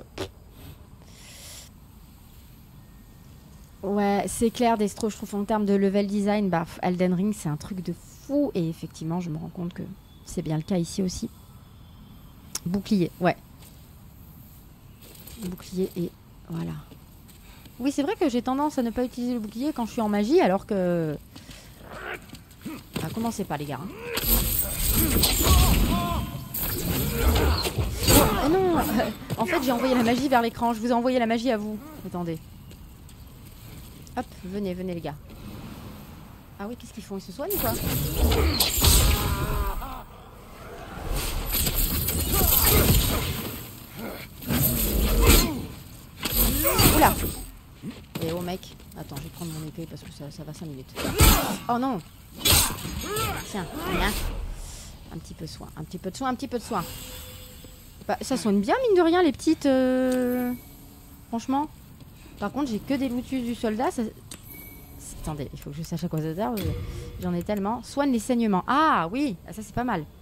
Ouais, c'est clair, Destro, je trouve en termes de level design, bah, Elden Ring, c'est un truc de fou. Et effectivement, je me rends compte que c'est bien le cas ici aussi. Bouclier, ouais. Bouclier et voilà. Oui, c'est vrai que j'ai tendance à ne pas utiliser le bouclier quand je suis en magie, alors que... Ah, commencez pas, les gars. Hein. Oh non. En fait, j'ai envoyé la magie vers l'écran. Je vous ai envoyé la magie à vous. Attendez. Hop, venez, venez les gars. Ah oui, qu'est-ce qu'ils font? Ils se soignent ou quoi? Oula. Et oh mec. Attends, je vais prendre mon épée parce que ça, ça va cinq minutes. Oh non. Tiens, rien. Un petit peu de soin, un petit peu de soin, un petit peu de soin. Bah, ça soigne bien, mine de rien, les petites... Euh... Franchement. Par contre, j'ai que des lotus du soldat. Ça... Attendez, il faut que je sache à quoi ça sert. J'en ai tellement. Soigne les saignements. Ah oui, ça c'est pas mal.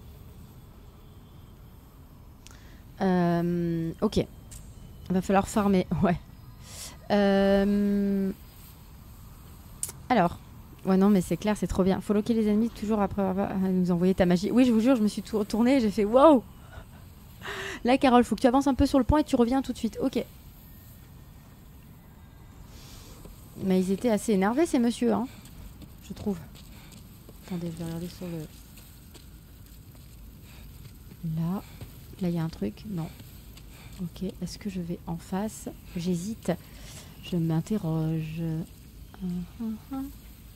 Euh... Ok. Il va falloir farmer. Ouais. Euh... Alors... Ouais, non, mais c'est clair, c'est trop bien. Faut loquer les ennemis toujours après avoir nous envoyer ta magie. Oui, je vous jure, je me suis tournée et j'ai fait wow. Là, Carole, faut que tu avances un peu sur le pont et tu reviens tout de suite. Ok. Mais ils étaient assez énervés, ces messieurs, hein. Je trouve. Attendez, je vais regarder sur le... Là. Là, il y a un truc. Non. Ok. Est-ce que je vais en face? J'hésite. Je m'interroge. Uh, uh, uh.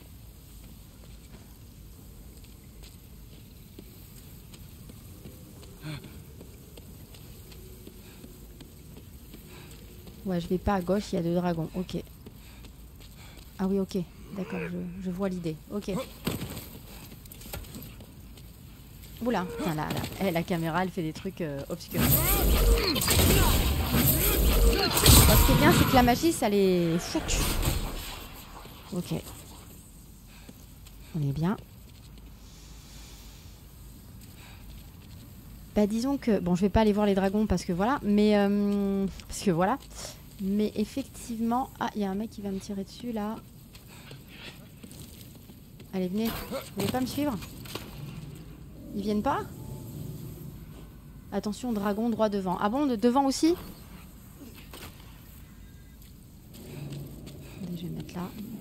Ouais, je vais pas à gauche, il y a deux dragons. Ok. Ah oui, ok. D'accord, je, je vois l'idée. Ok. Oula, putain, là, là. Eh, la caméra, elle fait des trucs euh, obscurs. Bon, ce qui est bien, c'est que la magie, ça les fout. Ok. On est bien. Bah disons que... Bon, je vais pas aller voir les dragons parce que voilà. Mais... Euh, parce que voilà. Mais effectivement... Ah, il y a un mec qui va me tirer dessus, là. Allez, venez. Vous voulez pas me suivre? Ils viennent pas? Attention, dragon droit devant. Ah bon, de devant aussi? Attendez, je vais mettre là.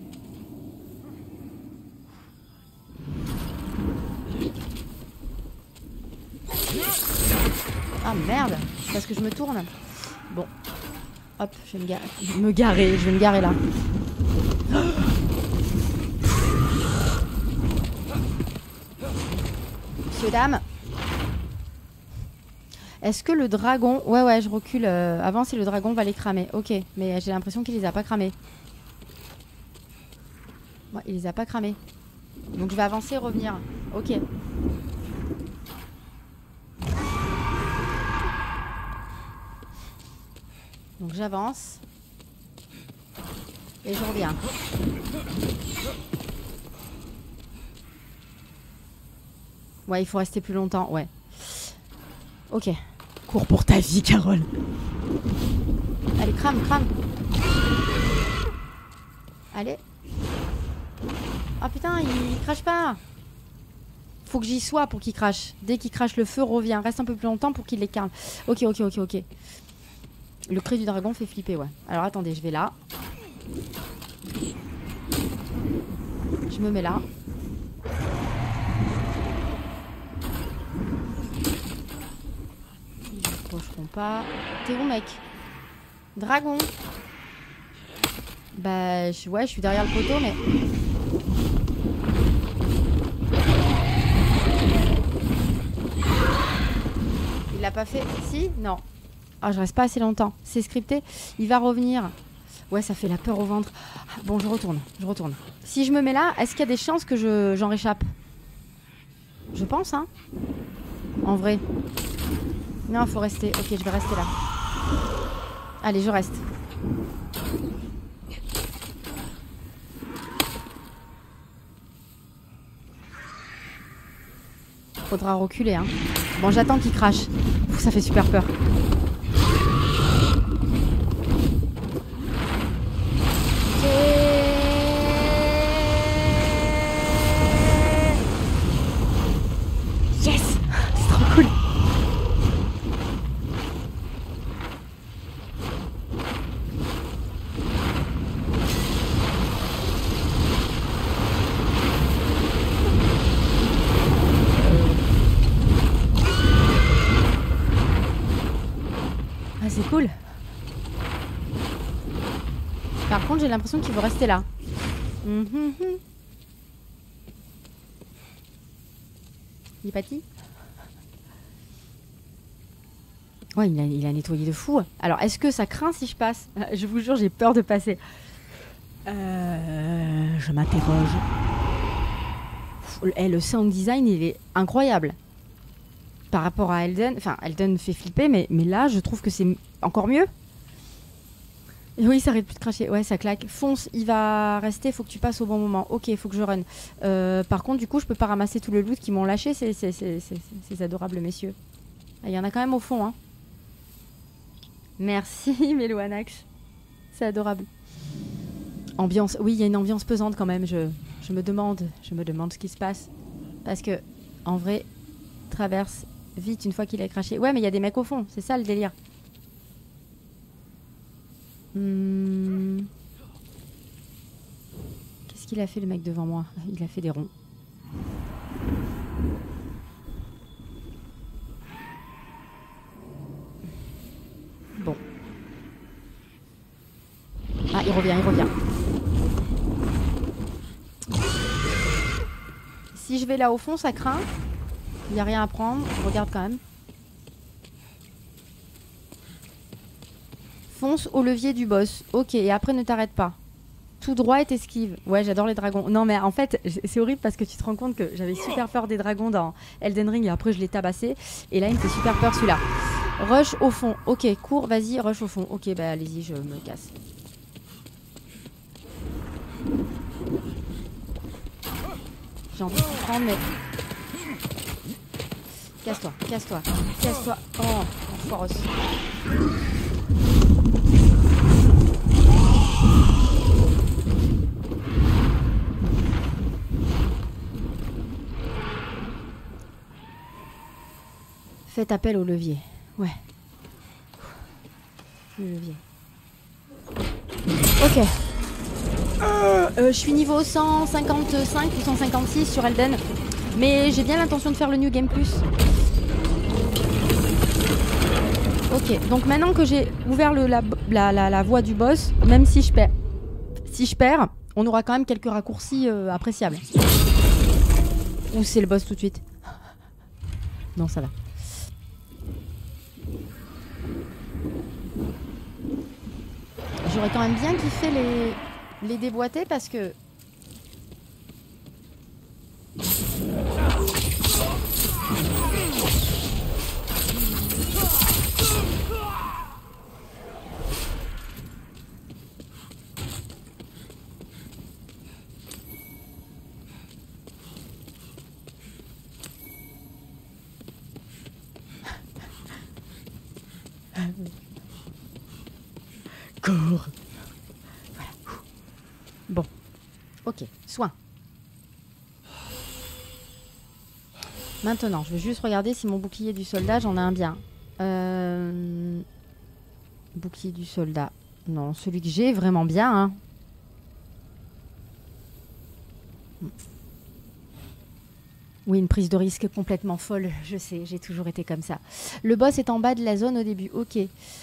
Ah merde, c'est parce que je me tourne. Bon. Hop, je vais me garer. Me garer, je vais me garer là. Monsieur, dame. Est-ce que le dragon... Ouais, ouais, je recule. Euh, avant, si le dragon va les cramer. Ok, mais j'ai l'impression qu'il les a pas cramés. Ouais, il les a pas cramés. Donc je vais avancer et revenir. Ok. Donc j'avance. Et je reviens. Ouais, il faut rester plus longtemps, ouais. Ok. Cours pour ta vie, Carole. Allez, crame, crame. Allez. Ah putain, il, il crache pas. Faut que j'y sois pour qu'il crache. Dès qu'il crache le feu, reviens. Reste un peu plus longtemps pour qu'il les calme. Ok, ok, ok, ok. Le cri du dragon fait flipper, ouais. Alors attendez, je vais là. Je me mets là. Ils approcheront pas. T'es où, mec? Dragon. Bah, je, ouais, je suis derrière le poteau, mais... Il l'a pas fait? Si? Non. Ah, je reste pas assez longtemps. C'est scripté. Il va revenir. Ouais, ça fait la peur au ventre. Bon, je retourne. Je retourne. Si je me mets là, est-ce qu'il y a des chances que je, j'en réchappe? Je pense, hein. En vrai. Non, il faut rester. Ok, je vais rester là. Allez, je reste. Faudra reculer, hein. Bon, j'attends qu'il crache. Ouh, ça fait super peur. Yes, c'est trop cool. Ah, c'est cool. Par contre, j'ai l'impression qu'il veut rester là. Mmh. Il est parti? Ouais, il a, il a nettoyé de fou. Alors, est-ce que ça craint si je passe? Je vous jure, j'ai peur de passer. Euh, je m'interroge. Eh, le sound design, il est incroyable. Par rapport à Elden. Enfin, Elden fait flipper, mais, mais là, je trouve que c'est encore mieux. Et oui, ça arrête plus de cracher. Ouais, ça claque. Fonce, il va rester. Faut que tu passes au bon moment. Ok, faut que je run. Euh, par contre, du coup, je peux pas ramasser tout le loot qu'ils m'ont lâché. C'est ces adorables messieurs. Il y en a quand même au fond, hein. Merci, Melouanax. C'est adorable. Ambiance. Oui, il y a une ambiance pesante quand même. Je, je me demande, je me demande ce qui se passe. Parce que, en vrai, traverse vite une fois qu'il a craché. Ouais, mais il y a des mecs au fond. C'est ça le délire. Hmm. Qu'est-ce qu'il a fait le mec devant moi? Il a fait des ronds. Bon. Ah, il revient, il revient. Si je vais là au fond, ça craint. Il n'y a rien à prendre. Je regarde quand même. Fonce au levier du boss. Ok, et après ne t'arrête pas. tout droit et t'esquives. Ouais, j'adore les dragons. Non, mais en fait, c'est horrible parce que tu te rends compte que j'avais super peur des dragons dans Elden Ring et après je l'ai tabassé. Et là, il me fait super peur celui-là. Rush au fond. Ok, cours, vas-y, rush au fond. Ok, bah allez-y, je me casse. J'ai envie de prendre, mais... Casse-toi, casse-toi, casse-toi. Oh, enfoireuse. Faites appel au levier. Ouais. Le levier. Ok. Euh, euh, je suis niveau cent cinquante-cinq ou cent cinquante-six sur Elden. Mais j'ai bien l'intention de faire le New Game Plus. Ok, donc maintenant que j'ai ouvert le, la, la, la, la voie du boss, même si je perds, si je perds, on aura quand même quelques raccourcis euh, appréciables. Ou c'est le boss tout de suite? Non, ça va. J'aurais quand même bien kiffé les, les déboîter parce que... Cours. Voilà. Bon. Ok. Soin. Maintenant, je vais juste regarder si mon bouclier du soldat, j'en ai un bien. Euh... Bouclier du soldat. Non, celui que j'ai, vraiment bien. Hein. Oui, une prise de risque complètement folle. Je sais, j'ai toujours été comme ça. Le boss est en bas de la zone au début. Ok.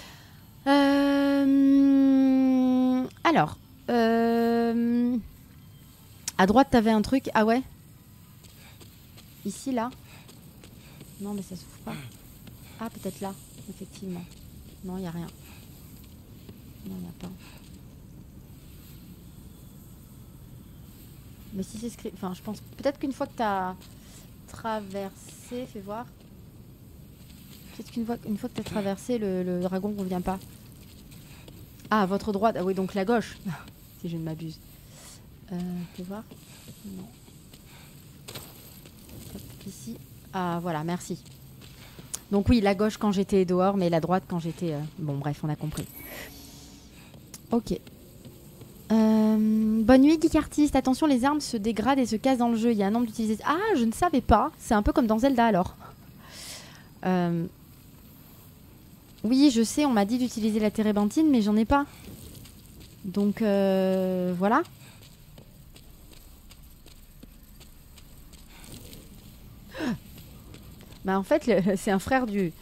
Euh... Alors. Euh... À droite, t'avais un truc. Ah ouais? Ici, là? Non, mais ça s'ouvre pas. Ah, peut-être là, effectivement. Non, il n'y a rien. Non, il n'y a pas. Mais si c'est script... Enfin, je pense... Peut-être qu'une fois que tu as traversé... Fais voir. Peut-être qu'une fois, une fois que tu as traversé, le, le dragon ne revient pas. Ah, à votre droite. Ah oui, donc la gauche. Si je ne m'abuse. Euh, fais voir. Non. Hop, ici. Ah, voilà, merci. Donc oui, la gauche quand j'étais dehors, mais la droite quand j'étais... Euh... Bon, bref, on a compris. Ok. Euh... Bonne nuit, Geek Artist. Attention, les armes se dégradent et se cassent dans le jeu. Il y a un nombre d'utilisateurs... Ah, je ne savais pas. C'est un peu comme dans Zelda, alors. Euh... Oui, je sais, on m'a dit d'utiliser la térébenthine, mais j'en ai pas. Donc, euh... voilà. Bah en fait, c'est un frère du...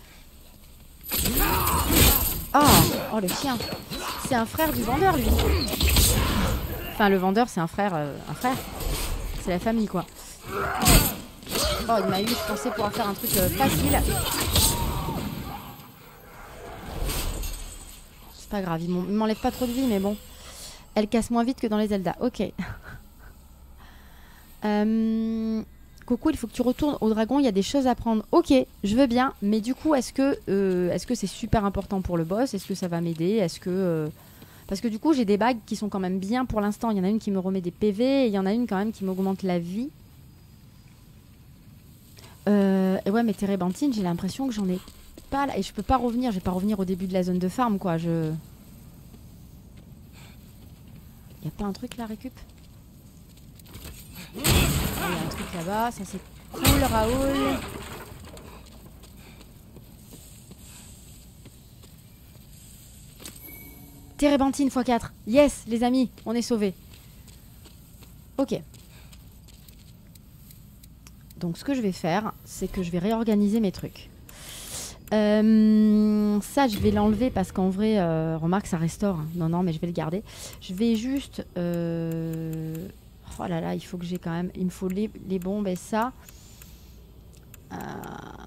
Oh, oh le chien. C'est un frère du vendeur, lui. Enfin, le vendeur, c'est un frère. Euh, un frère. C'est la famille, quoi. Oh, il m'a eu, je pensais pouvoir faire un truc euh, facile. C'est pas grave, il m'enlève pas trop de vie, mais bon. Elle casse moins vite que dans les Zelda. Ok. euh... Coucou, il faut que tu retournes au dragon, il y a des choses à prendre. Ok, je veux bien, mais du coup, est-ce que euh, est-ce que c'est super important pour le boss? Est-ce que ça va m'aider? Est-ce que... Euh... Parce que du coup, j'ai des bagues qui sont quand même bien pour l'instant. Il y en a une qui me remet des P V et il y en a une quand même qui m'augmente la vie. Euh... Et ouais, mais térébenthine, j'ai l'impression que j'en ai pas là. Et je peux pas revenir, je vais pas revenir au début de la zone de farm, quoi. Je... Y a pas un truc là, récup? Il y a un truc là-bas, ça c'est cool, Raoul. Térébenthine fois quatre. Yes, les amis, on est sauvés. Ok. Donc ce que je vais faire, c'est que je vais réorganiser mes trucs. Euh, ça, je vais l'enlever parce qu'en vrai, euh, remarque, ça restaure. Non, non, mais je vais le garder. Je vais juste... Euh... Oh là là, il faut que j'ai quand même... Il me faut les, les bombes et ça. Euh,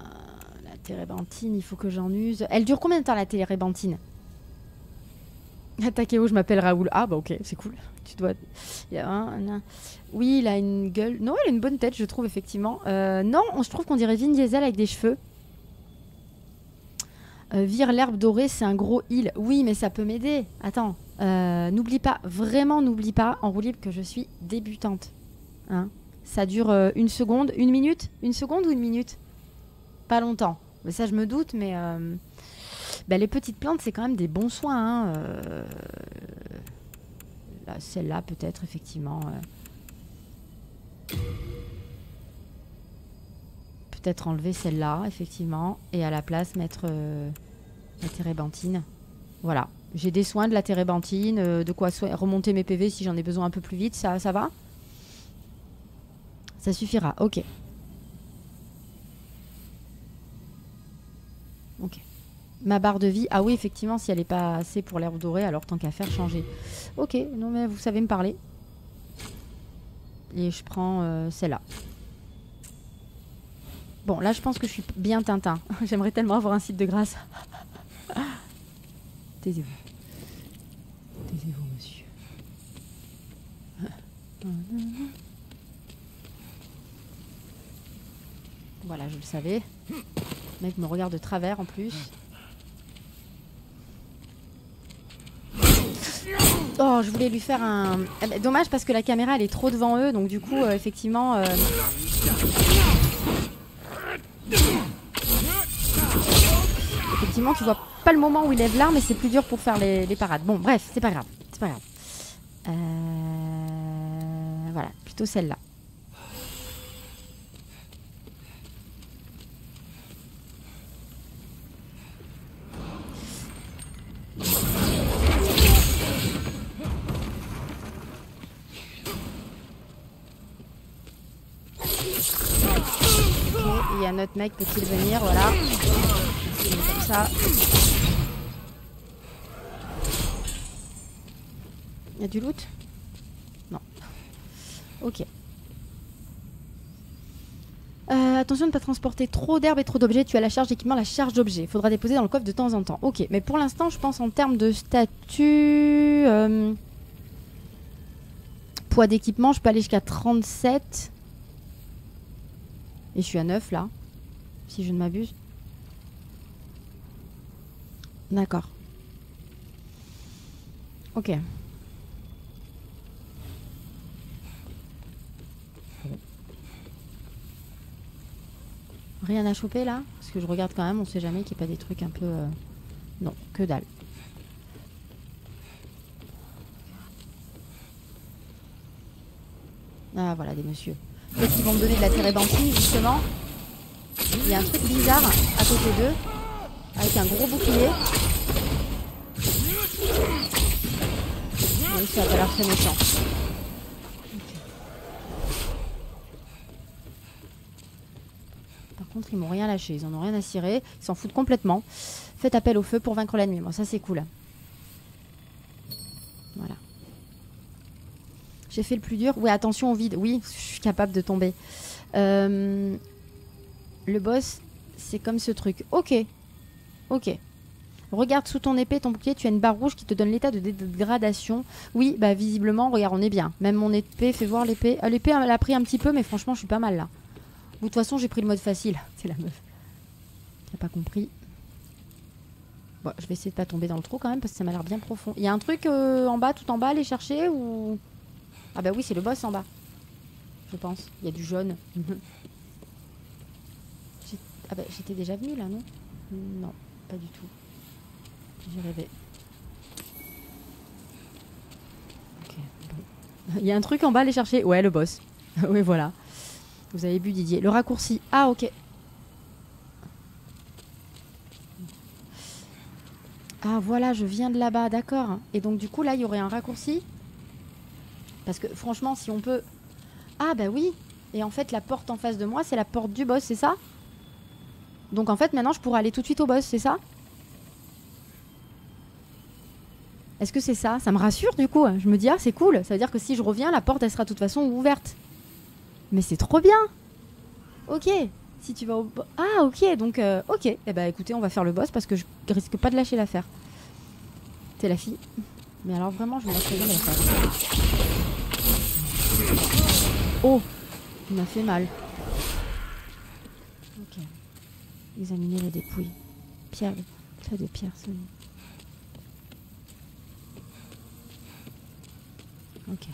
la térébenthine, il faut que j'en use. Elle dure combien de temps, la térébenthine? Takeo, je m'appelle Raoul. Ah bah ok, c'est cool. Tu dois... Il y a un, un... Oui, il a une gueule... Non, il a une bonne tête, je trouve, effectivement. Euh, non, je trouve qu'on dirait Vin Diesel avec des cheveux. Euh, vire l'herbe dorée, c'est un gros heal. Oui, mais ça peut m'aider. Attends, euh, n'oublie pas, vraiment n'oublie pas, en roue libre, que je suis débutante. Hein, ça dure euh, une seconde, une minute, une seconde ou une minute? Pas longtemps. Mais ça, je me doute, mais... Euh... Bah, les petites plantes, c'est quand même des bons soins. Hein. Euh... Celle-là, peut-être, effectivement. Euh... Peut-être enlever celle-là, effectivement. Et à la place, mettre euh, la térébenthine. Voilà. J'ai des soins, de la térébenthine, euh, de quoi so remonter mes P V si j'en ai besoin un peu plus vite. Ça, ça va? Ça suffira. Ok. Ok. Ma barre de vie, ah oui, effectivement, si elle n'est pas assez pour l'herbe dorée, alors tant qu'à faire, changer. Ok, non mais vous savez me parler. Et je prends euh, celle-là. Bon, là, je pense que je suis bien Tintin. J'aimerais tellement avoir un site de grâce. Taisez-vous. Taisez-vous, monsieur. Voilà, je le savais. Le mec me regarde de travers en plus. Oh, je voulais lui faire un... Eh ben, dommage parce que la caméra elle est trop devant eux, donc du coup, euh, effectivement... Euh... Effectivement, tu vois pas le moment où il lève l'arme et c'est plus dur pour faire les, les parades. Bon, bref, c'est pas grave, c'est pas grave. Euh... Voilà, plutôt celle-là. Il y a notre mec, peut-il venir, voilà. Comme ça. Il y a du loot? Non. Ok. Euh, attention de ne pas transporter trop d'herbes et trop d'objets. Tu as la charge d'équipement, la charge d'objets. Il faudra déposer dans le coffre de temps en temps. Ok, mais pour l'instant, je pense en termes de statut... Euh, poids d'équipement, je peux aller jusqu'à trente-sept. Et je suis à neuf là, si je ne m'abuse. D'accord. Ok. Rien à choper là? Parce que je regarde quand même, on sait jamais qu'il n'y ait pas des trucs un peu... Euh... Non, que dalle. Ah voilà, des messieurs. Peut-être qu'ils vont me donner de la térébenthine, justement. Il y a un truc bizarre à côté d'eux, avec un gros bouclier. Oui, ça a pas l'air très méchant. Okay. Par contre, ils m'ont rien lâché, ils en ont rien à cirer. Ils s'en foutent complètement. Faites appel au feu pour vaincre l'ennemi. Bon, ça c'est cool. Voilà. J'ai fait le plus dur. Oui, attention au vide. Oui, je suis capable de tomber. Euh, le boss, c'est comme ce truc. Ok. Ok. Regarde sous ton épée, ton bouclier, tu as une barre rouge qui te donne l'état de dégradation. Oui, bah visiblement, regarde, on est bien. Même mon épée, fais voir l'épée. Ah, l'épée, elle a pris un petit peu, mais franchement, je suis pas mal là. De toute façon, j'ai pris le mode facile. C'est la meuf. T'as pas compris. Bon, je vais essayer de pas tomber dans le trou quand même, parce que ça m'a l'air bien profond. Il y a un truc euh, en bas, tout en bas, à aller chercher ou... Ah bah oui, c'est le boss en bas. Je pense. Il y a du jaune. Ah bah j'étais déjà venue là, non? Non, pas du tout. J'ai rêvé. Ok, bon. Il y a un truc en bas à aller chercher. Ouais, le boss. Oui, voilà. Vous avez bu Didier. Le raccourci. Ah, ok. Ah, voilà, je viens de là-bas, d'accord. Et donc du coup, là, il y aurait un raccourci. Parce que franchement, si on peut... Ah bah oui. Et en fait, la porte en face de moi, c'est la porte du boss, c'est ça? Donc en fait, maintenant, je pourrais aller tout de suite au boss, c'est ça? Est-ce que c'est ça? Ça me rassure du coup. Je me dis, ah c'est cool. Ça veut dire que si je reviens, la porte, elle sera de toute façon ouverte. Mais c'est trop bien. Ok. Si tu vas au... Ah ok, donc... Euh, ok. Eh bah écoutez, on va faire le boss parce que je risque pas de lâcher l'affaire. T'es la fille. Mais alors vraiment, je me laisse jamais faire. Oh, il m'a fait mal. Ok. Examiner les dépouilles. Pierre, tas de pierres solides. Ok.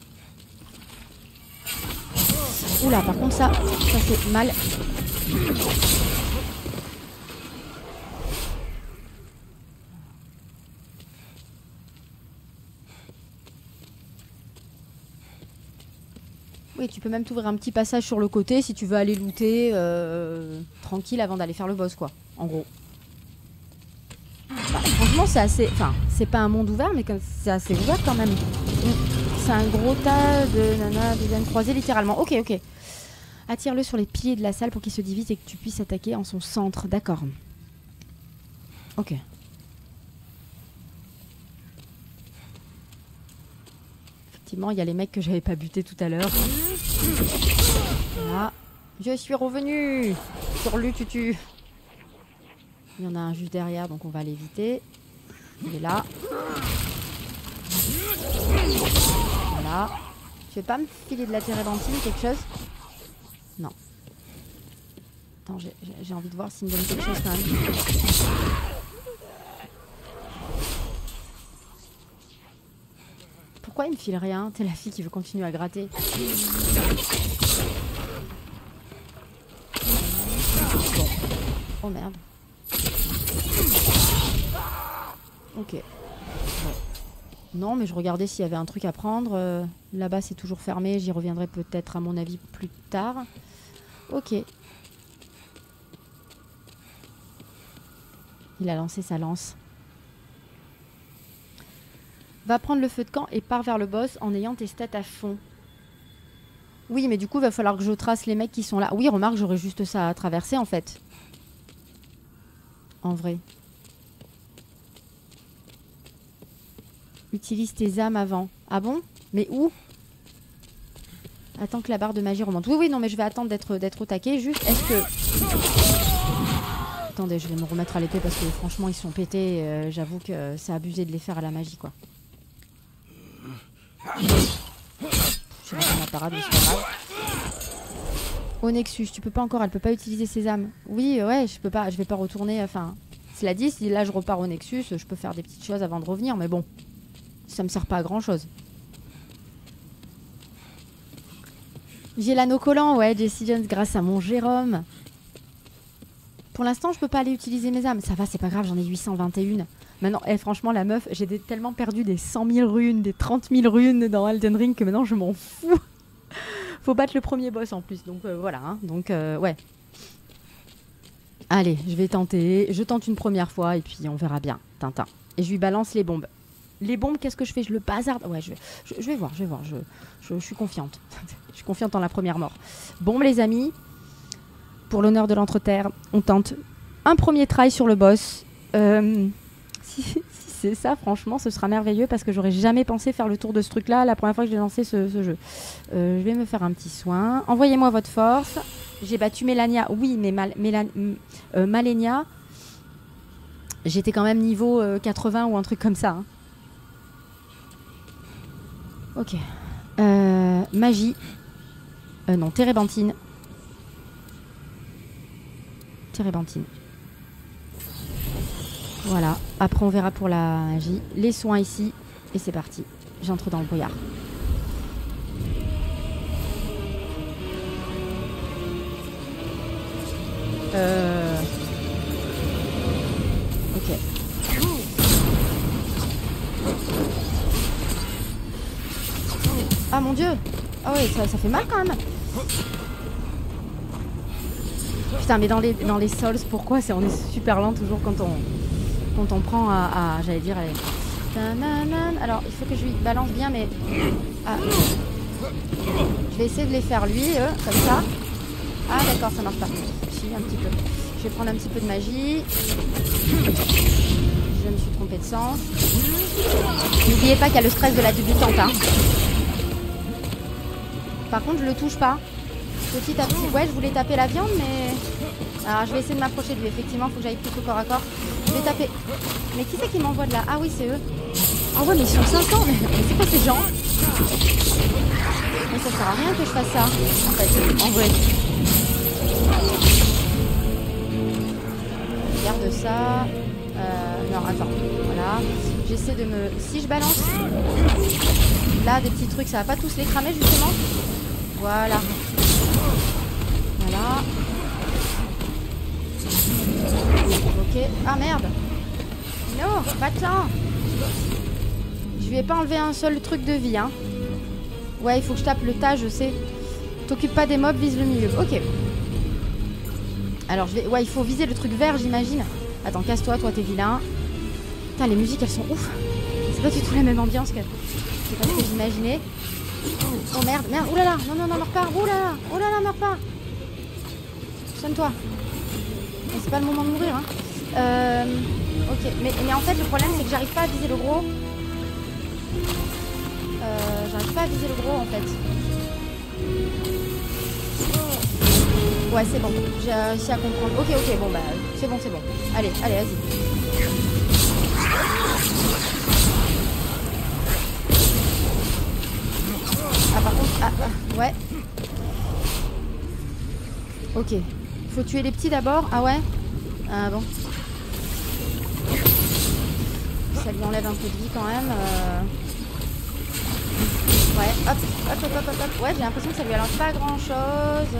Oula, par contre ça, ça fait mal. Oui, tu peux même t'ouvrir un petit passage sur le côté si tu veux aller looter euh, tranquille avant d'aller faire le boss, quoi. En gros. Bah, franchement, c'est assez... Enfin, c'est pas un monde ouvert, mais c'est assez ouvert quand même. C'est un gros tas de nanas, de naines croisées, littéralement. Ok, ok. Attire-le sur les piliers de la salle pour qu'il se divise et que tu puisses attaquer en son centre. D'accord. Ok. Effectivement, il y a les mecs que j'avais pas butés tout à l'heure. Voilà. Je suis revenu sur l'Ututu. Il y en a un juste derrière, donc on va l'éviter. Il est là. Voilà. Tu veux pas me filer de la térébenthine, quelque chose? Non. Attends, j'ai envie de voir s'il me donne quelque chose quand même. Pourquoi il me file rien? T'es la fille qui veut continuer à gratter. Bon. Oh merde. Ok. Ouais. Non, mais je regardais s'il y avait un truc à prendre. Euh, Là-bas, c'est toujours fermé. J'y reviendrai peut-être, à mon avis, plus tard. Ok. Il a lancé sa lance. Va prendre le feu de camp et pars vers le boss en ayant tes stats à fond. Oui, mais du coup, il va falloir que je trace les mecs qui sont là. Oui, remarque, j'aurais juste ça à traverser, en fait. En vrai. Utilise tes âmes avant. Ah bon? Mais où? Attends que la barre de magie remonte. Oui, oui, non, mais je vais attendre d'être d'être au taquet. Juste, est-ce que... Attendez, je vais me remettre à l'épée parce que franchement, ils sont pétés. Euh, J'avoue que c'est abusé de les faire à la magie, quoi. Je vais ma parade, mais c'est pas grave. Au Nexus, tu peux pas encore, elle peut pas utiliser ses âmes. Oui, ouais, je peux pas, je vais pas retourner. Enfin, cela dit, si là je repars au Nexus, je peux faire des petites choses avant de revenir, mais bon, ça me sert pas à grand chose. J'ai l'anneau collant, ouais, Jesse Jones, grâce à mon Jérôme. Pour l'instant, je peux pas aller utiliser mes âmes. Ça va, c'est pas grave, j'en ai huit cent vingt et un. Maintenant, eh, franchement, la meuf, j'ai tellement perdu des cent mille runes, des trente mille runes dans Elden Ring que maintenant je m'en fous. Faut battre le premier boss en plus, donc euh, voilà. Hein. Donc, euh, ouais. Allez, je vais tenter. Je tente une première fois et puis on verra bien. Tintin. Et je lui balance les bombes. Les bombes, qu'est-ce que je fais? Je le bazarde. Ouais, je, je, je vais voir, je vais voir. Je, je, je suis confiante. Je suis confiante en la première mort. Bon, les amis, pour l'honneur de l'Entreterre, on tente un premier try sur le boss. Euh, si si c'est ça, franchement, ce sera merveilleux parce que j'aurais jamais pensé faire le tour de ce truc-là la première fois que j'ai lancé ce, ce jeu. Euh, je vais me faire un petit soin. Envoyez-moi votre force. J'ai battu Mélania. Oui, mais Mal, Mélan, euh, Malenia, j'étais quand même niveau euh, quatre-vingts ou un truc comme ça. Hein. Ok. Euh, magie. Euh, non, térébenthine. Térébenthine. Voilà. Après, on verra pour la magie. Les soins ici. Et c'est parti. J'entre dans le brouillard. Euh... Ok. Ah mon dieu! Ah oui, ça, ça fait mal quand même! Putain, mais dans les, dans les Souls, pourquoi c'est, on est super lent toujours quand on, quand on prend à... à j'allais dire... Allez. Alors, il faut que je lui balance bien, mais... Ah. Je vais essayer de les faire lui, eux, comme ça. Ah d'accord, ça marche pas. Si, un petit peu. Je vais prendre un petit peu de magie. Je me suis trompée de sens. N'oubliez pas qu'il y a le stress de la débutante. Hein. Par contre, je le touche pas. Petit à petit. Ouais, je voulais taper la viande, mais... Alors, je vais essayer de m'approcher de lui. Effectivement, il faut que j'aille plus au corps à corps. Je vais taper. Mais qui c'est qui m'envoie de là? Ah oui, c'est eux. Ah ouais, mais ils sont cinq cents, mais, mais c'est quoi ces gens? Mais ça sert à rien que je fasse ça, en fait, en vrai. Regarde ça. Euh, non, attends, voilà. J'essaie de me... Si je balance là des petits trucs, ça va pas tous les cramer, justement. Voilà. Voilà. Ok. Ah, merde. Non, va-t'en. Je lui ai pas enlevé un seul truc de vie, hein. Ouais, il faut que je tape le tas, je sais. T'occupe pas des mobs, vise le milieu. Ok. Alors, je vais... Ouais, il faut viser le truc vert, j'imagine. Attends, casse-toi, toi, t'es vilain. Putain, les musiques, elles sont ouf. C'est pas du tout la même ambiance que... C'est pas ce que j'imaginais. Oh, merde, merde. Ouh là là. Non, non, non, meurs pas. Ouh là là. Oh là là, meurs pas. Sonne-toi. C'est pas le moment de mourir, hein. Euh... Ok, mais, mais en fait, le problème, c'est que j'arrive pas à viser le gros. Euh, j'arrive pas à viser le gros, en fait. Ouais, c'est bon. J'ai réussi à comprendre. Ok, ok, bon, bah, c'est bon, c'est bon. Allez, allez, vas-y. Ah, par contre, ah, ah, ouais. Ok. Faut tuer les petits d'abord. Ah ouais? Ah bon. Ça lui enlève un peu de vie quand même. Euh... Ouais, hop, hop, hop, hop, hop, hop. Ouais, j'ai l'impression que ça lui enlève pas grand chose.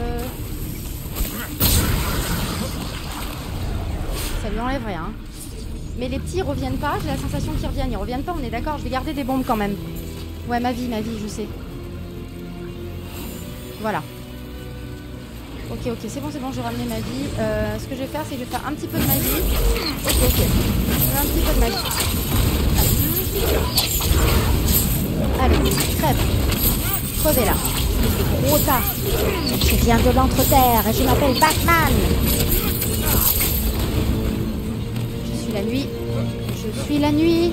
Ça lui enlève rien. Mais les petits reviennent pas, j'ai la sensation qu'ils reviennent. Ils reviennent pas, on est d'accord, je vais garder des bombes quand même. Ouais, ma vie, ma vie, je sais. Voilà. Ok, ok, c'est bon, c'est bon, je vais ramener ma vie. Euh, ce que je vais faire, c'est que je vais faire un petit peu de magie. Ok, ok. Je vais un petit peu de magie. Allez, Allez crève. Crevez là. Gros tas. Je viens de l'entre-terre et je m'appelle Batman. Je suis la nuit. Je suis la nuit.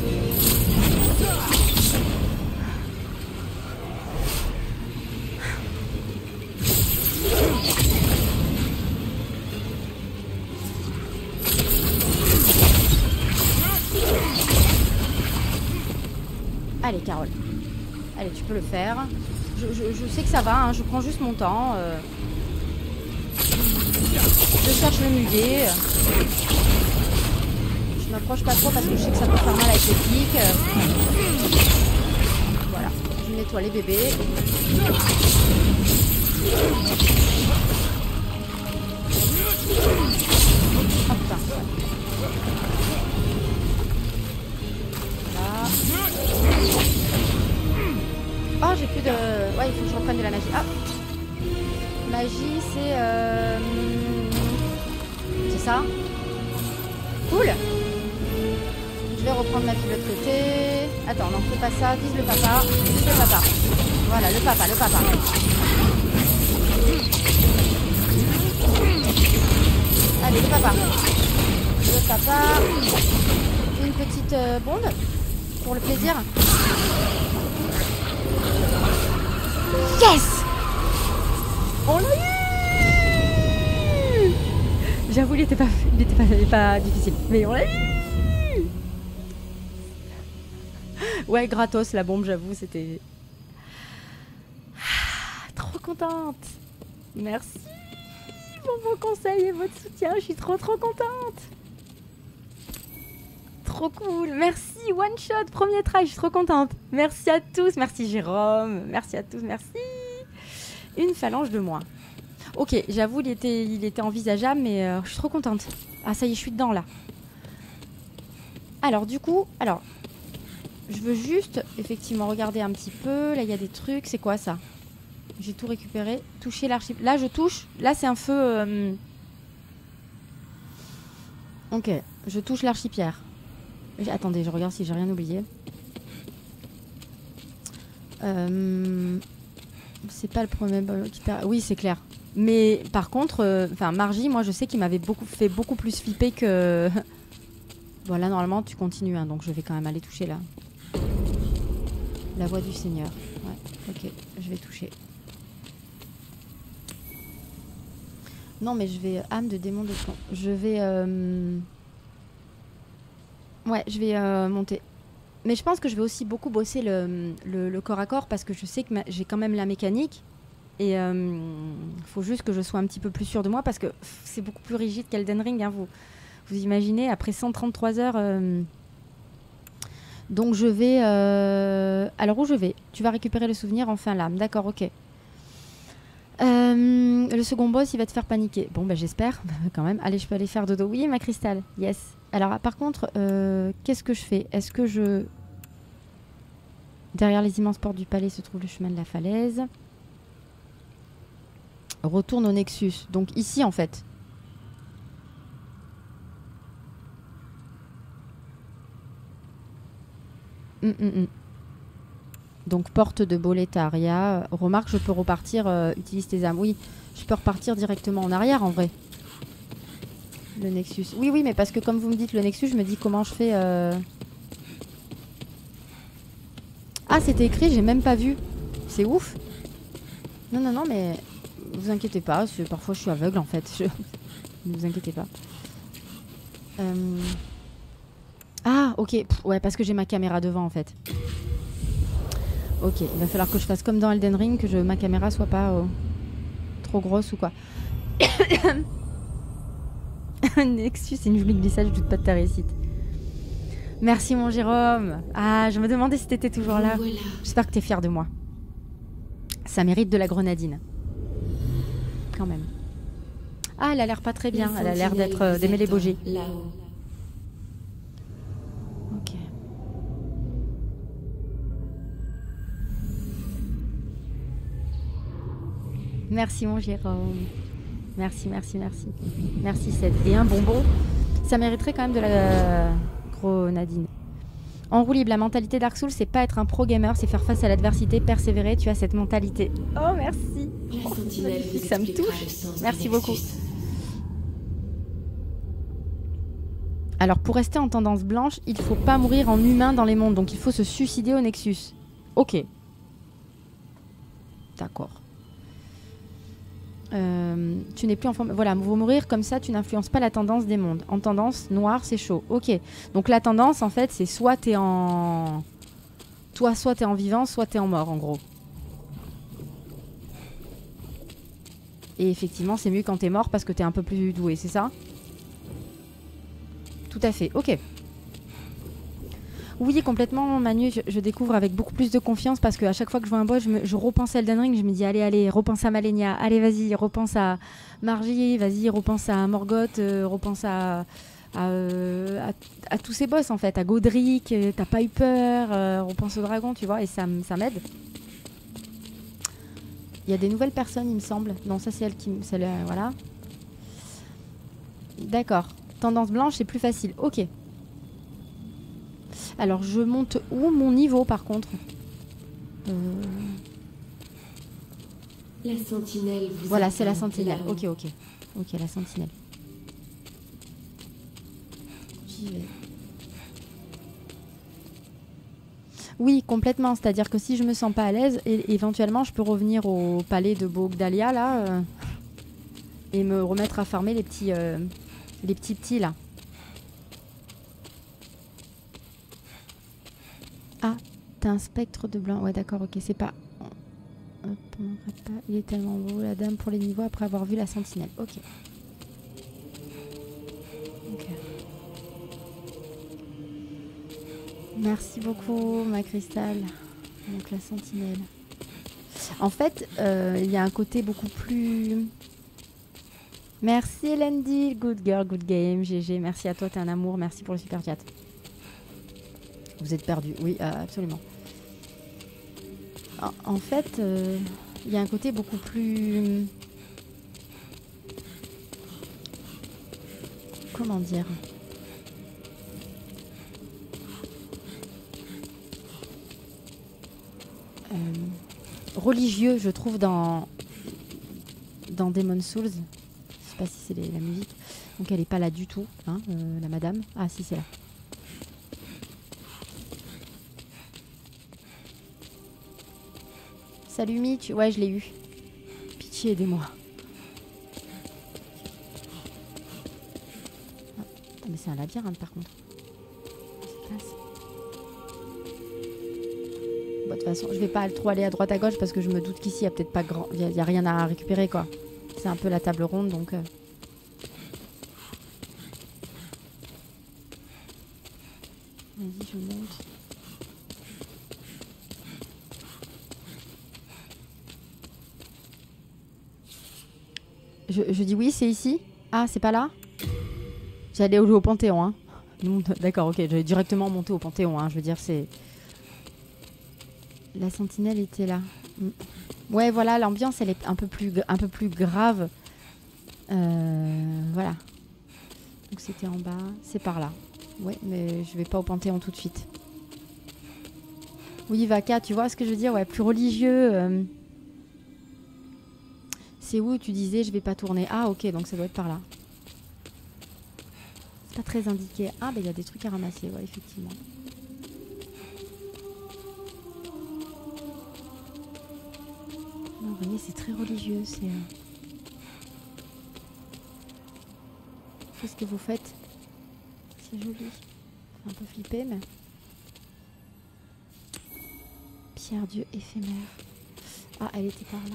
Allez, Carole. Allez, tu peux le faire. Je, je, je sais que ça va, hein, je prends juste mon temps. Euh... Je cherche le muguet. Je m'approche pas trop parce que je sais que ça peut faire mal avec les pics. Voilà, je nettoie les bébés. Oh putain. Oh, j'ai plus de... Ouais, il faut que je reprenne de la magie. Ah, magie, c'est... Euh... C'est ça. Cool. Je vais reprendre ma fille de l'autre côté. Attends, non, fais pas ça. Vise le papa. Vise le papa. Voilà, le papa, le papa. Allez, le papa. Le papa. Une petite euh, bombe. Pour le plaisir. Yes! On l'a eu! J'avoue, il était pas, il était pas, il était pas difficile, mais on l'a eu! Ouais, gratos la bombe, j'avoue, c'était... Ah, trop contente! Merci pour vos conseils et votre soutien, je suis trop trop contente! Trop cool, merci, one shot, premier try, je suis trop contente. Merci à tous, merci Jérôme, merci à tous, merci. Une phalange de moins. Ok, j'avoue, il était, il était envisageable, mais euh, je suis trop contente. Ah, ça y est, je suis dedans, là. Alors, du coup, alors, je veux juste, effectivement, regarder un petit peu. Là, il y a des trucs, c'est quoi, ça? J'ai tout récupéré. Toucher l'archipel. Là, je touche. Là, c'est un feu... Euh... Ok, je touche l'archipierre. Attendez, je regarde si j'ai rien oublié. Euh, c'est pas le premier qui perd. Oui, c'est clair. Mais par contre, enfin, euh, Margie, moi, je sais qu'il m'avait beaucoup fait beaucoup plus flipper que. Bon, là, normalement, tu continues, hein, donc je vais quand même aller toucher là. La voix du Seigneur. Ouais, ok, je vais toucher. Non, mais je vais âme de démon de plomb. Je vais. Euh... Ouais, je vais euh, monter. Mais je pense que je vais aussi beaucoup bosser le, le, le corps à corps parce que je sais que j'ai quand même la mécanique. Et il euh, faut juste que je sois un petit peu plus sûre de moi parce que c'est beaucoup plus rigide qu'Elden Ring. Hein, vous, vous imaginez, après cent trente-trois heures... Euh, donc je vais... Euh, alors où je vais? Tu vas récupérer le souvenir, enfin l'âme. D'accord, ok. Euh, le second boss, il va te faire paniquer. Bon, bah j'espère, quand même. Allez, je peux aller faire dodo. Oui, ma cristal, yes. Alors, par contre, euh, qu'est-ce que je fais? Est-ce que je... Derrière les immenses portes du palais se trouve le chemin de la falaise. Retourne au Nexus. Donc ici, en fait. Hum, hum, hum. Donc, porte de Boletaria. Remarque, je peux repartir. Euh, utilise tes âmes. Oui, je peux repartir directement en arrière, en vrai. Le Nexus. Oui, oui, mais parce que comme vous me dites le Nexus, je me dis comment je fais... Euh... Ah, c'était écrit, j'ai même pas vu. C'est ouf. Non, non, non, mais... Vous inquiétez pas, parfois je suis aveugle, en fait. Je... Ne vous inquiétez pas. Euh... Ah, ok. Pff, ouais, parce que j'ai ma caméra devant, en fait. Ok, il va falloir que je fasse comme dans Elden Ring, que je... ma caméra soit pas euh... trop grosse ou quoi. Nexus, c'est une jolie glissade, je doute pas de ta réussite. Merci mon Jérôme. Ah, je me demandais si t'étais toujours là. Voilà. J'espère que t'es fier de moi. Ça mérite de la grenadine. Quand même. Ah, elle a l'air pas très bien. Elle a l'air d'être euh, d'aimer les bougies. Ok. Merci mon Jérôme. Merci, merci, merci. Merci, Ced. Et un bonbon. Ça mériterait quand même de la grenadine. En roue libre, la mentalité Dark Souls, c'est pas être un pro gamer, c'est faire face à l'adversité, persévérer. Tu as cette mentalité. Oh, merci. Oh, magnifique, ça me touche. Merci beaucoup. Alors, pour rester en tendance blanche, il faut pas mourir en humain dans les mondes. Donc, il faut se suicider au Nexus. Ok. D'accord. Euh, tu n'es plus en forme. Voilà, vous mourir comme ça, tu n'influences pas la tendance des mondes. En tendance, noir, c'est chaud. Ok. Donc la tendance, en fait, c'est soit t'es en... Toi, soit t'es en vivant, soit t'es en mort, en gros. Et effectivement, c'est mieux quand t'es mort parce que t'es un peu plus doué, c'est ça? Tout à fait. Ok. Oui, complètement, Manu, je, je découvre avec beaucoup plus de confiance parce qu'à chaque fois que je vois un boss, je, me, je repense à Elden Ring, je me dis allez, allez, repense à Malenia, allez, vas-y, repense à Margie, vas-y, repense à Morgoth, euh, repense à, à, euh, à, à tous ces boss en fait, à Godric, euh, t'as pas eu peur, euh, repense au dragon, tu vois, et ça, ça m'aide. Il y a des nouvelles personnes, il me semble. Non, ça c'est elle qui... Celle, euh, voilà. D'accord. Tendance blanche, c'est plus facile. Ok. Alors, je monte où mon niveau, par contre euh... La sentinelle. Vous voilà, c'est la sentinelle. Ok, ok. Ok, la sentinelle. J'y vais. Oui, complètement. C'est-à-dire que si je me sens pas à l'aise, et éventuellement, je peux revenir au palais de Bogdalia, là, euh, et me remettre à farmer les petits, euh, les petits petits, là. Ah, t'as un spectre de blanc. Ouais, d'accord, ok, c'est pas... Hop, on regrette pas. Il est tellement beau, la dame, pour les niveaux, après avoir vu la sentinelle. Ok. Ok. Merci beaucoup, ma cristal. Donc, la sentinelle. En fait, euh, il y a un côté beaucoup plus... Merci, Landy. Good girl, good game. G G. Merci à toi, t'es un amour. Merci pour le super chat. Vous êtes perdu, oui, euh, absolument. En, en fait, il euh, y a un côté beaucoup plus... Comment dire euh, religieux, je trouve, dans, dans Demon's Souls. Je sais pas si c'est la musique. Donc elle est pas là du tout, hein, euh, la madame. Ah si, c'est là. Salut Mitch, ouais je l'ai eu. Pitié, aidez-moi. Ah, mais c'est un labyrinthe par contre. toute façon, je vais pas trop aller à droite à gauche parce que je me doute qu'ici, il n'y a peut-être pas grand... Il n'y a, a rien à récupérer, quoi. C'est un peu la table ronde, donc... Euh... Vas-y, je monte. Je, je dis oui, c'est ici. Ah, c'est pas là? J'allais au, au Panthéon, hein. D'accord, ok, j'allais directement monter au Panthéon, hein. Je veux dire, c'est... La sentinelle était là. Ouais, voilà, l'ambiance, elle est un peu plus, un peu plus grave. Euh, voilà. Donc c'était en bas, c'est par là. Ouais, mais je vais pas au Panthéon tout de suite. Oui, Vaca, tu vois ce que je veux dire? Ouais, plus religieux. Euh... C'est où tu disais je vais pas tourner? Ah, ok, donc ça doit être par là. C'est pas très indiqué. Ah, ben il y a des trucs à ramasser, ouais, effectivement. Non, vous voyez, c'est très religieux. C'est. Euh... Qu'est-ce que vous faites? C'est joli. Un peu flippé, mais. Pierre-dieu éphémère. Ah, elle était par là.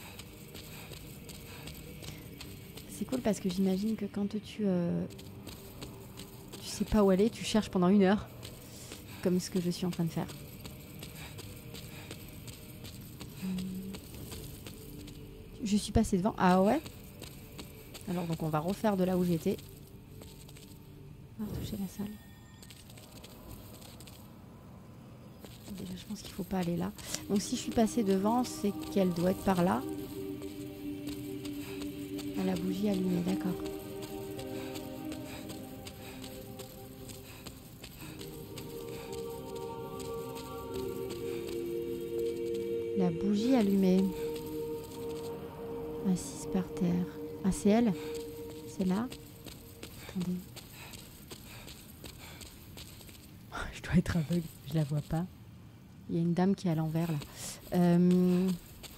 C'est cool parce que j'imagine que quand tu. Euh... Tu sais pas où aller, tu cherches pendant une heure. Comme ce que je suis en train de faire. Je suis passée devant. Ah ouais? Alors donc on va refaire de là où j'étais. On va toucher la salle. Déjà je pense qu'il faut pas aller là. Donc si je suis passée devant, c'est qu'elle doit être par là. À la bougie allumée, d'accord. La bougie allumée. Assise par terre. Ah, c'est elle? C'est là? Attendez. Je dois être aveugle, je la vois pas. Il y a une dame qui est à l'envers là. Euh...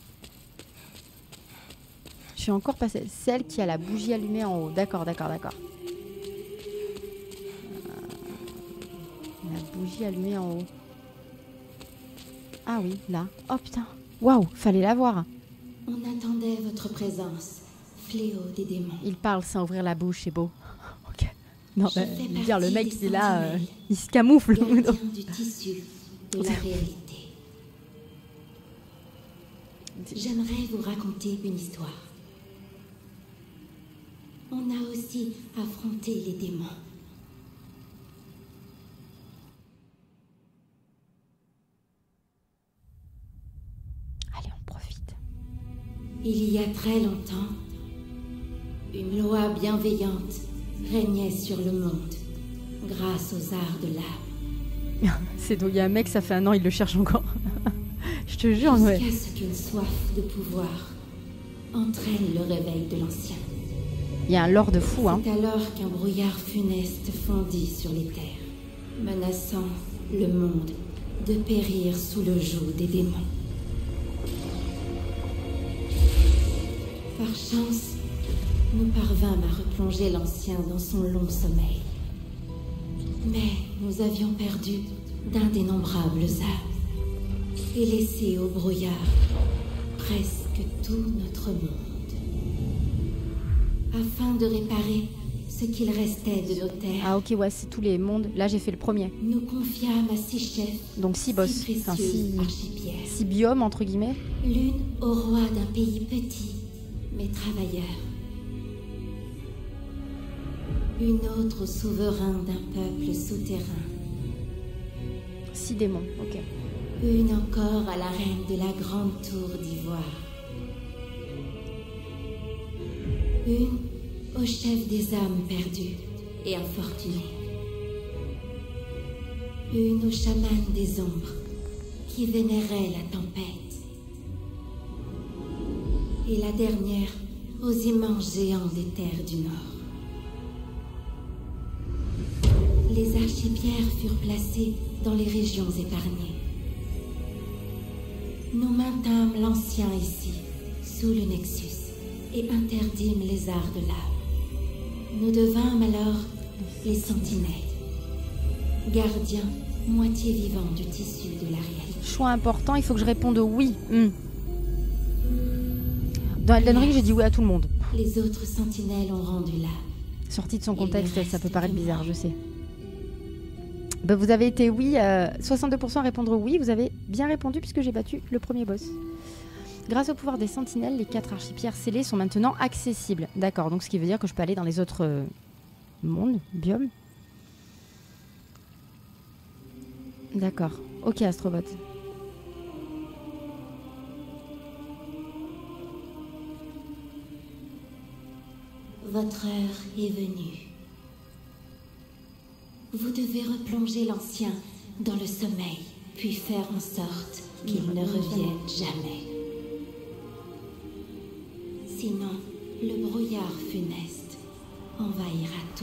Je suis encore passée. Celle qui a la bougie allumée en haut. D'accord, d'accord, d'accord. Euh... La bougie allumée en haut. Ah oui, là. Oh putain. Waouh, fallait la voir. On attendait votre présence, fléau des démons. Il parle sans ouvrir la bouche, c'est beau. Ok. Non, bah, dire le mec il est là, euh, il se camoufle. Du tissu de la réalité. J'aimerais vous raconter une histoire. On a aussi affronté les démons. Allez, on profite. Il y a très longtemps, une loi bienveillante régnait sur le monde, grâce aux arts de l'âme. C'est donc il y a un mec, ça fait un an, il le cherche encore. Je te jure, Jusqu'à ouais. ce qu'une soif de pouvoir entraîne le réveil de l'ancien. Il y a un lore de fou, hein. C'est alors qu'un brouillard funeste fondit sur les terres, menaçant le monde de périr sous le joug des démons. Par chance, nous parvînmes à replonger l'ancien dans son long sommeil. Mais nous avions perdu d'indénombrables âmes et laissé au brouillard presque tout notre monde. Afin de réparer ce qu'il restait de nos terres. Ah ok, ouais, c'est tous les mondes. Là, j'ai fait le premier. Nous confiâmes à six chefs. Donc six boss, six enfin six, archipierres. six biomes, entre guillemets. L'une au roi d'un pays petit, mais travailleur. Une autre au souverain d'un peuple souterrain. Six démons, ok. Une encore à la reine de la grande tour d'ivoire. Une au chef des âmes perdues et infortunées. Une au chaman des ombres qui vénérait la tempête. Et la dernière aux immenses géants des terres du Nord. Les archipierres furent placées dans les régions épargnées. Nous maintînmes l'ancien ici, sous le Nexus, et interdîmes les arts de l'âme. Nous devînmes alors les sentinelles, gardiens moitié vivants du tissu de la réalité. Choix important, il faut que je réponde oui. Hmm. Dans Elden Ring, j'ai dit oui à tout le monde. Les autres sentinelles ont rendu là. Sorti de son contexte, ça peut paraître bizarre, je sais. Bah, vous avez été oui, euh, soixante-deux pour cent à répondre oui. Vous avez bien répondu puisque j'ai battu le premier boss. Grâce au pouvoir des sentinelles, les quatre archipierres scellées sont maintenant accessibles. D'accord, donc ce qui veut dire que je peux aller dans les autres euh, mondes, biomes. D'accord. Ok, Astrobot. Votre heure est venue. Vous devez replonger l'ancien dans le sommeil, puis faire en sorte qu'il ne revienne jamais. Sinon, le brouillard funeste envahira tout.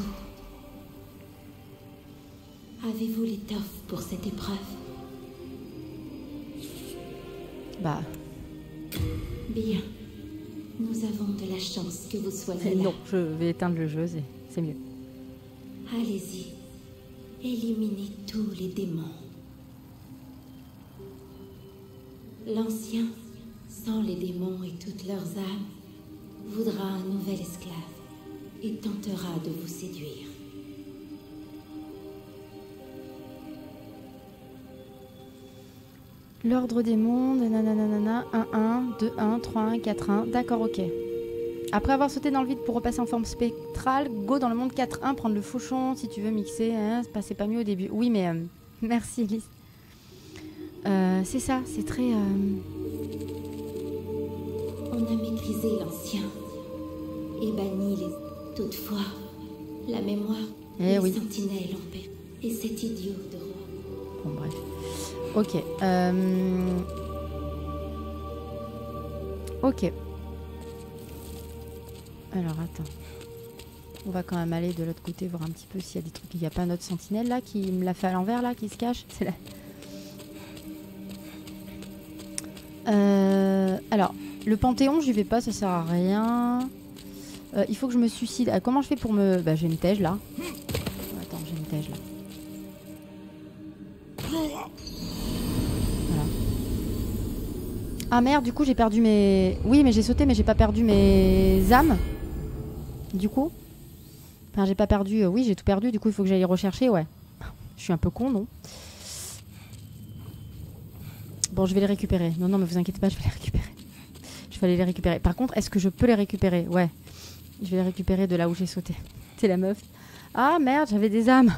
Avez-vous l'étoffe pour cette épreuve? Bah. Bien. Nous avons de la chance que vous soyez là. Non, je vais éteindre le jeu, c'est mieux. Allez-y. Éliminez tous les démons. L'ancien, sans les démons et toutes leurs âmes, voudra un nouvel esclave et tentera de vous séduire. L'ordre des mondes, nanana, un un, deux un, trois un, quatre un. D'accord, ok. Après avoir sauté dans le vide pour repasser en forme spectrale, go dans le monde quatre un, prendre le fauchon si tu veux mixer. Hein, c'est pas mieux au début. Oui, mais euh, merci Elise. Euh, c'est ça, c'est très... Euh... On a maîtrisé l'ancien et banni les... Toutefois, la mémoire, eh les oui. sentinelles ont perdu. Et cet idiot de roi. Bon, bref. Ok. Euh... Ok. Alors, attends. On va quand même aller de l'autre côté, voir un petit peu s'il y a des trucs. Il n'y a pas notre sentinelle, là, qui me l'a fait à l'envers, là, qui se cache. C'est là. Euh... Alors, le Panthéon, j'y vais pas, ça sert à rien. Euh, il faut que je me suicide. Ah, comment je fais pour me... Bah, j'ai une tège, là. Attends, j'ai une tège, là. Voilà. Ah merde, du coup j'ai perdu mes... Oui mais j'ai sauté mais j'ai pas perdu mes âmes. Du coup. Enfin j'ai pas perdu... Oui j'ai tout perdu, du coup il faut que j'aille rechercher, ouais. Je suis un peu con, non? Bon je vais les récupérer. Non non mais vous inquiétez pas, je vais les récupérer. Je vais aller les récupérer. Par contre, est-ce que je peux les récupérer? Ouais. Je vais les récupérer de là où j'ai sauté. C'est la meuf. Ah merde, j'avais des âmes.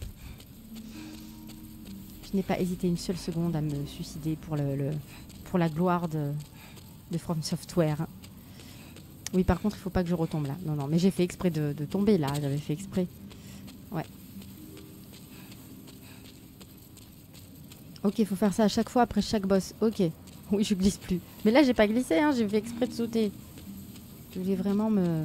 Je n'ai pas hésité une seule seconde à me suicider pour, le, le, pour la gloire de, de From Software. Oui, par contre, il ne faut pas que je retombe là. Non, non, mais j'ai fait exprès de, de tomber là. J'avais fait exprès. Ouais. Ok, il faut faire ça à chaque fois après chaque boss. Ok. Oui, je glisse plus. Mais là, j'ai pas glissé, hein. J'ai fait exprès de sauter. Je voulais vraiment me...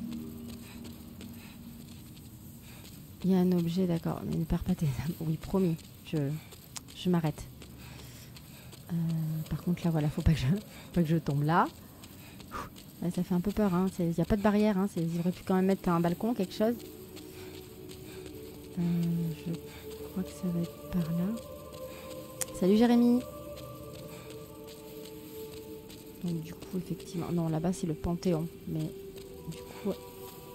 Il y a un objet, d'accord. Mais ne perds pas tes âmes. Oui, promis. Je... Je m'arrête. Euh, par contre, là, voilà, faut pas que je, faut pas que je tombe là. Là. Ça fait un peu peur, hein. Il n'y a pas de barrière. Hein. Il aurait pu quand même mettre un balcon, quelque chose. Euh, je crois que ça va être par là. Salut Jérémy. Donc du coup, effectivement... Non, là-bas, c'est le Panthéon. Mais du coup... Ouais.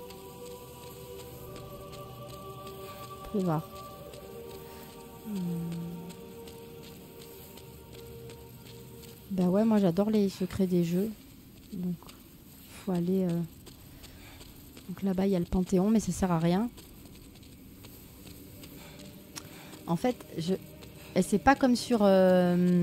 On peut voir. Hmm. Bah ouais, moi j'adore les secrets des jeux. Donc, faut aller... Euh... Donc là-bas, il y a le Panthéon, mais ça sert à rien. En fait, je... Et c'est pas comme sur... Euh...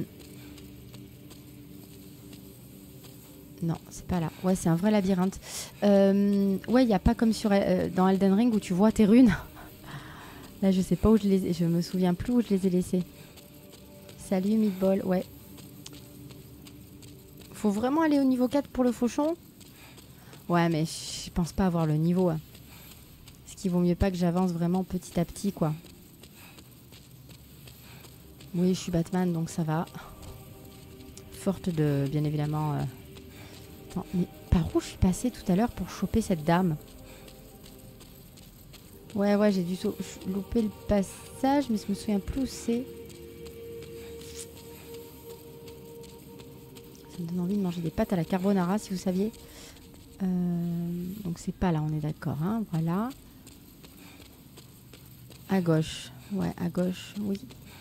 Non, c'est pas là. Ouais, c'est un vrai labyrinthe. Euh... Ouais, il n'y a pas comme sur euh, dans Elden Ring où tu vois tes runes. Là, je sais pas où je les ai... Je me souviens plus où je les ai laissées. Salut, Meatball. Ouais. Faut vraiment aller au niveau quatre pour le fauchon? Ouais, mais je pense pas avoir le niveau. Hein. Est-ce qu'il vaut mieux pas que j'avance vraiment petit à petit, quoi? Oui, je suis Batman, donc ça va. Forte de, bien évidemment... Euh... Attends, mais par où je suis passée tout à l'heure pour choper cette dame? Ouais, ouais, j'ai dû louper le passage, mais je me souviens plus où c'est. Ça me donne envie de manger des pâtes à la carbonara, si vous saviez. Euh, donc c'est pas là, on est d'accord. Hein, voilà. À gauche. Ouais, à gauche, oui.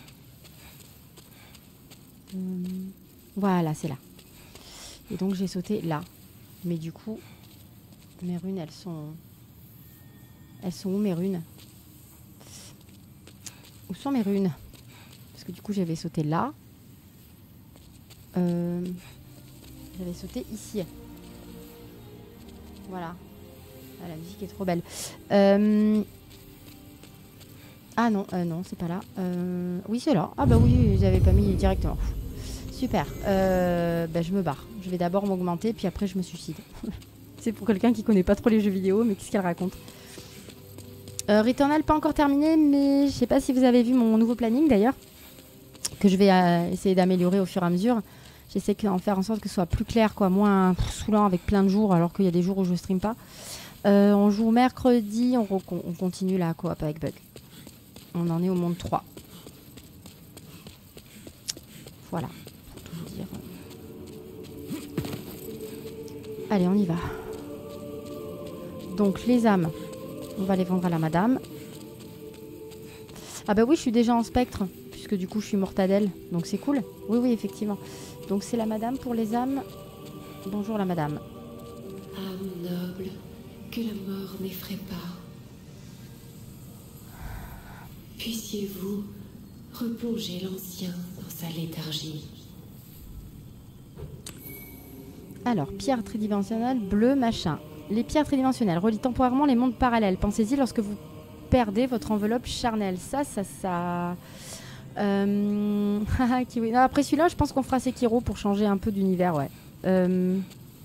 Euh, voilà, c'est là. Et donc j'ai sauté là. Mais du coup, mes runes, elles sont... Elles sont où mes runes? Où sont mes runes? Parce que du coup, j'avais sauté là. Euh, j'avais sauté ici. Voilà. Ah, la musique est trop belle. Euh, ah non, euh, non, c'est pas là. Euh, oui, c'est là. Ah bah oui, j'avais pas mis directement. Super. Euh, bah, je me barre. Je vais d'abord m'augmenter, puis après je me suicide. C'est pour quelqu'un qui connaît pas trop les jeux vidéo, mais qu'est-ce qu'elle raconte? euh, Returnal, pas encore terminé, mais je sais pas si vous avez vu mon nouveau planning d'ailleurs, que je vais euh, essayer d'améliorer au fur et à mesure. J'essaie d'en faire en sorte que ce soit plus clair, quoi, moins saoulant avec plein de jours, alors qu'il y a des jours où je stream pas. Euh, on joue mercredi, on, on continue la coop avec Bug. On en est au monde trois. Voilà, pour tout vous dire. Allez, on y va. Donc les âmes, on va les vendre à la madame. Ah bah oui, je suis déjà en spectre, puisque du coup je suis mortadelle, donc c'est cool. Oui, oui, effectivement. Donc c'est la madame pour les âmes. Bonjour la madame. Âme noble, que la mort n'effraie pas. Puissiez-vous replonger l'ancien dans sa léthargie. Alors, pierre tridimensionnelle, bleu, machin. Les pierres tridimensionnelles relient temporairement les mondes parallèles. Pensez-y lorsque vous perdez votre enveloppe charnelle. Ça, ça, ça... Euh... Après celui-là, je pense qu'on fera Sekiro pour changer un peu d'univers, ouais. Euh...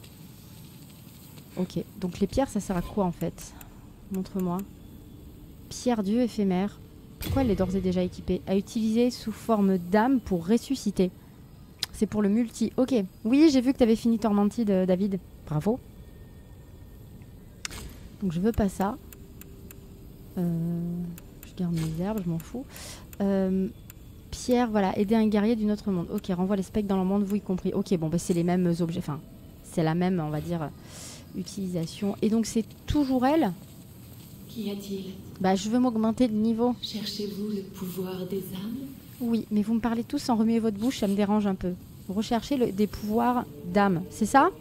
Ok, donc les pierres, ça sert à quoi en fait? Montre-moi. Pierre Dieu éphémère. Pourquoi elle est d'ores et déjà équipée? À utiliser sous forme d'âme pour ressusciter. C'est pour le multi. Ok. Oui, j'ai vu que tu avais fini Tormented, David. Bravo. Donc je veux pas ça. Euh... Je garde mes herbes, je m'en fous. Euh... Pierre, voilà, aider un guerrier d'un autre monde. Ok, renvoie les specs dans le monde, vous y compris. Ok, bon, bah, c'est les mêmes objets. Enfin, c'est la même, on va dire, utilisation. Et donc, c'est toujours elle. Qu'y a-t-il? Bah, je veux m'augmenter de niveau. Cherchez-vous le pouvoir des âmes? Oui, mais vous me parlez tous sans remuer votre bouche, ça me dérange un peu. Recherchez le, des pouvoirs d'âme, c'est ça?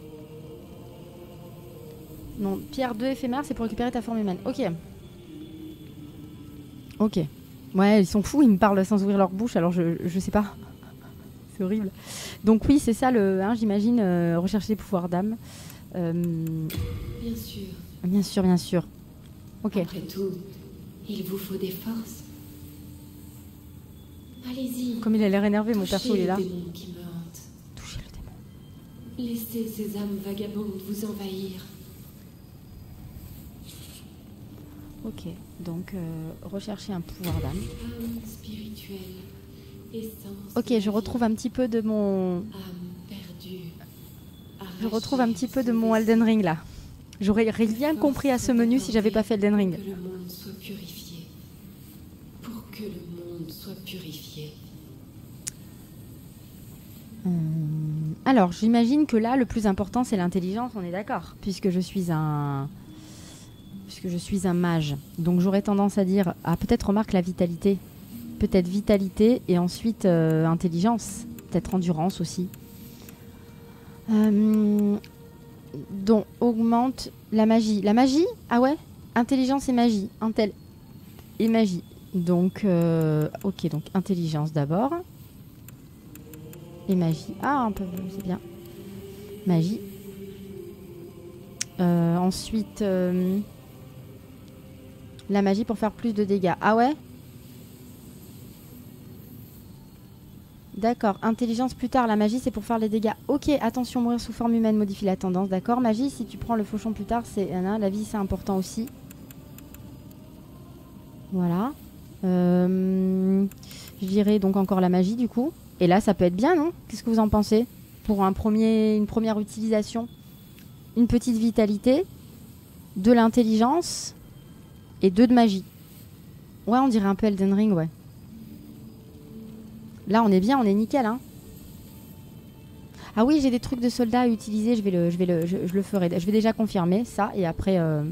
Non, pierre deux éphémère, c'est pour récupérer ta forme humaine. Ok. Ok. Ouais, ils sont fous, ils me parlent sans ouvrir leur bouche, alors je, je sais pas. C'est horrible. Donc oui, c'est ça, le, hein, j'imagine, euh, rechercher les pouvoirs d'âme. Euh, bien sûr. Bien sûr, bien sûr. Ok. Après tout, il vous faut des forces. Allez-y. Comme il a l'air énervé, mon perso, il est là. Touchez le démon qui me hante. Touchez le démon. Laissez ces âmes vagabondes vous envahir. Ok, donc euh, rechercher un pouvoir d'âme. Âme spirituelle, essence. Ok, je retrouve un petit peu de mon... Âme perdue. Je retrouve un petit peu de mon Elden Ring là. J'aurais rien compris à ce menu si j'avais pas fait Elden Ring. Que le monde soit purifié. Pour que le monde soit purifié. Hum, alors, j'imagine que là, le plus important, c'est l'intelligence, on est d'accord. Puisque je suis un... Puisque je suis un mage. Donc j'aurais tendance à dire... Ah, peut-être remarque la vitalité. Peut-être vitalité et ensuite euh, intelligence. Peut-être endurance aussi. Euh, donc, augmente la magie. La magie? Ah ouais? Intelligence et magie. Intel et magie. Donc, euh, ok, donc intelligence d'abord. Et magie. Ah, un peu, c'est bien. Magie. Euh, ensuite, euh, la magie pour faire plus de dégâts. Ah ouais? D'accord. Intelligence plus tard. La magie, c'est pour faire les dégâts. Ok, attention, mourir sous forme humaine modifie la tendance. D'accord. Magie, si tu prends le fauchon plus tard, c'est... La vie, c'est important aussi. Voilà. Euh, je dirais donc encore la magie, du coup. Et là, ça peut être bien, non? Qu'est-ce que vous en pensez? Pour un premier, une première utilisation. Une petite vitalité. De l'intelligence. Et deux de magie. Ouais, on dirait un peu Elden Ring, ouais. Là, on est bien, on est nickel, hein. Ah oui, j'ai des trucs de soldats à utiliser, je vais le, je vais le, je, je le ferai. Je vais déjà confirmer ça et après... Euh...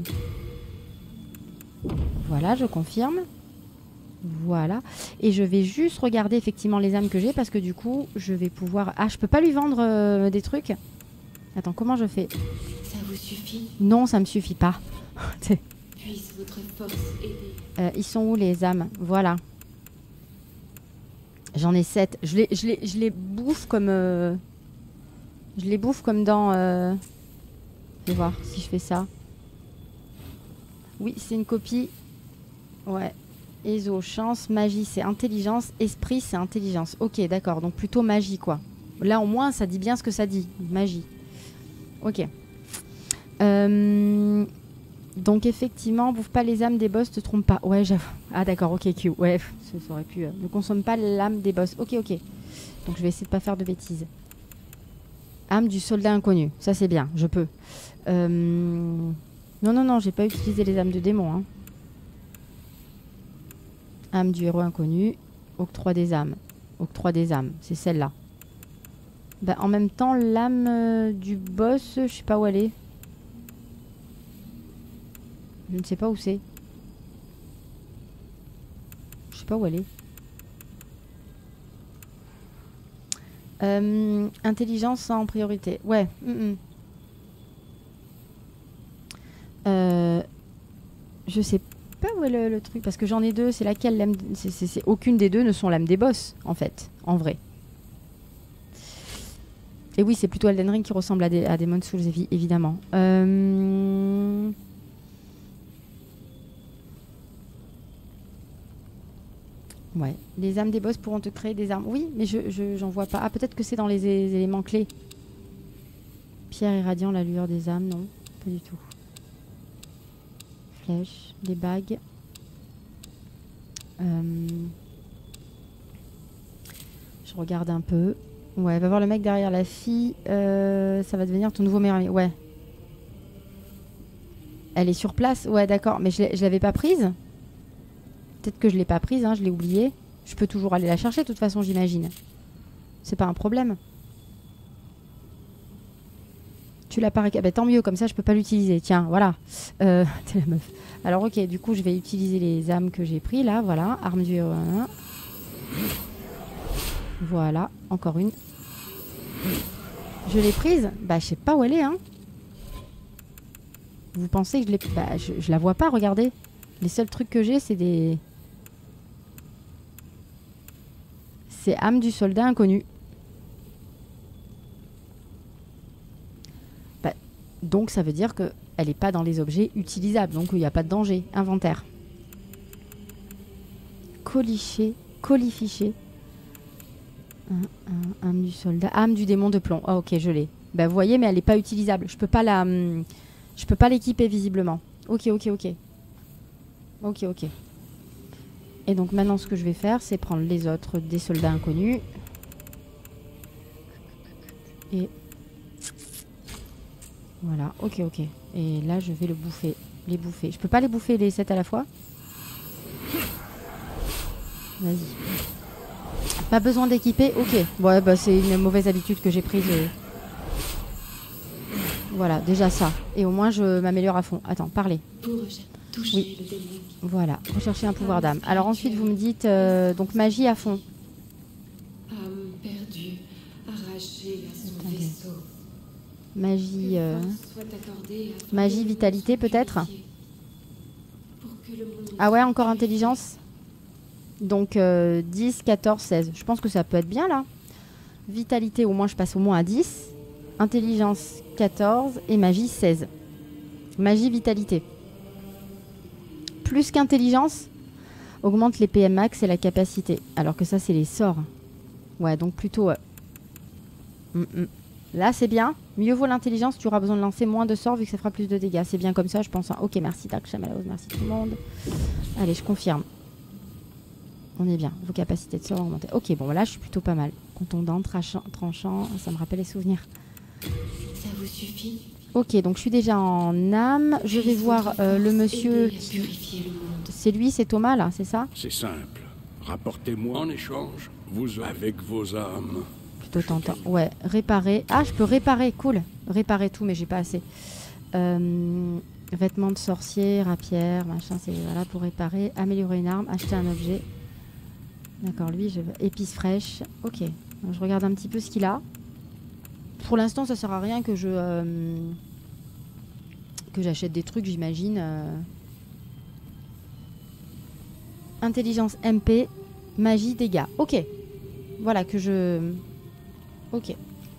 Voilà, je confirme. Voilà. Et je vais juste regarder effectivement les âmes que j'ai parce que du coup, je vais pouvoir... Ah, je peux pas lui vendre euh, des trucs? Attends, comment je fais? Ça vous suffit? Non, ça me suffit pas. Puisse votre force aider. Euh, ils sont où les âmes? Voilà. J'en ai sept. Je les, je les, je les bouffe comme... Euh... Je les bouffe comme dans... Euh... Je vais voir si je fais ça. Oui, c'est une copie. Ouais. Ezo, chance, magie, c'est intelligence. Esprit, c'est intelligence. Ok, d'accord. Donc plutôt magie, quoi. Là, au moins, ça dit bien ce que ça dit. Magie. Ok. Euh... Donc effectivement, bouffe pas les âmes des boss, te trompe pas. Ouais, j'avoue. Ah d'accord, ok, Q. Ouais, ça, ça aurait pu... Euh... Ne consomme pas l'âme des boss. Ok, ok. Donc je vais essayer de pas faire de bêtises. Âme du soldat inconnu. Ça c'est bien, je peux. Euh... Non, non, non, j'ai pas utilisé les âmes de démons. Hein. Âme du héros inconnu. Octroi des âmes. Octroi des âmes, c'est celle-là. Bah, en même temps, l'âme euh, du boss, je sais pas où elle est. Je ne sais pas où c'est. Je sais pas où elle est. Euh, intelligence en priorité. Ouais. Mm -mm. Euh, je sais pas où est le, le truc. Parce que j'en ai deux. C'est laquelle l'âme... c'est, c'est, c'est... Aucune des deux ne sont l'âme des boss, en fait. En vrai. Et oui, c'est plutôt Elden Ring qui ressemble à, des, à Demon's Souls, évidemment. Euh... Ouais. Les âmes des boss pourront te créer des armes. Oui, mais je, je, j'en vois pas. Ah, peut-être que c'est dans les, les éléments clés. Pierre irradiant, la lueur des âmes. Non, pas du tout. Flèche, les bagues. Euh... Je regarde un peu. Ouais, va voir le mec derrière la fille. Euh, ça va devenir ton nouveau meilleur ami. Ouais. Elle est sur place. Ouais, d'accord. Mais je ne l'avais pas prise. Peut-être que je l'ai pas prise. Hein, je l'ai oubliée. Je peux toujours aller la chercher de toute façon, j'imagine. C'est pas un problème. Tu l'as pas récupérée. Bah, tant mieux, comme ça je peux pas l'utiliser. Tiens, voilà. Euh, t'es la meuf. Alors ok, du coup je vais utiliser les âmes que j'ai pris là. Voilà. Arme du... Euh, voilà. Encore une. Je l'ai prise? Bah je sais pas où elle est hein. Vous pensez que je l'ai... Bah je, je la vois pas, regardez. Les seuls trucs que j'ai c'est des... C'est âme du soldat inconnu. Bah, donc ça veut dire qu'elle n'est pas dans les objets utilisables. Donc il n'y a pas de danger. Inventaire. Coliché. Colifiché. Un, un, âme du soldat. Âme du démon de plomb. Ah ok, je l'ai. Bah vous voyez, mais elle n'est pas utilisable. Je peux pas la... Hum, je peux pas l'équiper visiblement. Ok, ok, ok. Ok, ok. Et donc maintenant ce que je vais faire, c'est prendre les autres des soldats inconnus. Et... Voilà, ok, ok. Et là je vais le bouffer. Les bouffer. Je peux pas les bouffer les sept à la fois? Vas-y. Pas besoin d'équiper? Ok. Ouais, bah c'est une mauvaise habitude que j'ai prise. Et... Voilà, déjà ça. Et au moins je m'améliore à fond. Attends, parlez. Oui. Voilà, rechercher un pouvoir d'âme. Alors ensuite vous me dites euh, donc magie à fond. Âme perdue, arrachée à son vaisseau. Magie, euh... magie vitalité peut-être. Ah ouais, encore intelligence. Donc euh, dix, quatorze, seize. Je pense que ça peut être bien là. Vitalité, au moins je passe au moins à dix. Intelligence quatorze et magie seize. Magie vitalité. Plus qu'intelligence, augmente les P M max et la capacité. Alors que ça, c'est les sorts. Ouais, donc plutôt... Euh... Mm -mm. Là, c'est bien. Mieux vaut l'intelligence, tu auras besoin de lancer moins de sorts vu que ça fera plus de dégâts. C'est bien comme ça, je pense. Hein. Ok, merci Dark Shamalaos, merci tout le monde. Allez, je confirme. On est bien. Vos capacités de sorts augmentées. Ok, bon, là, je suis plutôt pas mal. Contondant, tranchant, tranchant, ça me rappelle les souvenirs. Ça vous suffit? Ok, donc je suis déjà en âme. Je vais voir euh, le monsieur qui... C'est lui, c'est Thomas là, c'est ça? C'est simple. Rapportez-moi en échange, vous avec vos âmes. plutôt tentant. Ouais, réparer. Ah, je peux réparer, cool. Réparer tout, mais j'ai pas assez. Euh, vêtements de sorcier, rapière, machin, c'est voilà pour réparer. Améliorer une arme, acheter un objet. D'accord, lui, je veux épices fraîches. Ok, donc, je regarde un petit peu ce qu'il a. Pour l'instant, ça sert à rien que je euh, que j'achète des trucs, j'imagine. Euh... Intelligence M P, magie, dégâts. Ok, voilà que je. Ok.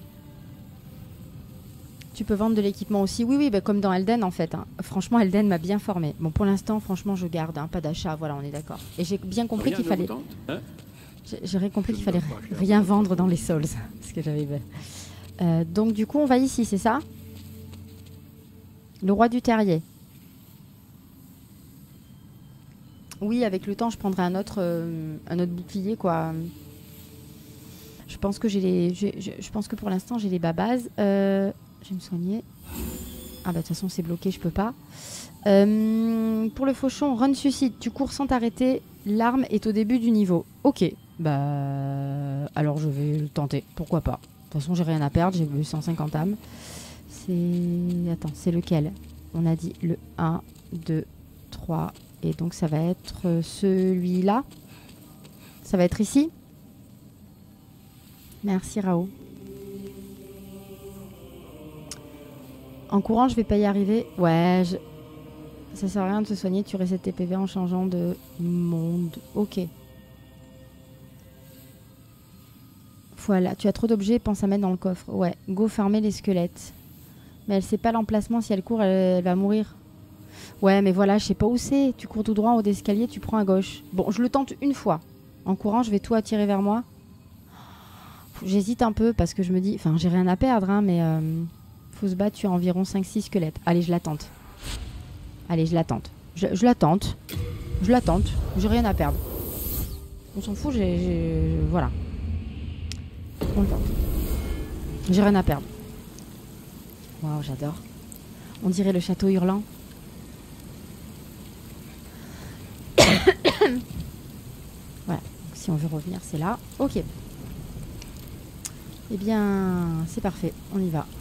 Tu peux vendre de l'équipement aussi. Oui, oui, bah, comme dans Elden en fait. Hein. Franchement, Elden m'a bien formé. Bon, pour l'instant, franchement, je garde. Hein, pas d'achat, voilà, on est d'accord. Et j'ai bien compris qu'il fallait. Hein, j'ai bien compris qu'il fallait rien vendre dans les Souls. Ce que j'avais. Euh, donc, du coup, on va ici, c'est ça? Le roi du terrier. Oui, avec le temps, je prendrai un autre, euh, un autre bouclier, quoi. Je pense que j'ai les. Je, je, je pense que pour l'instant, j'ai les bas bases. Euh, je vais me soigner. Ah bah de toute façon, c'est bloqué, je peux pas. Euh, pour le fauchon, run suicide. Tu cours sans t'arrêter. L'arme est au début du niveau. Ok. Bah alors je vais le tenter. Pourquoi pas. De toute façon, j'ai rien à perdre. J'ai eu cent cinquante âmes. C'est. Attends, c'est lequel? On a dit le un, deux, trois. Et donc ça va être celui-là. Ça va être ici. Merci Rao. En courant, je vais pas y arriver. Ouais, je... ça sert à rien de se soigner. Tu resets tes P V en changeant de monde. Ok. Voilà, tu as trop d'objets, pense à mettre dans le coffre. Ouais, go farmer les squelettes. Mais elle sait pas l'emplacement. Si elle court, elle, elle va mourir. Ouais, mais voilà, je sais pas où c'est. Tu cours tout droit en haut d'escalier, tu prends à gauche. Bon, je le tente une fois. En courant, je vais tout attirer vers moi. J'hésite un peu parce que je me dis... Enfin, j'ai rien à perdre, hein, mais... Euh, faut se battre, tu as environ cinq six squelettes. Allez, je la tente. Allez, je la tente. Je, je la tente. Je la tente. J'ai rien à perdre. On s'en fout, j'ai... Voilà. On le tente. J'ai rien à perdre. Waouh, j'adore. On dirait le château hurlant. Voilà, donc, si on veut revenir, c'est là. Ok. Eh bien, c'est parfait, on y va.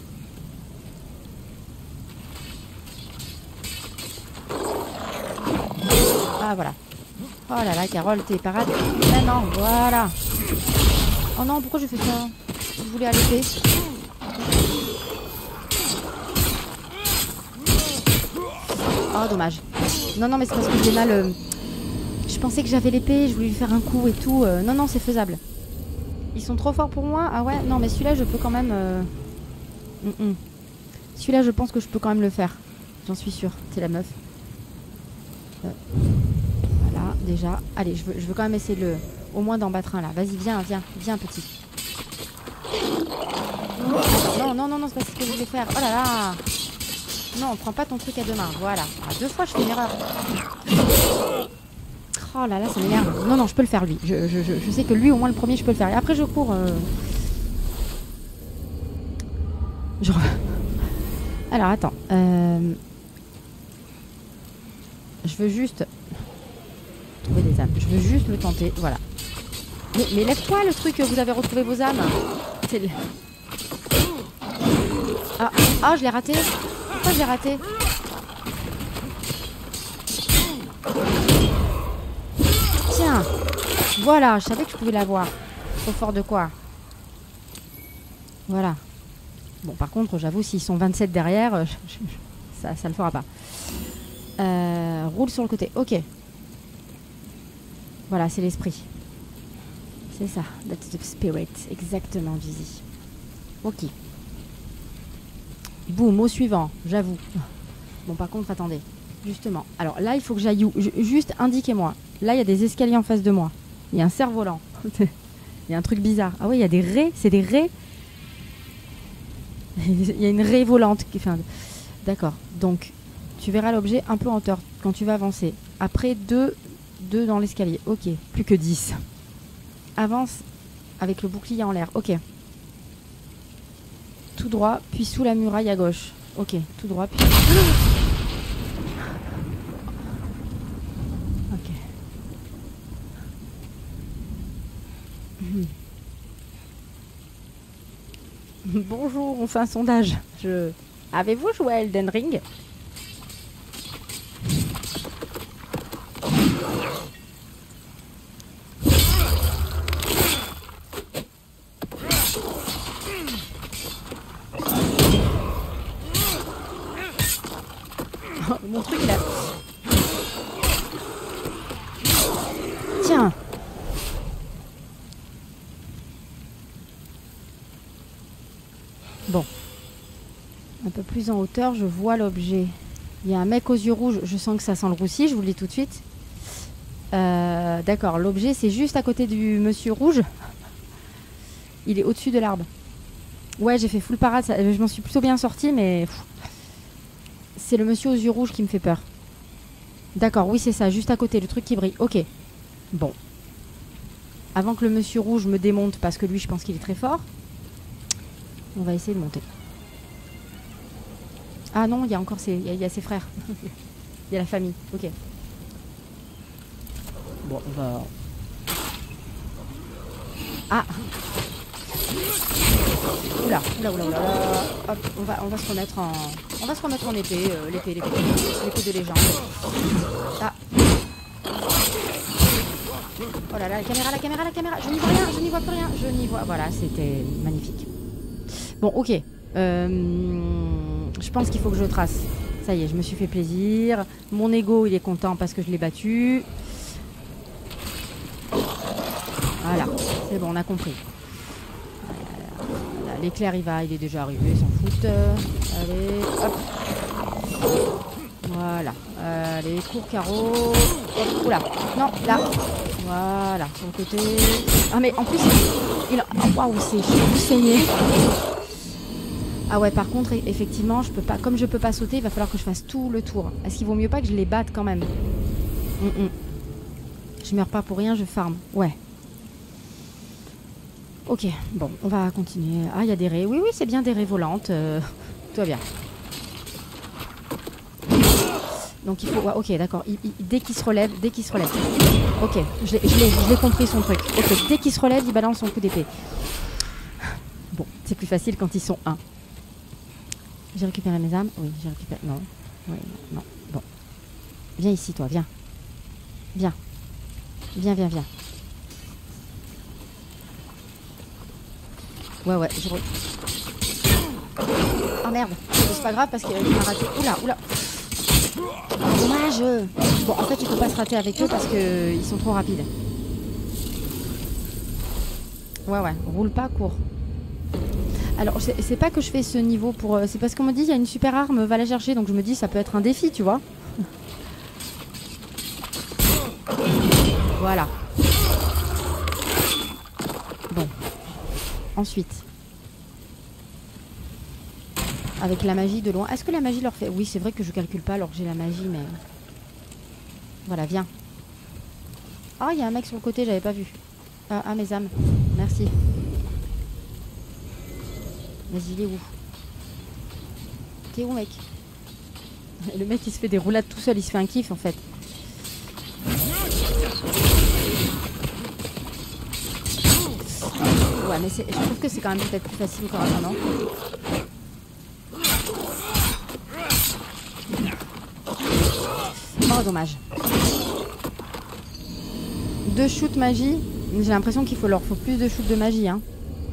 Ah, voilà. Oh là là, Carole, t'es parade. Maintenant, voilà. Oh non, pourquoi je fais ça? Je voulais à l'épée. Oh, dommage. Non, non, mais c'est parce que j'ai mal... Euh... Je pensais que j'avais l'épée, je voulais lui faire un coup et tout. Euh, non, non, c'est faisable. Ils sont trop forts pour moi. Ah ouais, non, mais celui-là, je peux quand même... Euh... Mm -mm. Celui-là, je pense que je peux quand même le faire. J'en suis sûre. C'est la meuf. Euh... Voilà, déjà. Allez, je veux, je veux quand même essayer de le... Au moins d'en battre un, là. Vas-y, viens, viens. Viens, petit. Non, non, non, non, c'est pas ce que je voulais faire. Oh là là. Non, prends pas ton truc à deux mains. Voilà. Ah, deux fois, je fais une erreur. Oh là là, ça m'énerve. Non, non, je peux le faire, lui. Je, je, je, je sais que lui, au moins, le premier, je peux le faire. Et après, je cours. Euh... Je... Alors, attends. Euh... Je veux juste... Trouver des âmes. Je veux juste le tenter. Voilà. Mais, mais lève-toi, le truc. Vous avez retrouvé vos âmes. C'est... Le... Ah, ah, je l'ai raté. Pourquoi je l'ai raté? Tiens. Voilà, je savais que je pouvais l'avoir. Trop fort de quoi? Voilà. Bon, par contre, j'avoue, s'ils sont vingt-sept derrière, je, je, ça, ça le fera pas. Euh, roule sur le côté. Ok. Voilà, c'est l'esprit. C'est ça. That's the spirit. Exactement, Dizzy. Ok. Boum, au suivant, j'avoue. Bon, par contre, attendez. Justement. Alors là, il faut que j'aille où? Juste indiquez-moi. Là, il y a des escaliers en face de moi. Il y a un cerf-volant. Il y a un truc bizarre. Ah oui, il y a des raies. C'est des raies. Il y a une raie volante. Enfin, d'accord. Donc, tu verras l'objet un peu en hauteur quand tu vas avancer. Après, deux, deux dans l'escalier. Ok. Plus que dix. Avance avec le bouclier en l'air. Ok. Tout droit, puis sous la muraille à gauche. Ok. Tout droit, puis... Ok. Bonjour, on fait un sondage. Je... Avez-vous joué à Elden Ring? Mon truc il a... Tiens. Bon. Un peu plus en hauteur, je vois l'objet. Il y a un mec aux yeux rouges, je sens que ça sent le roussi, je vous le dis tout de suite. Euh, D'accord, l'objet c'est juste à côté du monsieur rouge. Il est au-dessus de l'arbre. Ouais, j'ai fait full parade, ça, je m'en suis plutôt bien sortie, mais... C'est le monsieur aux yeux rouges qui me fait peur. D'accord, oui c'est ça, juste à côté, le truc qui brille. Ok. Bon. Avant que le monsieur rouge me démonte, parce que lui je pense qu'il est très fort, on va essayer de monter. Ah non, il y a encore ses, il y a, il y a ses frères. Il y a la famille, ok. Bon, on va... Ah. Oula, oula, oula, oula. Hop, on va, on va se remettre en... On va se remettre en épée, euh, l'épée, l'épée, l'épée de légende. Ah. Oh là là, la caméra, la caméra, la caméra. Je n'y vois rien, je n'y vois plus rien. Je n'y vois... Voilà, c'était magnifique. Bon, ok. Euh, je pense qu'il faut que je trace. Ça y est, je me suis fait plaisir. Mon ego, il est content parce que je l'ai battu. Voilà, c'est bon, on a compris. Voilà, l'éclair, il va, il est déjà arrivé, ils s'en foutent. Allez, hop. Voilà. Allez, cours, carreau. Hop, oula, non, là. Voilà, sur le côté. Ah, mais en plus, il a... Waouh, c'est saigné. Ah ouais, par contre, effectivement, je peux pas, comme je peux pas sauter, il va falloir que je fasse tout le tour. Est-ce qu'il vaut mieux pas que je les batte quand même? mm -mm. Je meurs pas pour rien, je farm. Ouais. Ok, bon, on va continuer. Ah, il y a des raies. Oui, oui, c'est bien des raies volantes. Euh, tout va bien. Donc il faut... Ouais, ok, d'accord. Dès qu'il se relève, dès qu'il se relève. Ok, je l'ai compris son truc. Ok, dès qu'il se relève, il balance son coup d'épée. Bon, c'est plus facile quand ils sont un. J'ai récupéré mes âmes. Oui, j'ai récupéré... Non. Oui, non, non. Bon. Viens ici, toi, viens. Viens. Viens, viens, viens. Ouais, ouais, je... Ah merde, c'est pas grave parce qu'il m'a raté. Oula, oula. Dommage. Bon, en fait, il faut pas se rater avec eux parce qu'ils sont trop rapides. Ouais, ouais, roule pas, cours. Alors, c'est pas que je fais ce niveau pour... C'est parce qu'on me dit, il y a une super arme, va la chercher. Donc je me dis, ça peut être un défi, tu vois. Voilà. Bon. Ensuite. Avec la magie de loin. Est-ce que la magie leur fait... Oui, c'est vrai que je calcule pas alors que j'ai la magie, mais... Voilà, viens. Ah, il y a un mec sur le côté, j'avais pas vu. Ah, ah, mes âmes. Merci. Vas-y, il est où? T'es où, mec? Le mec, il se fait des roulades tout seul, il se fait un kiff, en fait. Ouais, mais je trouve que c'est quand même peut-être plus facile encore avant, non? Oh, dommage. Deux shoots magie. J'ai l'impression qu'il faut leur faut plus de shoots de magie, hein.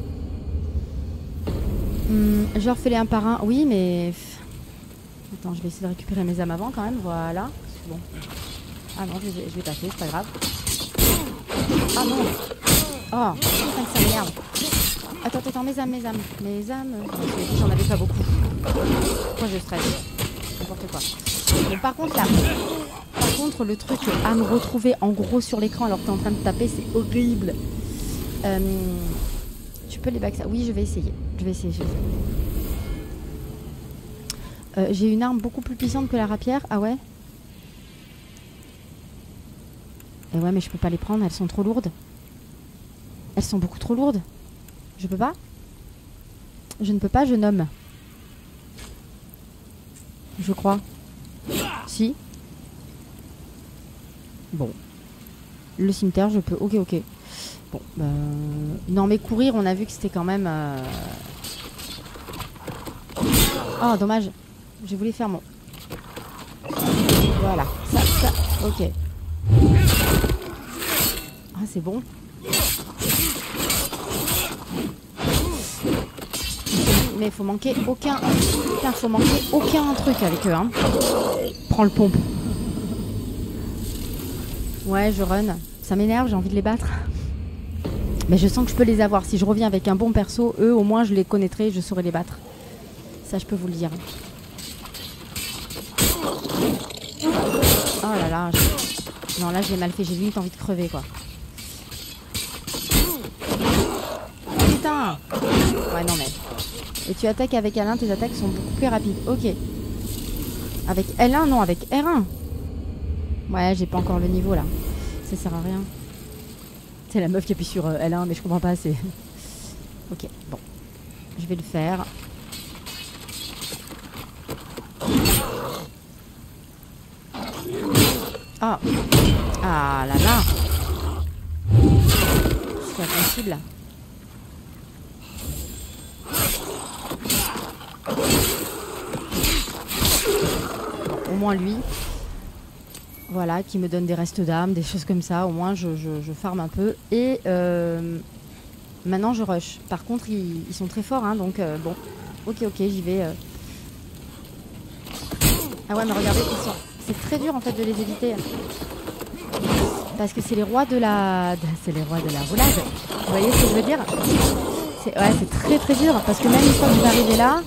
Hum, je leur fais les un par un. Oui, mais... Attends, je vais essayer de récupérer mes âmes avant, quand même. Voilà. Bon. Ah non, je vais, je vais passer, c'est pas grave. Ah non. Oh, putain que ça m'énerve. Attends, attends, mes âmes, mes âmes. Mes âmes... J'en avais pas beaucoup. Pourquoi je stresse? N'importe quoi. Bon, par contre, là... Par contre, le truc à me retrouver en gros sur l'écran alors que t'es en train de taper, c'est horrible. Euh, tu peux les back ça? Oui, je vais essayer. Je vais essayer. Euh, J'ai une arme beaucoup plus puissante que la rapière. Ah ouais? Et ouais, mais je peux pas les prendre, elles sont trop lourdes. Elles sont beaucoup trop lourdes. Je peux pas? Je ne peux pas, je nomme. Je crois. Si. Bon. Le cimetière, je peux. Ok, ok. Bon. Bah... Non, mais courir, on a vu que c'était quand même... Euh... Oh, dommage. Je voulais faire mon... Voilà. Ça, ça. Ok. Ah, c'est bon. Mais il faut manquer aucun... Putain, faut manquer aucun truc avec eux, hein. Prends le pompe. Ouais, je run. Ça m'énerve, j'ai envie de les battre. Mais je sens que je peux les avoir. Si je reviens avec un bon perso, eux, au moins, je les connaîtrai et je saurai les battre. Ça, je peux vous le dire. Oh là là. Je... Non, là, je l'ai mal fait. J'ai limite envie de crever, quoi. Putain. Ouais, non, mais... Et tu attaques avec L un, tes attaques sont beaucoup plus rapides. Ok. Avec L un, non, avec R un. Ouais, j'ai pas encore le niveau, là. Ça sert à rien. C'est la meuf qui appuie sur L un, mais je comprends pas, c'est... Ok, bon. Je vais le faire. Ah. Ah là là. C'est impossible. Bon, au moins lui. Voilà, qui me donne des restes d'âme, des choses comme ça. Au moins, je, je, je farme un peu. Et euh, maintenant, je rush. Par contre, ils, ils sont très forts, hein, donc euh, bon. Ok, ok, j'y vais. Euh. Ah ouais, mais regardez, ils sont... c'est très dur, en fait, de les éviter. Parce que c'est les rois de la... C'est les rois de la roulade. Vous voyez ce que je veux dire? C'est... Ouais, c'est très, très dur. Parce que même une fois que vous arrivez là...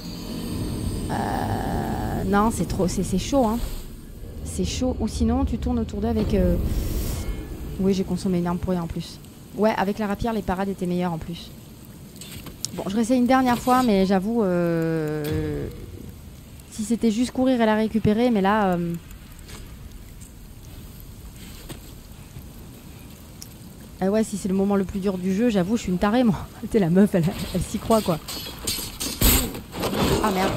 Euh... Non, c'est trop... C'est, c'est chaud, hein. C'est chaud. Ou sinon, tu tournes autour d'eux avec... Euh... Oui, j'ai consommé une arme pour rien en plus. Ouais, avec la rapière, les parades étaient meilleures en plus. Bon, je réessaye une dernière fois, mais j'avoue... Euh... Si c'était juste courir et la récupérer, mais là... Euh... Ah ouais, si c'est le moment le plus dur du jeu, j'avoue, je suis une tarée, moi. Tu sais, la meuf, elle, elle s'y croit, quoi. Ah, merde.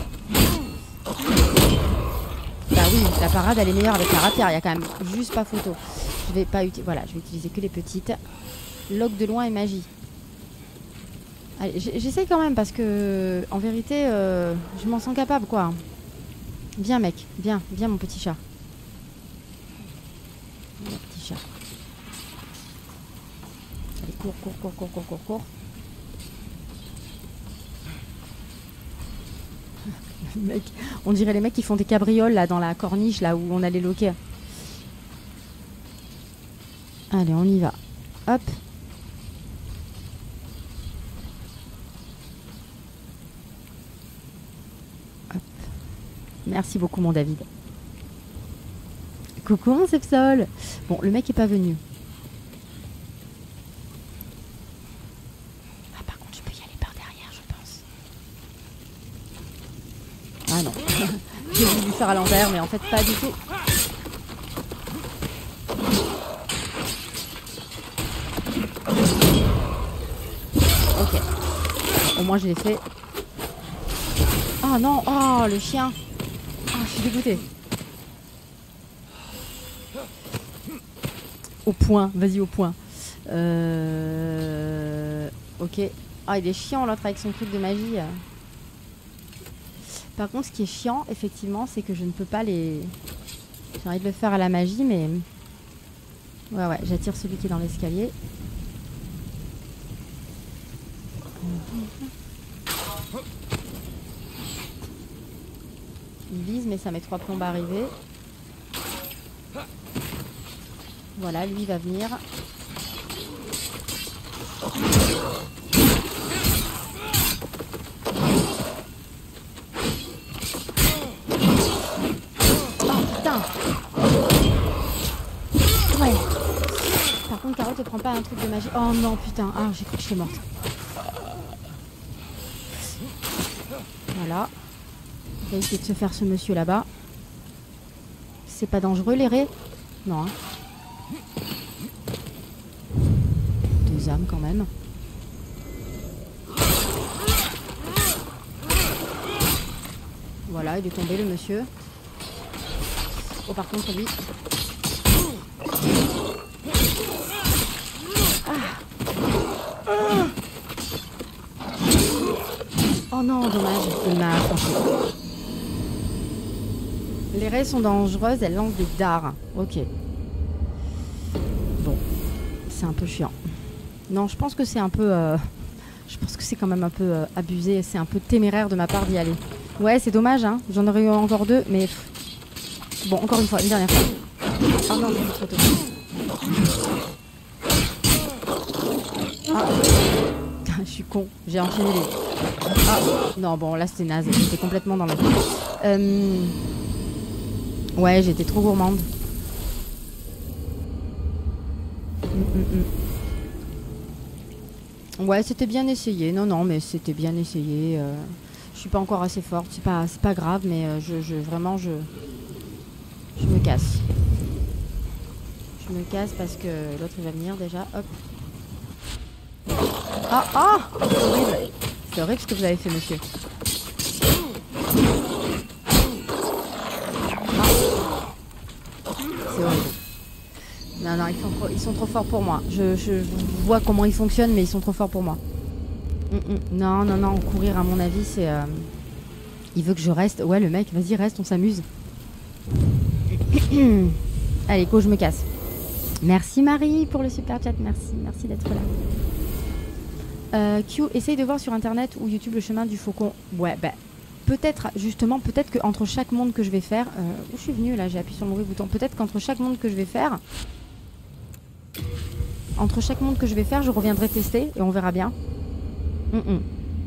Bah oui, la parade elle est meilleure avec la rapière, il y a quand même juste pas photo. Je vais pas utiliser, voilà, je vais utiliser que les petites. Log de loin et magie. Allez, j'essaye quand même parce que en vérité, euh, je m'en sens capable quoi. Viens mec, viens, viens mon petit chat. Mon petit chat. Allez, cours, cours, cours, cours, cours, cours, cours. Mec, on dirait les mecs qui font des cabrioles là dans la corniche là où on a les loquets. Allez, on y va. Hop. Hop. Merci beaucoup mon David. Coucou mon Sepsol. Bon, le mec est pas venu. Ah non, j'ai voulu faire à l'envers, mais en fait pas du tout. Ok, au moins je l'ai fait. Oh non, oh le chien. Oh, je suis dégoûtée. Au point, vas-y au point. Euh... Ok. Ah, il est chiant l'autre avec son truc de magie. Par contre, ce qui est chiant, effectivement, c'est que je ne peux pas les... J'ai envie de le faire à la magie, mais... Ouais, ouais, j'attire celui qui est dans l'escalier. Il vise, mais ça met trois plombes à arriver. Voilà, lui, il va venir. Ouais. Par contre, Caro te prend pas un truc de magie. Oh non, putain. Ah, j'ai cru que j'étais morte. Voilà. On va essayer de se faire ce monsieur là-bas. C'est pas dangereux, les raies? Non. Hein. Deux âmes quand même. Voilà, il est tombé le monsieur. Oh, par contre, lui... Oh non, dommage, il m'a franchi. Les raies sont dangereuses, elles lancent des dards. Ok. Bon. C'est un peu chiant. Non, je pense que c'est un peu... Euh... Je pense que c'est quand même un peu euh, abusé. C'est un peu téméraire de ma part d'y aller. Ouais, c'est dommage, hein. J'en aurais eu encore deux, mais... Bon, encore une fois, une dernière fois. Ah non, c'est trop tôt. Ah. Je suis con. J'ai enchaîné les... Ah. Non, bon, là, c'était naze. J'étais complètement dans le... Euh... Ouais, j'étais trop gourmande. Mm, mm, mm. Ouais, c'était bien essayé. Non, non, mais c'était bien essayé. Euh, je suis pas encore assez forte. C'est pas, c'est pas grave, mais euh, je, je, vraiment, je, je me casse. Je me casse parce que l'autre il va venir déjà. Hop. Ah, ah, c'est horrible. C'est horrible ce que vous avez fait, monsieur. Ah. C'est horrible. Non, non, ils sont trop, ils sont trop forts pour moi. Je, je vois comment ils fonctionnent, mais ils sont trop forts pour moi. Mm -mm. Non, non, non, courir, à mon avis, c'est... Euh... Il veut que je reste. Ouais, le mec, vas-y, reste, on s'amuse. Allez, go, je me casse. Merci, Marie, pour le super chat. Merci, merci d'être là. Euh, Q, essaye de voir sur Internet ou YouTube le chemin du faucon. Ouais, bah... Peut-être, justement, peut-être qu'entre chaque monde que je vais faire... Euh, où je suis venue, là, j'ai appuyé sur le mauvais bouton. Peut-être qu'entre chaque monde que je vais faire... Entre chaque monde que je vais faire, je reviendrai tester et on verra bien. Mm -mm.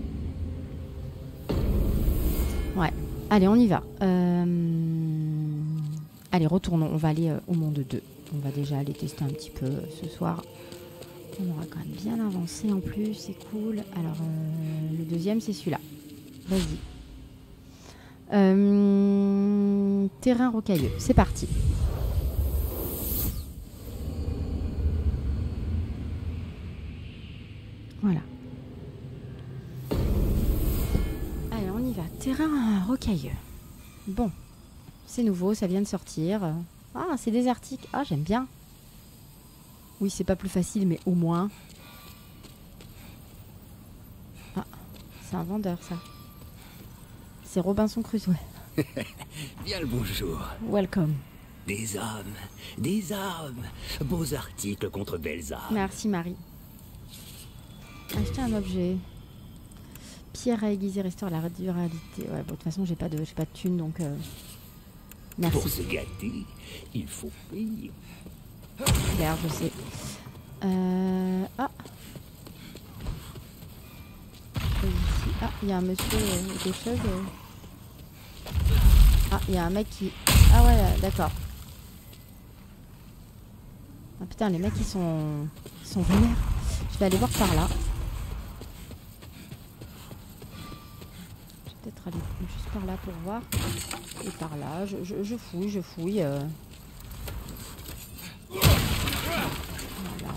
Ouais. Allez, on y va. Euh... Allez, retournons. On va aller euh, au monde deux. On va déjà aller tester un petit peu euh, ce soir. On aura quand même bien avancé en plus. C'est cool. Alors, euh, le deuxième, c'est celui-là. Vas-y. Euh... Terrain rocailleux. C'est parti. Voilà. Allez, on y va. Terrain rocailleux. Bon. C'est nouveau, ça vient de sortir. Ah, c'est désertique. Ah, j'aime bien. Oui, c'est pas plus facile, mais au moins. Ah, c'est un vendeur, ça. C'est Robinson Crusoe. Bien le bonjour. Welcome. Des hommes, des armes, beaux articles contre belles armes. Merci, Marie. Acheter un objet. Pierre à aiguiser, restaure la durabilité. Ouais, bon, de toute façon, j'ai pas de, j'ai pas de thune, donc... Euh... Merci. Pour se gâter, il faut payer. Claire, je sais. Euh... Ah. Ici. Ah, il y a un monsieur, euh, quelque chose. Euh... Ah, il y a un mec qui... Ah ouais, d'accord. Ah putain, les mecs, ils sont... Ils sont vénères. Je vais aller voir par là. Je vais peut-être aller juste par là pour voir. Et par là, je, je, je fouille, je fouille. Euh... Voilà.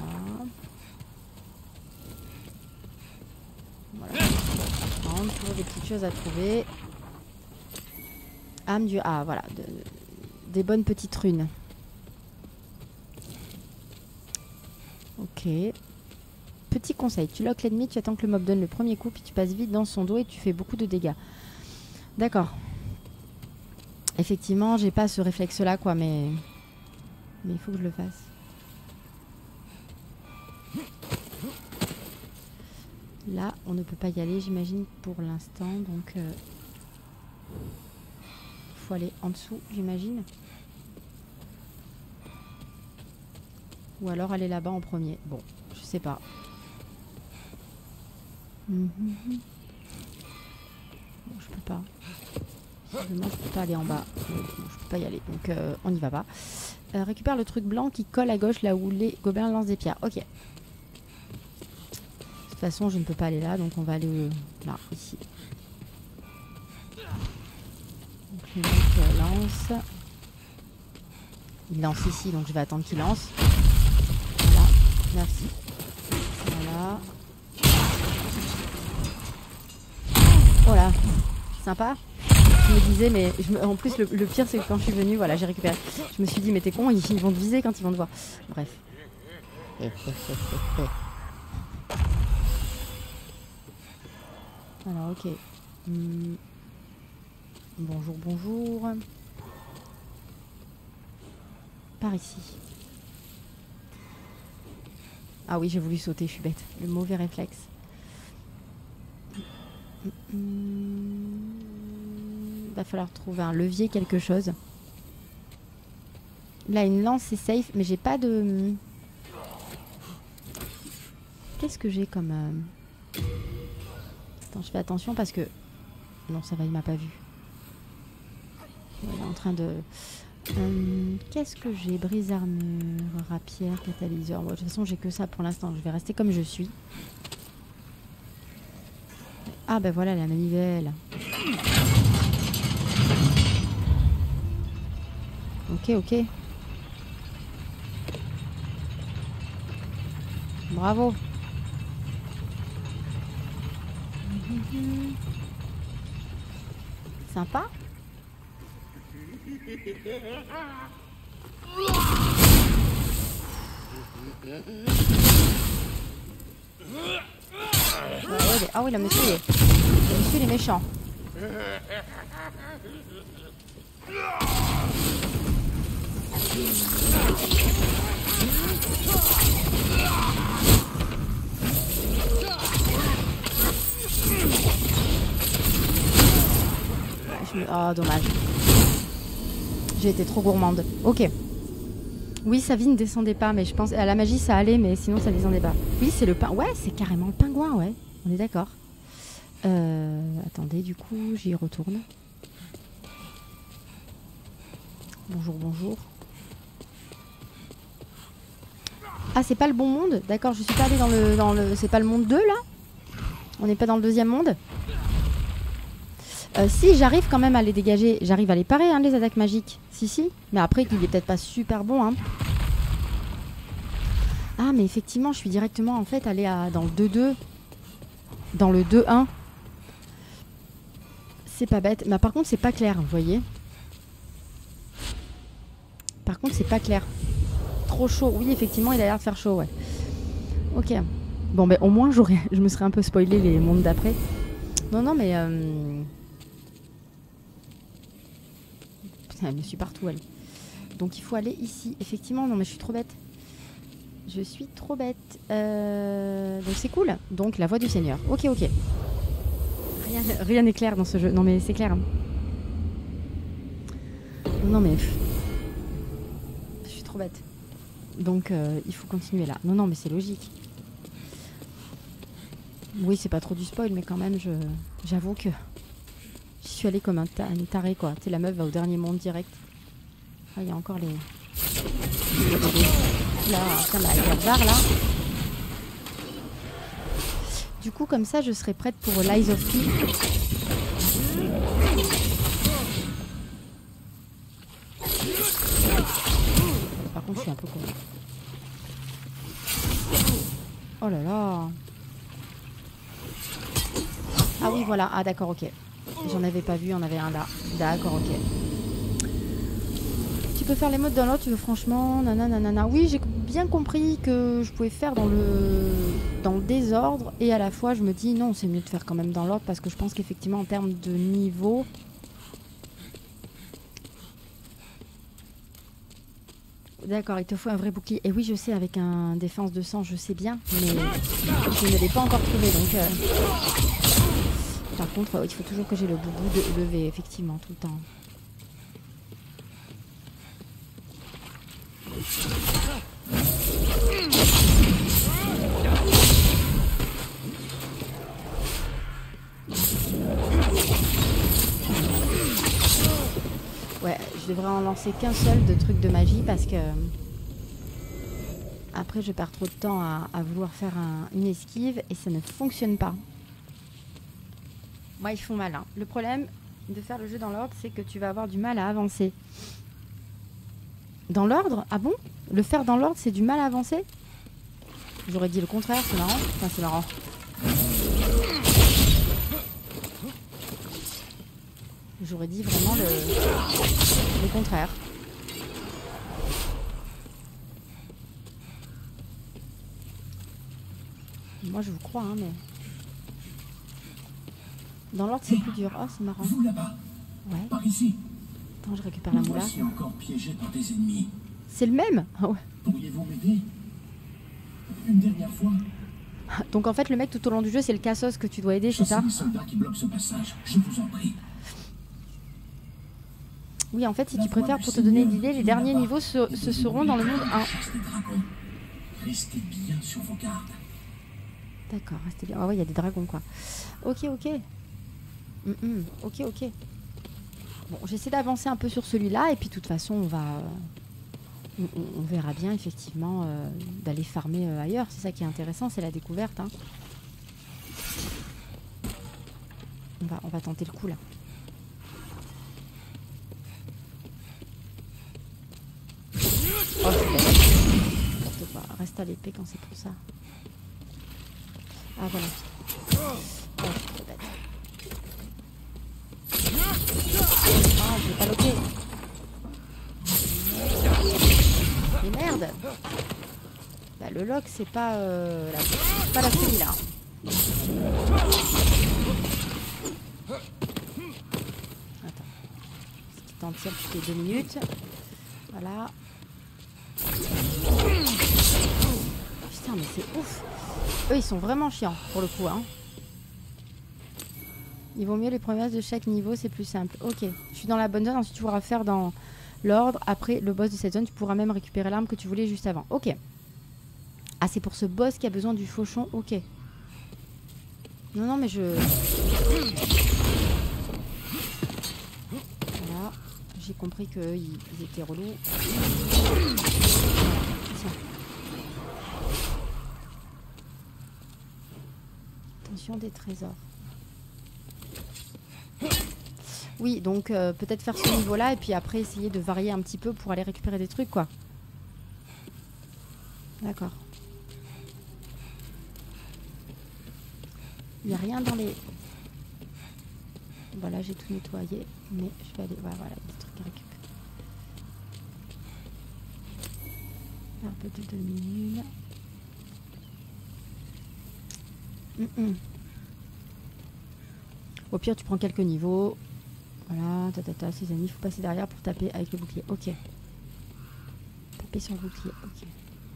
Voilà. Toujours des petites choses à trouver. Âme du... Ah, voilà. De, de, des bonnes petites runes. Ok. Petit conseil. Tu loques l'ennemi, tu attends que le mob donne le premier coup, puis tu passes vite dans son dos et tu fais beaucoup de dégâts. D'accord. Effectivement, j'ai pas ce réflexe-là, quoi, mais... Mais il faut que je le fasse. Là, on ne peut pas y aller, j'imagine, pour l'instant. Donc, euh, faut aller en dessous, j'imagine. Ou alors aller là-bas en premier. Bon, je sais pas. Mmh. Bon, je peux pas. Moi, je peux pas aller en bas. Bon, je peux pas y aller. Donc, euh, on n'y va pas. Euh, récupère le truc blanc qui colle à gauche là où les gobelins lancent des pierres. Ok. De toute façon, je ne peux pas aller là, donc on va aller euh, là, ici. Donc le mec euh, lance. Il lance ici, donc je vais attendre qu'il lance. Voilà, merci. Voilà. Voilà, sympa. Je me disais, mais je me... en plus, le, le pire, c'est que quand je suis venue, voilà, j'ai récupéré. Je me suis dit, mais t'es con, ils, ils vont te viser quand ils vont te voir. Bref. Alors, ok. Hum. Bonjour, bonjour. Par ici. Ah oui, j'ai voulu sauter, je suis bête. Le mauvais réflexe. Il va falloir trouver un levier, quelque chose. Là, une lance, c'est safe, mais j'ai pas de... Qu'est-ce que j'ai comme... Euh... Attends, je fais attention parce que... Non, ça va, il m'a pas vu. Il est en train de... Euh, Qu'est-ce que j'ai? Brise armure, rapière, catalyseur. Bon, de toute façon, j'ai que ça pour l'instant. Je vais rester comme je suis. Ah, ben voilà la manivelle. Ok, ok. Bravo. Sympa. Ah, ouais, ah oui, le monsieur, il est... le monsieur il est méchant. Je me... Oh, dommage. J'ai été trop gourmande. Ok. Oui, sa vie ne descendait pas, mais je pense... À la magie, ça allait, mais sinon, ça descendait pas. Oui, c'est le pingouin. Ouais, c'est carrément le pingouin, ouais. On est d'accord. Euh... Attendez, du coup, j'y retourne. Bonjour, bonjour. Ah, c'est pas le bon monde? D'accord, je suis pas allée dans le... Dans le... C'est pas le monde deux, là? On n'est pas dans le deuxième monde? Euh, si, j'arrive quand même à les dégager. J'arrive à les parer, hein, les attaques magiques. Si, si. Mais après, il est peut-être pas super bon, hein. Ah, mais effectivement, je suis directement, en fait, allée à... dans le deux deux. Dans le deux un. C'est pas bête. Mais par contre, c'est pas clair, vous voyez. Par contre, c'est pas clair. Trop chaud. Oui, effectivement, il a l'air de faire chaud, ouais. Ok. Bon, ben, au moins, j'aurais... je me serais un peu spoilé les mondes d'après. Non, non, mais... Euh... Putain, elle me suit partout, elle. Donc, il faut aller ici. Effectivement, non, mais je suis trop bête. Je suis trop bête. Euh... Donc, c'est cool. Donc, la voix du Seigneur. Ok, ok. Rien, rien n'est clair dans ce jeu. Non, mais c'est clair. Hein. Non, mais... Je suis trop bête. Donc, euh, il faut continuer là. Non, non, mais c'est logique. Oui, c'est pas trop du spoil, mais quand même, je j'avoue que j'y suis allée comme un ta une tarée, quoi. Tu sais, la meuf va au dernier monde direct. Ah, il y a encore les... Là, putain, la guerre là. Du coup, comme ça, je serai prête pour Lies of P. Par contre, je suis un peu con. Oh là là. Ah oui, voilà. Ah d'accord, ok. J'en avais pas vu, on avait un là. D'accord, ok. Tu peux faire les modes dans l'autre, tu veux franchement... Nanana. Oui, j'ai bien compris que je pouvais faire dans le... dans le désordre. Et à la fois, je me dis, non, c'est mieux de faire quand même dans l'ordre. Parce que je pense qu'effectivement, en termes de niveau... D'accord, il te faut un vrai bouclier. Et oui, je sais, avec un défense de sang, je sais bien. Mais je ne l'ai pas encore trouvé, donc... Euh... Par contre, il faut toujours que j'ai le boubou de lever, effectivement, tout le temps. Ouais, je devrais en lancer qu'un seul de trucs de magie parce que... Après, je perds trop de temps à, à vouloir faire un, une esquive et ça ne fonctionne pas. Moi, ils font mal. Hein. Le problème de faire le jeu dans l'ordre, c'est que tu vas avoir du mal à avancer. Dans l'ordre? Ah bon? Le faire dans l'ordre, c'est du mal à avancer? J'aurais dit le contraire, c'est marrant. Enfin, c'est marrant. J'aurais dit vraiment le, le contraire. Moi, je vous crois, hein, mais... Dans l'ordre, c'est plus dur. Oh, c'est marrant. Vous là-bas. Ouais. Par ici. Attends, je récupère la moula. Voici encore piégé par des ennemis. C'est le même? Ah ouais. Pourriez-vous m'aider? Une dernière fois? Donc en fait, le mec tout au long du jeu, c'est le cassos que tu dois aider, c'est ça? Les soldats qui bloquent ce passage, je vous en prie. Oui, en fait, si tu préfères, pour te donner une idée, les derniers niveaux se, se seront dans le monde un. Restez bien sur vos gardes. D'accord, restez bien. Ah ouais, il y a des dragons, quoi. Ok, ok. Mm -mm. Ok, ok. Bon, j'essaie d'avancer un peu sur celui-là, et puis de toute façon, on va... On, on verra bien, effectivement, euh, d'aller farmer euh, ailleurs. C'est ça qui est intéressant, c'est la découverte. Hein. On va, on va tenter le coup, là. Oh, n'importe quoi. Reste à l'épée quand c'est pour ça. Ah, voilà. Oh, je suis trop bête. Oh, je vais pas loquer. Mais merde. Bah, le lock, c'est pas, euh, la... pas la folie, là. Attends. Ce qui t'en tire toutes les deux minutes. Voilà. Putain, mais c'est ouf. Eux, ils sont vraiment chiants, pour le coup, hein. Il vaut mieux les promesses de chaque niveau, c'est plus simple. Ok, je suis dans la bonne zone, ensuite tu pourras faire dans l'ordre. Après le boss de cette zone, tu pourras même récupérer l'arme que tu voulais juste avant. Ok. Ah, c'est pour ce boss qui a besoin du fauchon. Ok. Non, non, mais je... Voilà. J'ai compris qu'ils ils étaient relous. Tiens. Attention des trésors. Oui, donc euh, peut-être faire ce niveau-là et puis après essayer de varier un petit peu pour aller récupérer des trucs, quoi. D'accord. Il n'y a rien dans les... Voilà, j'ai tout nettoyé, mais je vais aller... Ouais, voilà, des trucs à récupérer. Un peu de demi-lune. Mm -mm. Au pire, tu prends quelques niveaux. Voilà, tatata, ses amis, il faut passer derrière pour taper avec le bouclier. Ok. Taper sur le bouclier, ok.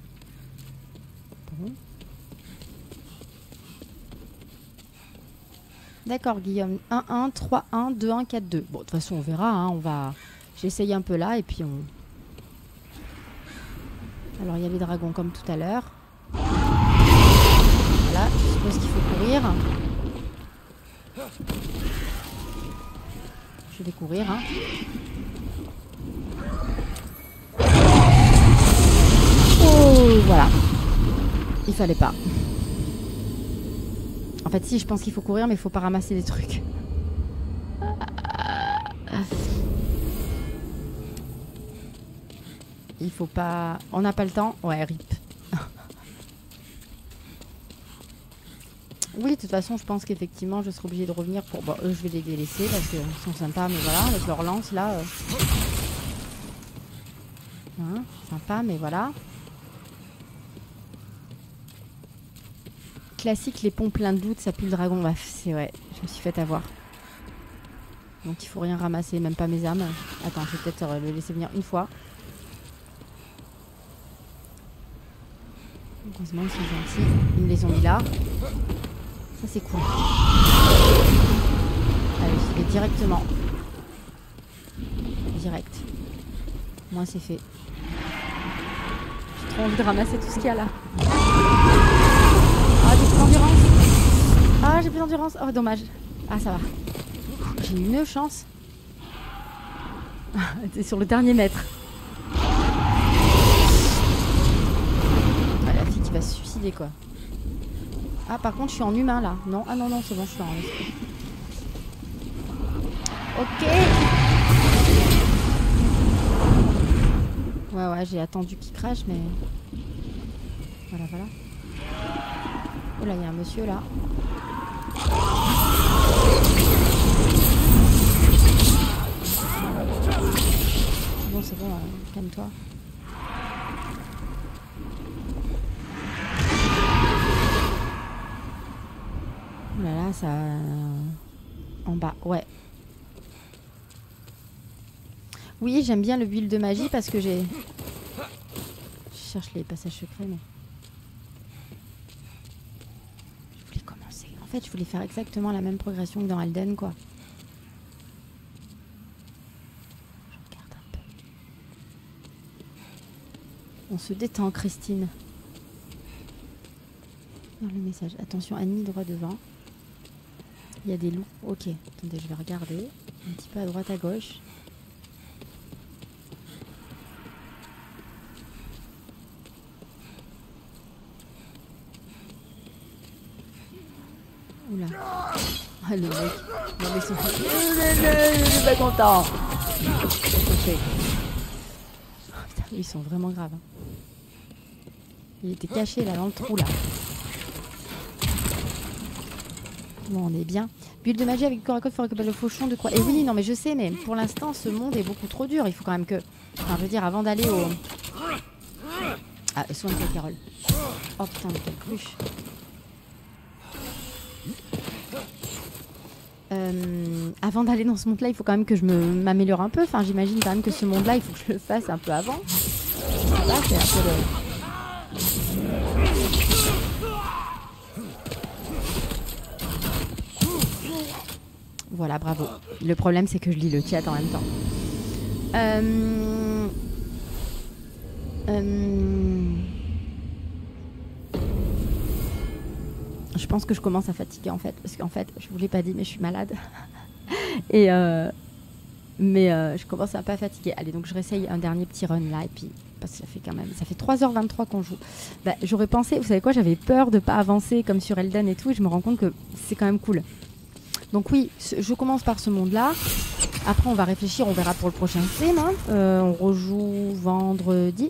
Bon. D'accord, Guillaume. un un, trois un, deux un, quatre deux. Bon, de toute façon, on verra. Hein, on va... J'essaye un peu là et puis on... Alors, il y a les dragons comme tout à l'heure. Voilà, je suppose qu'il faut courir. Je vais courir, hein. Oh, voilà. Il fallait pas. En fait, si, je pense qu'il faut courir, mais il faut pas ramasser des trucs. Il faut pas... On n'a pas le temps. Ouais, rip. Oui, de toute façon, je pense qu'effectivement, je serai obligée de revenir pour... Bon, eux, je vais les délaisser parce qu'ils sont sympas, mais voilà, avec leur lance, là... Euh... Hein, sympa, mais voilà. Classique, les ponts pleins de doutes, ça pue le dragon. Bah, c'est vrai, je me suis fait avoir. Donc, il faut rien ramasser, même pas mes âmes. Attends, je vais peut-être le laisser venir une fois. Heureusement, ils sont gentils. Ils me les ont mis là. Ça, c'est cool. Allez, j'y vais directement. Direct. Moi, c'est fait. J'ai trop envie de ramasser tout ce qu'il y a là. Ah, j'ai plus d'endurance. Ah, j'ai plus d'endurance. Oh, dommage. Ah, ça va. J'ai une chance. C'est sur le dernier mètre. Ah, la fille qui va se suicider, quoi. Ah, par contre, je suis en humain, là. Non, ah non, non, c'est bon, je suis en esprit. Ok. Ouais, ouais, j'ai attendu qu'il crache, mais... Voilà, voilà. Oh là, il y a un monsieur, là. C'est bon, c'est bon, euh, calme-toi. Oh là là, ça... En bas, ouais. Oui, j'aime bien le build de magie parce que j'ai... cherche les passages secrets, mais... Je voulais commencer. En fait, je voulais faire exactement la même progression que dans Elden, quoi. Je regarde un peu. On se détend, Christine. Dans le message. Attention, Annie, droit devant. Il y a des loups. Ok. Attendez, je vais regarder. Un petit peu à droite, à gauche. Oula. Ah, le mec. Non, mais son... Je suis pas content. Okay. Oh, putain, ils sont vraiment graves. Hein. Il était caché là, dans le trou là. Bon, on est bien. Bulle de magie avec corps à corps pour récupérer le fauchon de croix. Et oui, non, mais je sais, mais pour l'instant, ce monde est beaucoup trop dur. Il faut quand même que... Enfin, je veux dire, avant d'aller au... Ah, soigne-toi, Carole. Oh putain, mais quelle cruche. Euh, avant d'aller dans ce monde-là, il faut quand même que je m'améliore un peu. Enfin, j'imagine quand même que ce monde-là, il faut que je le fasse un peu avant. Là, c'est un peu le... Voilà, bravo. Le problème, c'est que je lis le chat en même temps. Euh... Euh... Je pense que je commence à fatiguer en fait, parce qu'en fait, je vous l'ai pas dit, mais je suis malade. Et euh... mais euh, je commence un peu à fatiguer. Allez, donc je réessaye un dernier petit run là, et puis parce que ça fait quand même, ça fait trois heures vingt-trois qu'on joue. Bah, j'aurais pensé, vous savez quoi, j'avais peur de pas avancer comme sur Elden et tout, et je me rends compte que c'est quand même cool. Donc oui, je commence par ce monde-là. Après, on va réfléchir, on verra pour le prochain stream. Hein. Euh, on rejoue vendredi.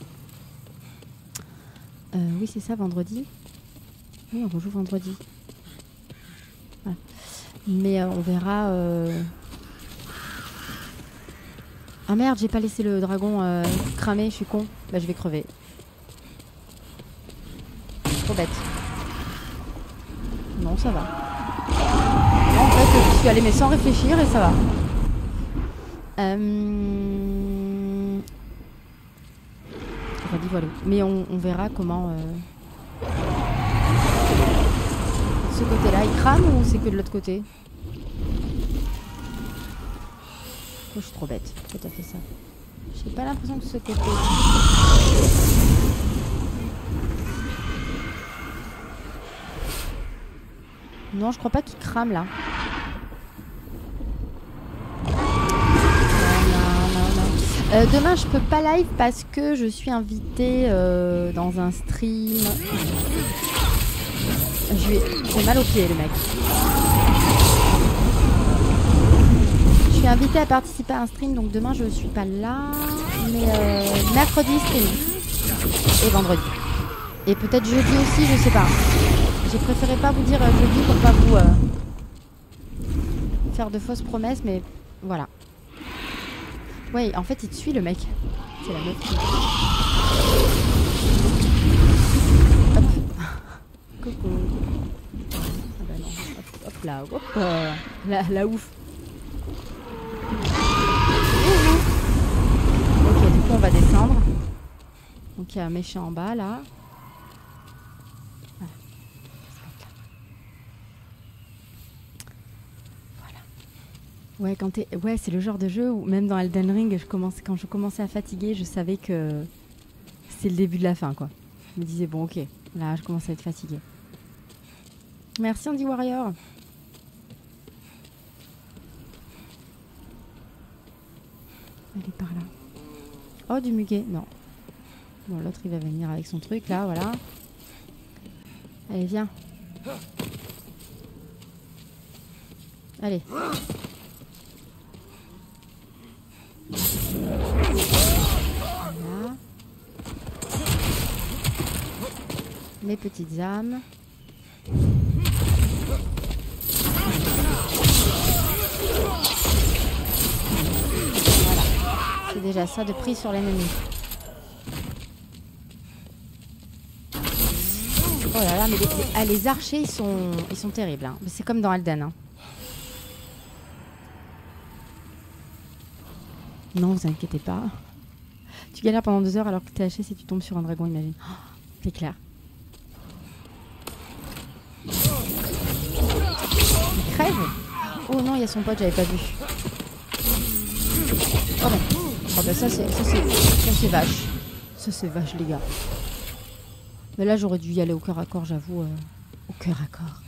Euh, oui, c'est ça, vendredi. Oui, on rejoue vendredi. Voilà. Mais euh, on verra... Euh... Ah merde, j'ai pas laissé le dragon euh, cramer, je suis con. Bah, je vais crever. Trop bête. Non, ça va. Non, en fait, je suis allée mais sans réfléchir et ça va. Euh... Enfin, dis voilà. Mais on, on verra comment... Euh... Ce côté-là, il crame ou c'est que de l'autre côté? Oh, je suis trop bête. Pourquoi t'as fait ça? J'ai pas l'impression que ce côté... Non, je crois pas qu'il crame là. Non, non, non, non. Euh, demain, je peux pas live parce que je suis invitée euh, dans un stream. J'ai mal au pied, le mec. Je suis invitée à participer à un stream, donc demain je suis pas là. Mais euh, mercredi, stream. Et vendredi. Et peut-être jeudi aussi, je sais pas. J'ai préféré pas vous dire euh, jeudi pour pas vous euh, faire de fausses promesses, mais voilà. Ouais, en fait, il te suit, le mec. C'est la meuf qui... Hop. Coucou. Ah bah non. Hop, hop là, hop. Euh, la, la ouf. Ok, du coup, on va descendre. Donc, il y a un méchant en bas, là. Ouais, quand t'es... ouais, c'est le genre de jeu où même dans Elden Ring, je commençais... quand je commençais à fatiguer, je savais que c'est le début de la fin, quoi. Je me disais, bon, ok, là, je commence à être fatiguée. Merci, Andy Warrior. Elle est par là. Oh, du muguet, non. Bon, l'autre, il va venir avec son truc, là, voilà. Allez, viens. Allez. Voilà. Mes petites âmes. Voilà. C'est déjà ça de prise sur l'ennemi. Oh là là, mais les, les, ah, les archers, ils sont, ils sont terribles. Hein. C'est comme dans Elden. Hein. Non, vous inquiétez pas. Tu galères pendant deux heures alors que t'es haché si tu tombes sur un dragon, imagine. Oh, c'est clair. Il crève. Oh non, il y a son pote, j'avais pas vu. Oh non. Oh bah ça c'est ça c'est ça c'est vache. Ça c'est vache les gars. Mais là j'aurais dû y aller au cœur à corps, j'avoue. Euh, au cœur à corps.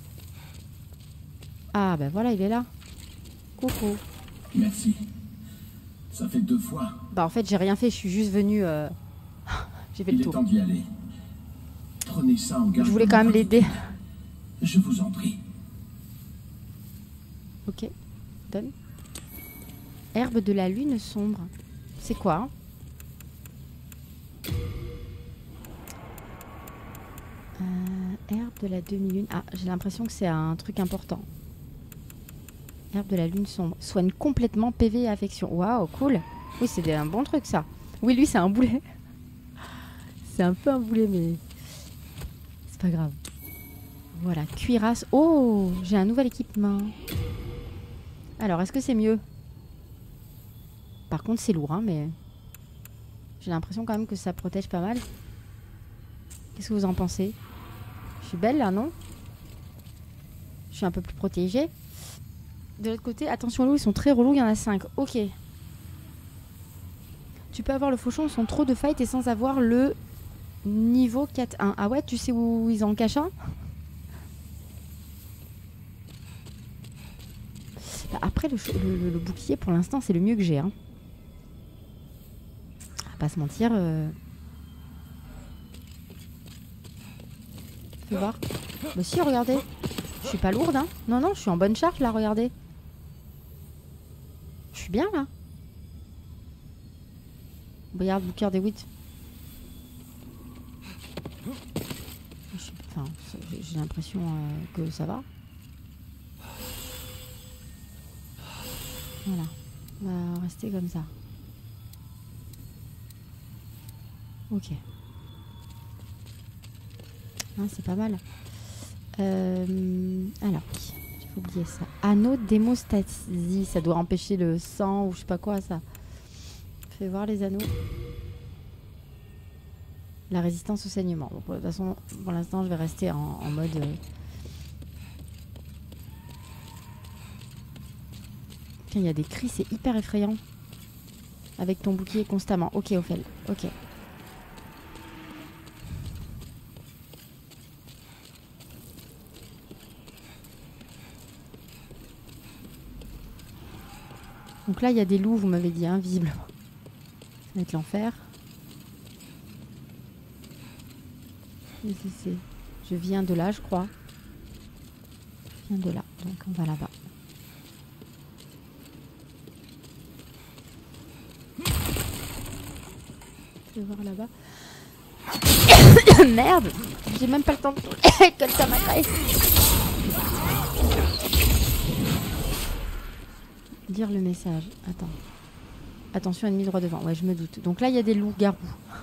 Ah ben voilà, il est là. Coucou. Merci. Ça fait deux fois. Bah en fait j'ai rien fait, je suis juste venue. Euh... j'ai fait Il le est tour. temps d'y aller. Prenez ça en garde. Je voulais quand même l'aider. Je vous en prie. Ok. Donne. Herbe de la lune sombre. C'est quoi hein euh, herbe de la demi-lune. Ah, j'ai l'impression que c'est un truc important. Herbe de la lune sombre. Soigne complètement P V et affection. Waouh, cool. Oui, c'est un bon truc ça. Oui, lui, c'est un boulet. C'est un peu un boulet, mais c'est pas grave. Voilà, cuirasse. Oh, j'ai un nouvel équipement. Alors, est-ce que c'est mieux? Par contre, c'est lourd, hein, mais j'ai l'impression quand même que ça protège pas mal. Qu'est-ce que vous en pensez? Je suis belle là, non? Je suis un peu plus protégée. De l'autre côté, attention à l'eau, ils sont très relous, il y en a cinq. Ok. Tu peux avoir le fauchon sans trop de fight et sans avoir le niveau quatre un. Ah ouais, tu sais où ils en cachent un? Après, le, le, le, le bouclier, pour l'instant, c'est le mieux que j'ai. Hein. On va pas se mentir. Euh... Fais voir. Mais si, regardez. Je suis pas lourde, hein. Non, non, je suis en bonne charge, là, regardez. Je suis bien, là. Regarde, Booker des Wits. Enfin, j'ai l'impression euh, que ça va. Voilà, on va rester comme ça. Ok. Ah, c'est pas mal. Euh, alors, j'ai oublié ça. Anneau d'hémostasie, ça doit empêcher le sang ou je sais pas quoi ça. Fais voir les anneaux. La résistance au saignement. Bon, de toute façon, pour l'instant, je vais rester en, en mode... Euh, il y a des cris, c'est hyper effrayant. Avec ton bouclier constamment. Ok, Ophel. Ok. Donc là, il y a des loups, vous m'avez dit, hein, visiblement. Ça va être l'enfer. Je viens de là, je crois. Je viens de là. Donc on va là-bas. Je vais voir là-bas. Merde! J'ai même pas le temps de tourner comme ça m'agresse. Lire le message. Attends. Attention, ennemi droit devant. Ouais, je me doute. Donc là, il y a des loups-garous.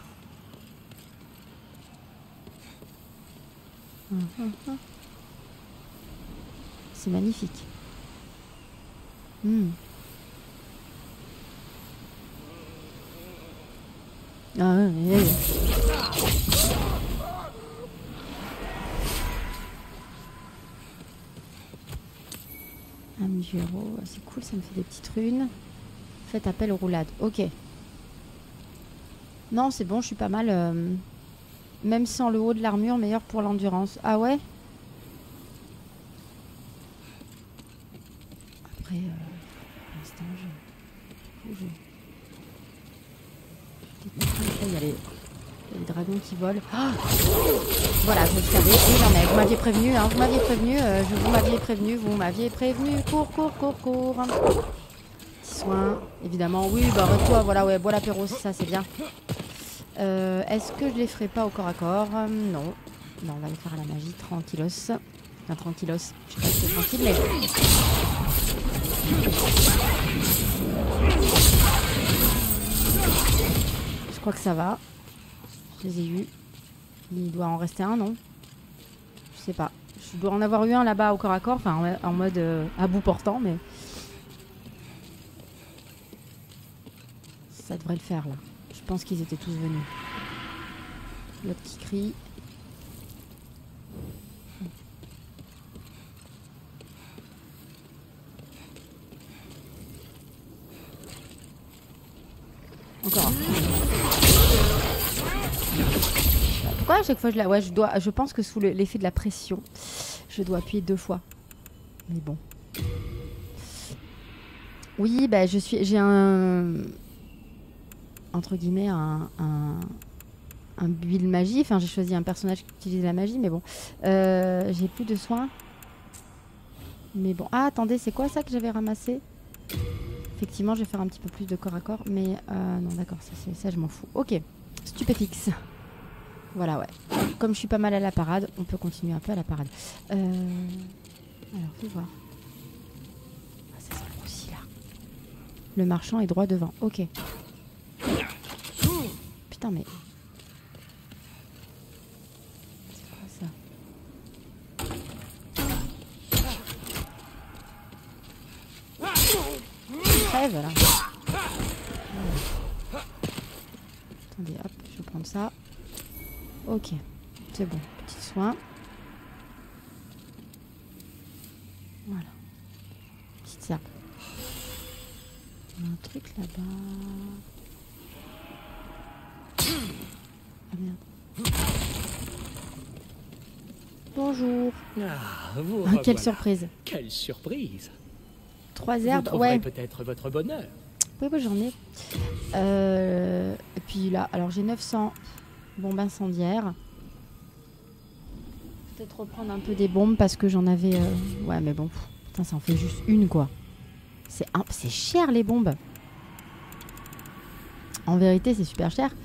C'est magnifique. Hmm. Ah, ouais, ouais, ouais. Un Mugero, c'est cool, ça me fait des petites runes. Faites appel aux roulades. Ok. Non, c'est bon, je suis pas mal. Euh, même sans le haut de l'armure, meilleur pour l'endurance. Ah ouais? Après, euh, pour l'instant, je... je... Il y a les, les dragons qui volent. Oh, voilà, je le savais. Oui, non, mais vous m'aviez prévenu, hein, vous m'aviez prévenu, euh, je vous m'aviez prévenu, vous m'aviez prévenu. Cours, cours, cours, cours. Petit soin, évidemment. Oui, bah arrête-toi, voilà, ouais, bois l'apéro, ça c'est bien. Euh, Est-ce que je les ferai pas au corps à corps? euh, Non. Non, on va les faire à la magie, tranquillos. Enfin, tranquillos, je sais pas si c'est tranquille, mais... Je crois que ça va. Je les ai eus. Il doit en rester un, non? Je sais pas. Je dois en avoir eu un là-bas au corps à corps, enfin en, en mode euh, à bout portant, mais... Ça devrait le faire, là. Je Je pense qu'ils étaient tous venus. L'autre qui crie. Encore un. Pourquoi à chaque fois je la... Ouais, je dois... Je pense que sous l'effet de la pression, je dois appuyer deux fois. Mais bon. Oui, bah je suis... J'ai un... Entre guillemets, un... un... un build magie. Enfin, j'ai choisi un personnage qui utilise la magie, mais bon. Euh, j'ai plus de soins. Mais bon. Ah, attendez, c'est quoi ça que j'avais ramassé ? Effectivement, je vais faire un petit peu plus de corps à corps, mais euh, non, d'accord, ça, ça je m'en fous. Ok, stupéfixe. Voilà, ouais. Comme je suis pas mal à la parade, on peut continuer un peu à la parade. Euh... Alors, fais voir. Ah, ça sent aussi là. Le marchand est droit devant. Ok. Putain, mais. C'est quoi ça ? Crève là. Attendez, hop, je vais prendre ça. Ok, c'est bon, petit soin. Voilà. Petite ça. Il y a un truc là-bas. Ah merde. Bonjour. Ah, vous Ah, quelle revoilà. surprise. Quelle surprise. Trois Vous herbes, trouverez ouais. peut-être votre bonheur. Oui, oui, j'en ai. Euh, et puis là, alors j'ai neuf cents bombes incendiaires. Peut-être reprendre un peu des bombes parce que j'en avais... Euh... Ouais, mais bon, putain, ça en fait juste une, quoi. C'est un... c'est cher, les bombes. En vérité, c'est super cher.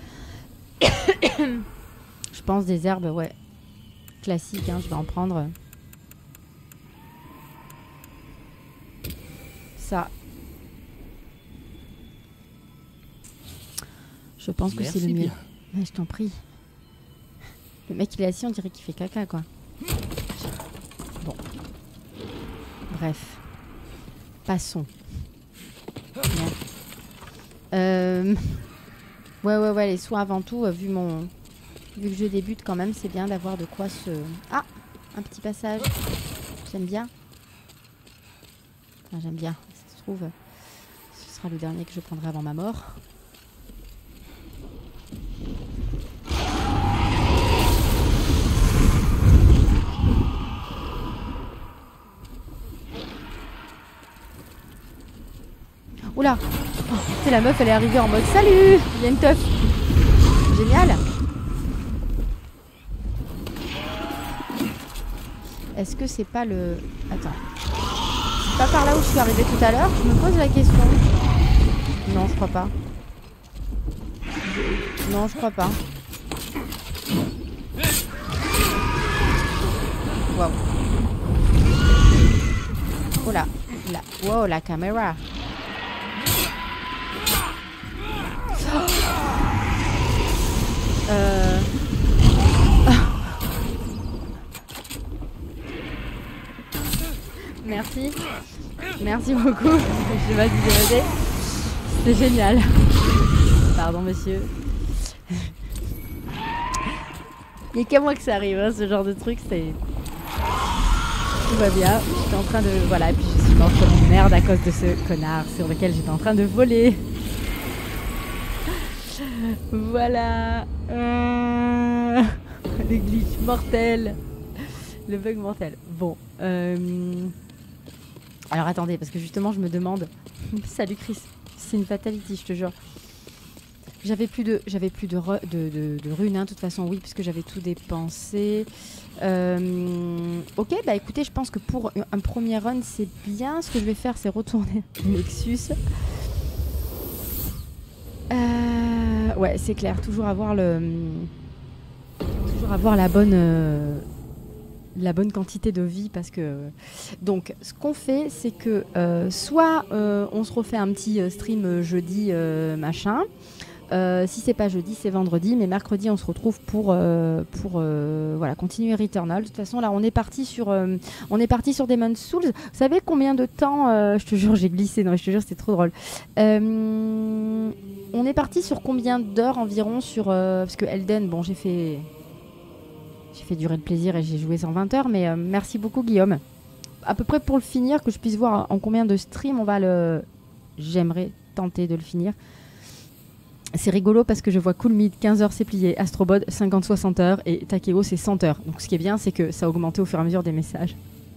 Je pense des herbes, ouais. Classiques, hein, je vais en prendre. Ça. Je pense que c'est le mieux. bien. Mais je t'en prie. Le mec, il est assis, on dirait qu'il fait caca, quoi. Bon. Bref. Passons. Merde. Euh... Ouais, ouais, ouais, les soins avant tout, euh, vu mon... Vu que je débute quand même, c'est bien d'avoir de quoi se... Ah, un petit passage. J'aime bien. Enfin, j'aime bien. Ça se trouve, ce sera le dernier que je prendrai avant ma mort. Oula, oh, c'est la meuf, elle est arrivée en mode salut, il y a une teuf. Génial. Est-ce que c'est pas le... Attends. C'est pas par là où je suis arrivée tout à l'heure? Je me pose la question. Non, je crois pas. Non, je crois pas. Waouh. Oh là. Là. Wow, la caméra. Euh... Merci. Merci beaucoup. Je vais m'amuser. C'était génial. Pardon, monsieur. Il n'y a qu'à moi que ça arrive, hein, ce genre de truc. C'est... Tout va bien. J'étais en train de... Voilà, et puis je suis morte comme une merde à cause de ce connard sur lequel j'étais en train de voler. Voilà. Euh... Le glitch mortel. Le bug mortel. Bon. Euh... Alors attendez, parce que justement je me demande... Salut Chris. C'est une fatality, je te jure. J'avais plus de, j'avais plus de, re, de, de, de runes, hein, de toute façon, oui, puisque j'avais tout dépensé. Euh, ok, bah écoutez, je pense que pour un premier run, c'est bien. Ce que je vais faire, c'est retourner au Nexus. Euh, ouais, c'est clair. Toujours avoir le, toujours avoir la bonne, euh, la bonne quantité de vie, parce que. Donc, ce qu'on fait, c'est que euh, soit euh, on se refait un petit euh, stream euh, jeudi, euh, machin. Euh, si c'est pas jeudi, c'est vendredi, mais mercredi on se retrouve pour euh, pour euh, voilà, continuer Returnal. De toute façon, là on est parti sur euh, on est parti sur Demon's Souls. Vous savez combien de temps euh, je te jure, j'ai glissé. Non, je te jure, c'était trop drôle. Euh, On est parti sur combien d'heures environ sur... Euh, parce que Elden, bon, j'ai fait... J'ai fait durer le plaisir et j'ai joué cent vingt heures, mais euh, merci beaucoup Guillaume. À peu près pour le finir, que je puisse voir en combien de streams on va le... J'aimerais tenter de le finir. C'est rigolo parce que je vois Coolmid, quinze heures c'est plié, Astrobot, cinquante soixante heures et Takeo c'est cent heures. Donc ce qui est bien, c'est que ça a augmenté au fur et à mesure des messages.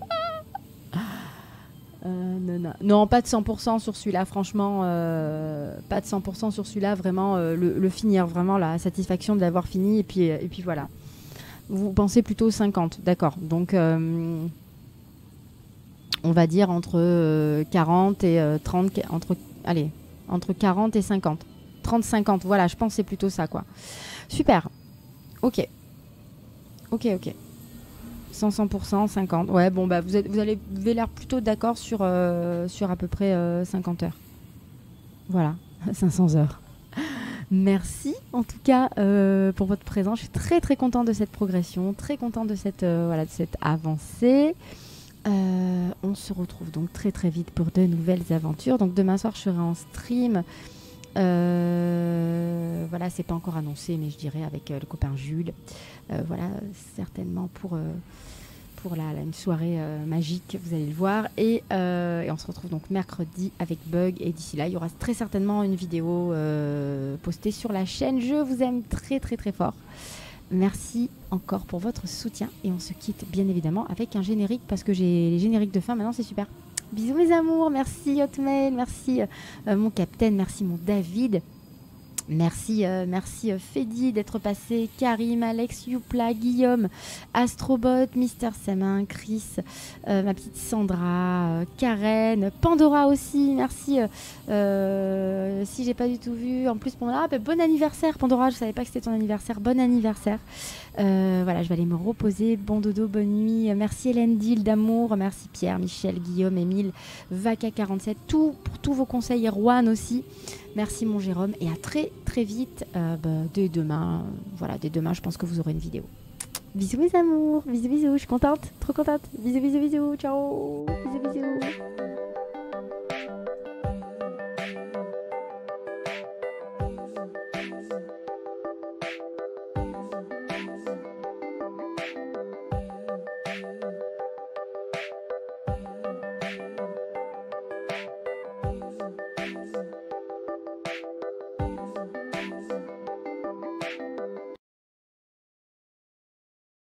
Euh, non, non. non, pas de cent pour cent sur celui-là, franchement, euh, pas de cent pour cent sur celui-là, vraiment, euh, le, le finir, vraiment la satisfaction de l'avoir fini, et puis, et puis voilà. Vous pensez plutôt cinquante, d'accord. Donc, euh, on va dire entre euh, quarante et euh, trente, entre, allez, entre quarante et cinquante. trente cinquante, voilà, je pense que c'est plutôt ça, quoi. Super, ok. Ok, ok. cent pour cent, cinquante. Ouais, bon, bah, vous, êtes, vous, allez, vous avez l'air plutôt d'accord sur, euh, sur à peu près euh, cinquante heures. Voilà, cinq cents heures. Merci, en tout cas, euh, pour votre présence. Je suis très, très contente de cette progression, très contente de cette, euh, voilà, de cette avancée. Euh, on se retrouve donc très, très vite pour de nouvelles aventures. Donc, demain soir, je serai en stream. Euh, voilà, c'est pas encore annoncé, mais je dirais avec euh, le copain Jules. Euh, voilà, certainement pour, euh, pour la, la, une soirée euh, magique, vous allez le voir. Et, euh, et on se retrouve donc mercredi avec Bug. Et d'ici là, il y aura très certainement une vidéo euh, postée sur la chaîne. Je vous aime très très très fort. Merci encore pour votre soutien. Et on se quitte bien évidemment avec un générique parce que j'ai les génériques de fin maintenant, c'est super. Bisous mes amours, merci Hotmail, merci euh, mon capitaine, merci mon David. Merci, euh, merci euh, Fedi d'être passé, Karim, Alex, Youpla, Guillaume, Astrobot, Mister Samin, Chris, euh, ma petite Sandra, euh, Karen, Pandora aussi, merci. Euh, euh, si j'ai pas du tout vu, en plus, Pandora, bah, bon anniversaire Pandora, je savais pas que c'était ton anniversaire, bon anniversaire. Euh, voilà, je vais aller me reposer, bon dodo, bonne nuit. Merci Hélène Dil d'amour, merci Pierre, Michel, Guillaume, Émile, Vaca quarante-sept, tout pour tous vos conseils, Erwan aussi. Merci mon Jérôme et à très très vite. Euh, bah, dès demain, voilà, dès demain, je pense que vous aurez une vidéo. Bisous mes amours, bisous bisous, je suis contente, trop contente. Bisous bisous bisous, ciao, bisous bisous.